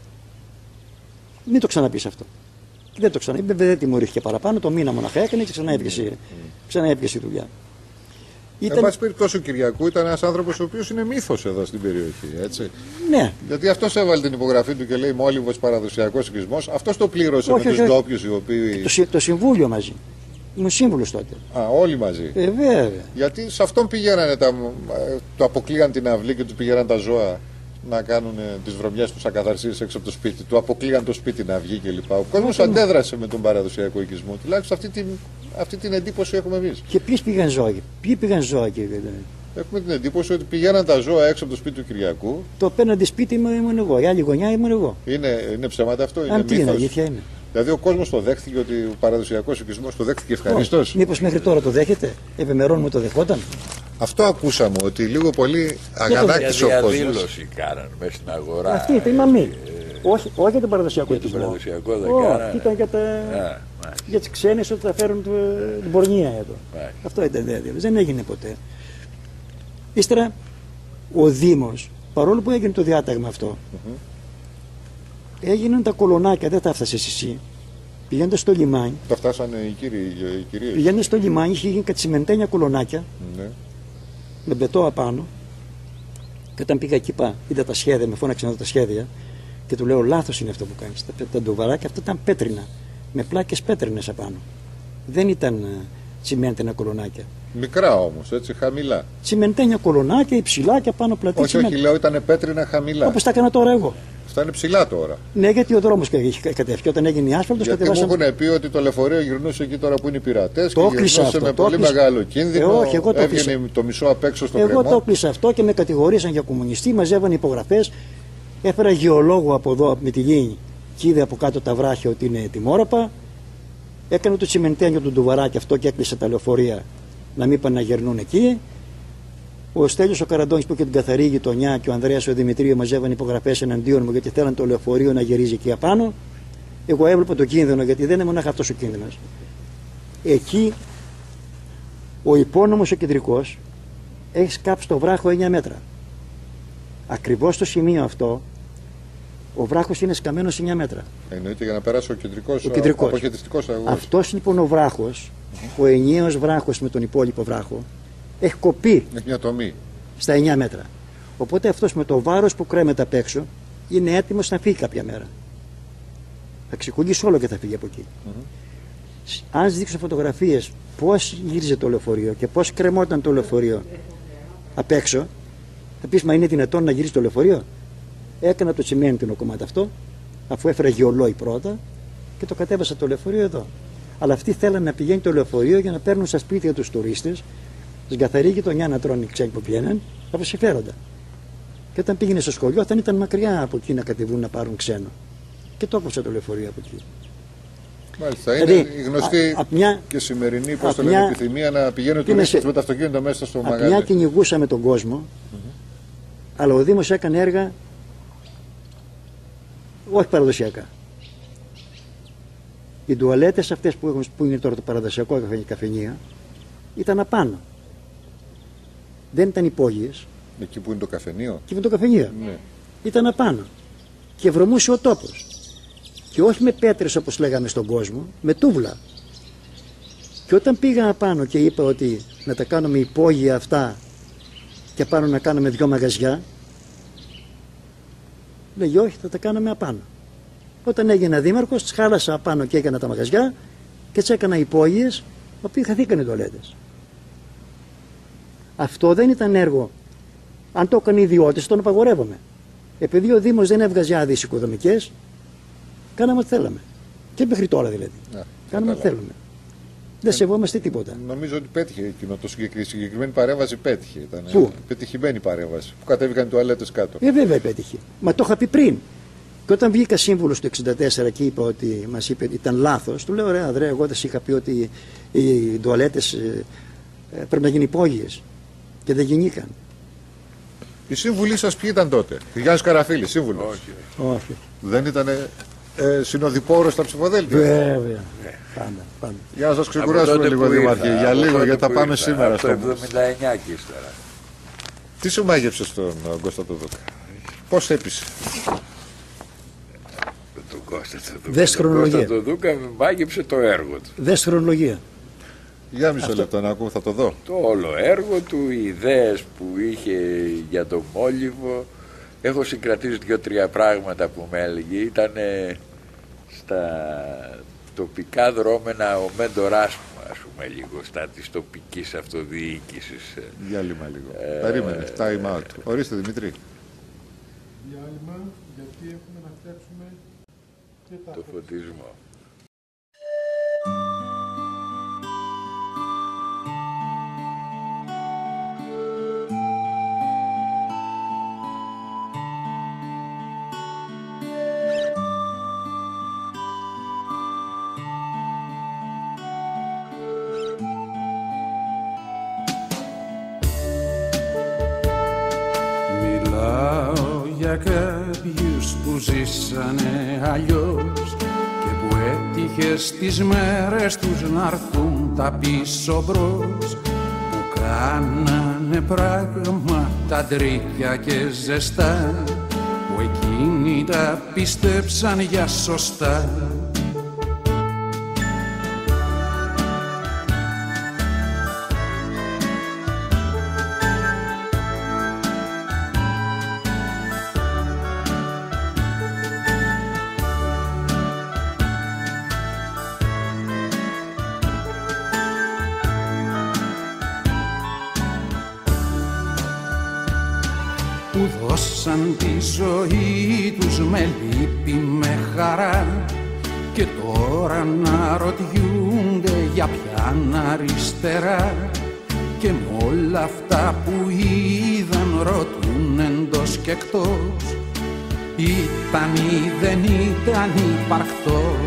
Μην το ξαναπείς αυτό. Και δεν το ξαναείπε, δεν τιμωρήθηκε παραπάνω, το μήνα μοναχά έκανε και ξανά έπιασε, ξανά έπιασε η δουλειά. Ήταν... Εν πάση περιπτώσει, ο Κυριακού ήταν ένας άνθρωπος ο οποίος είναι μύθος εδώ στην περιοχή. Έτσι. Ναι. Γιατί αυτός έβαλε την υπογραφή του και λέει Μόλιβος παραδοσιακός οικισμός. Αυτός το πλήρωσε όχι, με τους ντόπιους οι οποίοι. Το, το συμβούλιο μαζί. Ήμουν σύμβουλος τότε. Α, όλοι μαζί. Ε, βέβαια. Γιατί σε αυτόν πηγαίνανε τα. Το αποκλείαν την αυλή και του πηγαίναν τα ζώα να κάνουν τις βρωμιές τους ακαθαρσίες έξω από το σπίτι του. Αποκλείαν το σπίτι να βγει κλπ. Ο κόσμος αντέδρασε με τον παραδοσιακό οικισμό. Τουλάχιστον αυτή την, αυτή την εντύπωση έχουμε εμείς. Και ποιοι πήγαν ζώα, ποιοι πήγαν ζώα και έχουμε την εντύπωση ότι πηγαίναν τα ζώα έξω από το σπίτι του Κυριακού. Το απέναντι σπίτι μου ήμουν εγώ, η άλλη γωνιά ήμουν εγώ. Είναι, είναι ψέματα αυτό, είναι αν τι μύθος. Είναι, αλήθεια είναι. Δηλαδή ο κόσμος το δέχτηκε, ότι ο παραδοσιακός οικισμός το δέχτηκε ευχαρίστως. Μήπως μέχρι τώρα το δέχεται, επιμερών μου το δεχόταν. Αυτό ακούσαμε, ότι λίγο πολύ αγανάκτησε ο κόσμος. Διαδήλωση κάναν μέσα στην αγορά. Αυτή ήταν η μαμή. Ε, όχι, όχι για τον παραδοσιακό οικισμό. Για τον παραδοσιακό δεν κάνανε. Ήταν για, τα... για τις ξένες ότι θα φέρουν την πορνεία εδώ. Μάλιστα. Αυτό ήταν διαδήλωση. Δεν έγινε ποτέ. Ύστερα ο Δήμος, παρόλο που έγινε το διάταγμα αυτό, mm-hmm. έγιναν τα κολονάκια, δεν τα έφτασε εσύ. Πηγαίνοντας στο λιμάνι. Τα φτάσανε οι κύριοι, οι κυρίες. Πηγαίνοντας στο λιμάνι, είχε γίνει κατσιμεντένια κολονάκια. Ναι. Με μπετό απάνω. Και όταν πήγα εκεί, πά, είδα τα σχέδια, με φώναξε να δω τα σχέδια. Και του λέω: λάθος είναι αυτό που κάνεις. Τα, τα ντοβαράκια αυτά ήταν πέτρινα. Με πλάκες πέτρινες απάνω. Δεν ήταν τσιμέντενα κολονάκια. Μικρά όμως, έτσι, χαμηλά. Τσιμεντένια κολονάκια, υψηλά και απάνω πλατή. Όχι, όχι, λέω ήταν πέτρινα χαμηλά. Όπως τα έκανα τώρα εγώ. Αυτά είναι ψηλά τώρα. Ναι, γιατί ο δρόμος κατεύχε. Όταν έγινε η άσφαλτος, κατεβάσαμε. Μου έχουν πει ότι το λεωφορείο γυρνούσε εκεί τώρα που είναι οι πειρατές. Το και γυρνούσε αυτό, με το πολύ κλείσα. Μεγάλο κίνδυνο. Ε, όχι, εγώ το έβγαινε το μισό απ' έξω στο εγώ κρεμό. Εγώ το κλείσα αυτό και με κατηγορήσαν για κομμουνιστή. Μαζεύαν υπογραφές. Έφερα γεωλόγο από εδώ με τη γη και είδε από κάτω τα βράχια ότι είναι τιμόρροπα. Έκανε το τσιμεντένιο του ντουβαράκι αυτό και έκλεισε τα λεωφορεία να μην πάνε να γερνούν εκεί. Ο Στέλιος ο Καραντώνης που είχε την καθαρή γειτονιά και ο Ανδρέας ο Δημητρίου μαζεύαν υπογραφές εναντίον μου γιατί θέλαν το λεωφορείο να γυρίζει εκεί απάνω. Εγώ έβλεπα το κίνδυνο, γιατί δεν είναι μονάχα αυτός ο κίνδυνος. Εκεί ο υπόνομος ο κεντρικός έχει σκάψει το βράχο εννιά μέτρα. Ακριβώς στο σημείο αυτό ο βράχος είναι σκαμμένος εννιά μέτρα. Εννοείται για να περάσει ο κεντρικός, ο κεντρικός. αποχαιρετιστικός αγωγός. Αυτός λοιπόν ο βράχος, mm-hmm. ο ενιαίος βράχος με τον υπόλοιπο βράχο, έχει κοπεί έχει μια τομή στα εννιά μέτρα. Οπότε αυτός με το βάρος που κρέμεται απ' έξω είναι έτοιμος να φύγει κάποια μέρα. Θα ξεκολλήσει όλο και θα φύγει από εκεί. Mm-hmm. Αν σας δείξω φωτογραφίες πώς γύριζε το λεωφορείο και πώς κρεμόταν το λεωφορείο απ' έξω, θα πεις, μα είναι δυνατόν να γυρίσει το λεωφορείο? Έκανα το τσιμέντινο κομμάτι αυτό, αφού έφερα γεωλόι πρώτα, και το κατέβασα το λεωφορείο εδώ. Αλλά αυτοί θέλανε να πηγαίνει το λεωφορείο για να παίρνουν στα σπίτια τους τουρίστες, στην καθαρή γειτονιά να τρώνε οι ξένοι που πηγαίνουν, από συμφέροντα. Και όταν πήγαινε στο σχολείο, θα ήταν μακριά από εκεί να κατεβούν να πάρουν ξένο. Και το έκοψα το λεωφορείο από εκεί. Μάλιστα, είναι δηλαδή, η γνωστή α, μια, και σημερινή πώς το λένε, επιθυμία να πηγαίνουν τουρίστες σε... με το αυτοκίνητο μέσα στο μαγαζί. Μια κυνηγούσαμε τον κόσμο, mm-hmm. αλλά ο Δήμος έκανε έργα όχι παραδοσιακά. Οι τουαλέτες αυτές που, έχουν, που είναι τώρα το παραδοσιακό καφενεία ήταν απάνω. Δεν ήταν υπόγειες. Εκεί που είναι το καφενείο. Εκεί που είναι το καφενείο. Ναι. Ήταν απάνω. Και βρωμούσε ο τόπος. Και όχι με πέτρες όπως λέγαμε στον κόσμο, με τούβλα. Και όταν πήγα απάνω και είπα ότι να τα κάνουμε υπόγεια αυτά και πάνω να κάνουμε δυο μαγαζιά, λέγει όχι, θα τα κάνουμε απάνω. Όταν έγινα δήμαρχος, τις χάλασα απάνω και έκανα τα μαγαζιά και τις έκανα υπόγειες, οποίοι χαθήκαν οι τουαλέτες. Αυτό δεν ήταν έργο. Αν το έκανε οι ιδιώτες, τον απαγορεύομαι. Επειδή ο Δήμος δεν έβγαζε άδειες οικοδομικές, κάναμε ό,τι θέλαμε. Και μέχρι τώρα δηλαδή. Να, κάναμε ό,τι θέλαμε. Δεν ε, σεβόμαστε τίποτα. Νομίζω ότι πέτυχε εκείνο το συγκεκριμένη, συγκεκριμένη παρέμβαση. Πέτυχε. Ήταν Πού? Πετυχημένη παρέμβαση. Που κατέβηκαν οι τουαλέτες κάτω. Ε, βέβαια πέτυχε. Μα το είχα πει πριν. Και όταν βγήκα σύμβουλος το εξήντα τέσσερα και είπα ότι μας είπε ότι ήταν λάθος, του λέω: ωραία, Ανδρέα, εγώ δεν είχα πει ότι οι τουαλέτες ε, ε, πρέπει να γίνουν υπόγειες. Και δεν γινήκαν. Οι σύμβουλοι σας ποιοι ήταν τότε? Γιάννης Καραφίλης, σύμβουλος. Όχι. Όχι. Δεν ήταν ε, συνοδοιπόρος στα ψηφοδέλτια? Βέβαια. Πάντα, πάντα. Για να σας ξεκουράσουμε λίγο, Δήμαρχε, για λίγο, γιατί θα πάμε σήμερα στο εβδομήντα εννιά και ύστερα. Τι σου μάγεψε στον Κώστα το Δούκα? Πώς έπεισε? Τον Κώστα το Δούκα. Δες χρονολογία. Τον Δούκα μάγεψε το έργο του. Δες χρονολογία. Για μισό Αυτό... λεπτό να ακούω, θα το δω. Το όλο έργο του, οι ιδέες που είχε για τον Μόλιβο. Έχω συγκρατήσει δύο-τρία πράγματα που με έλεγε. Ήταν στα τοπικά δρόμενα ο μέντοράς μου, ας πούμε, λίγο, στα της τοπικής αυτοδιοίκησης. Διάλειμμα λίγο. Ε, Περίμενε, time out. Ορίστε, Δημήτρη. Διάλειμμα, γιατί έχουμε να φτιάξουμε και τα το φωτισμό. Κάποιους που ζήσανε αλλιώς και που έτυχε στις μέρες τους να έρθουν τα πίσω μπρος, που κάνανε πράγματα τρίκια και ζεστά, που εκείνοι τα πίστεψαν για σωστά. Που δώσαν τη ζωή τους με λύπη, με χαρά, και τώρα να ρωτιούνται για ποιαν αριστερά, και με όλα αυτά που είδαν ρωτούν εντός και εκτός, ήταν ή δεν ήταν υπαρκτός.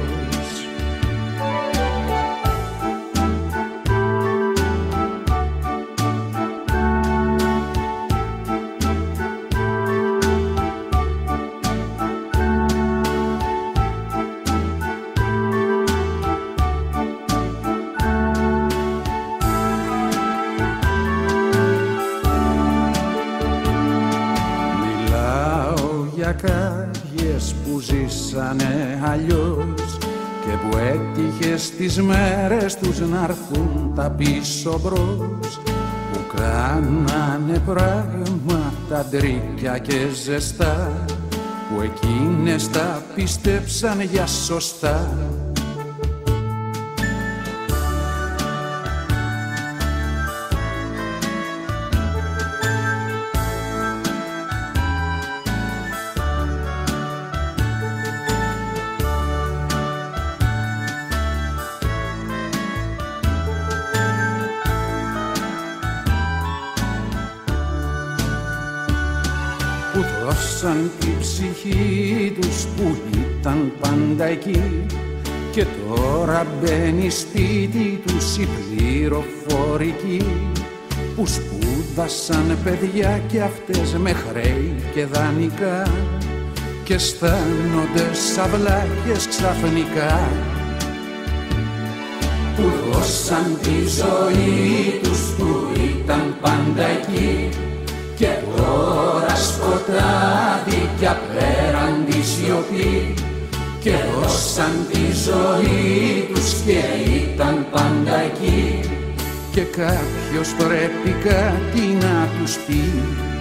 ζήσανε αλλιώς και που έτυχε στις μέρες τους να έρθουν τα πίσω μπρος, που κάνανε πράγματα ντρίκια και ζεστά, που εκείνες τα πίστεψαν για σωστά. Που δώσαν τη ψυχή τους που ήταν πάντα εκεί και τώρα μπαίνει σπίτι τους η πληροφορική, που σπούδασαν παιδιά κι αυτές με χρέη και δανεικά και αισθάνονται σαυλάκες ξαφνικά. Που δώσαν τη ζωή τους που ήταν πάντα εκεί και τώρα σκοτάδι κι απέραντη σιωπή, και δώσαν τη ζωή τους και ήταν πάντα εκεί και κάποιος πρέπει κάτι να τους πει.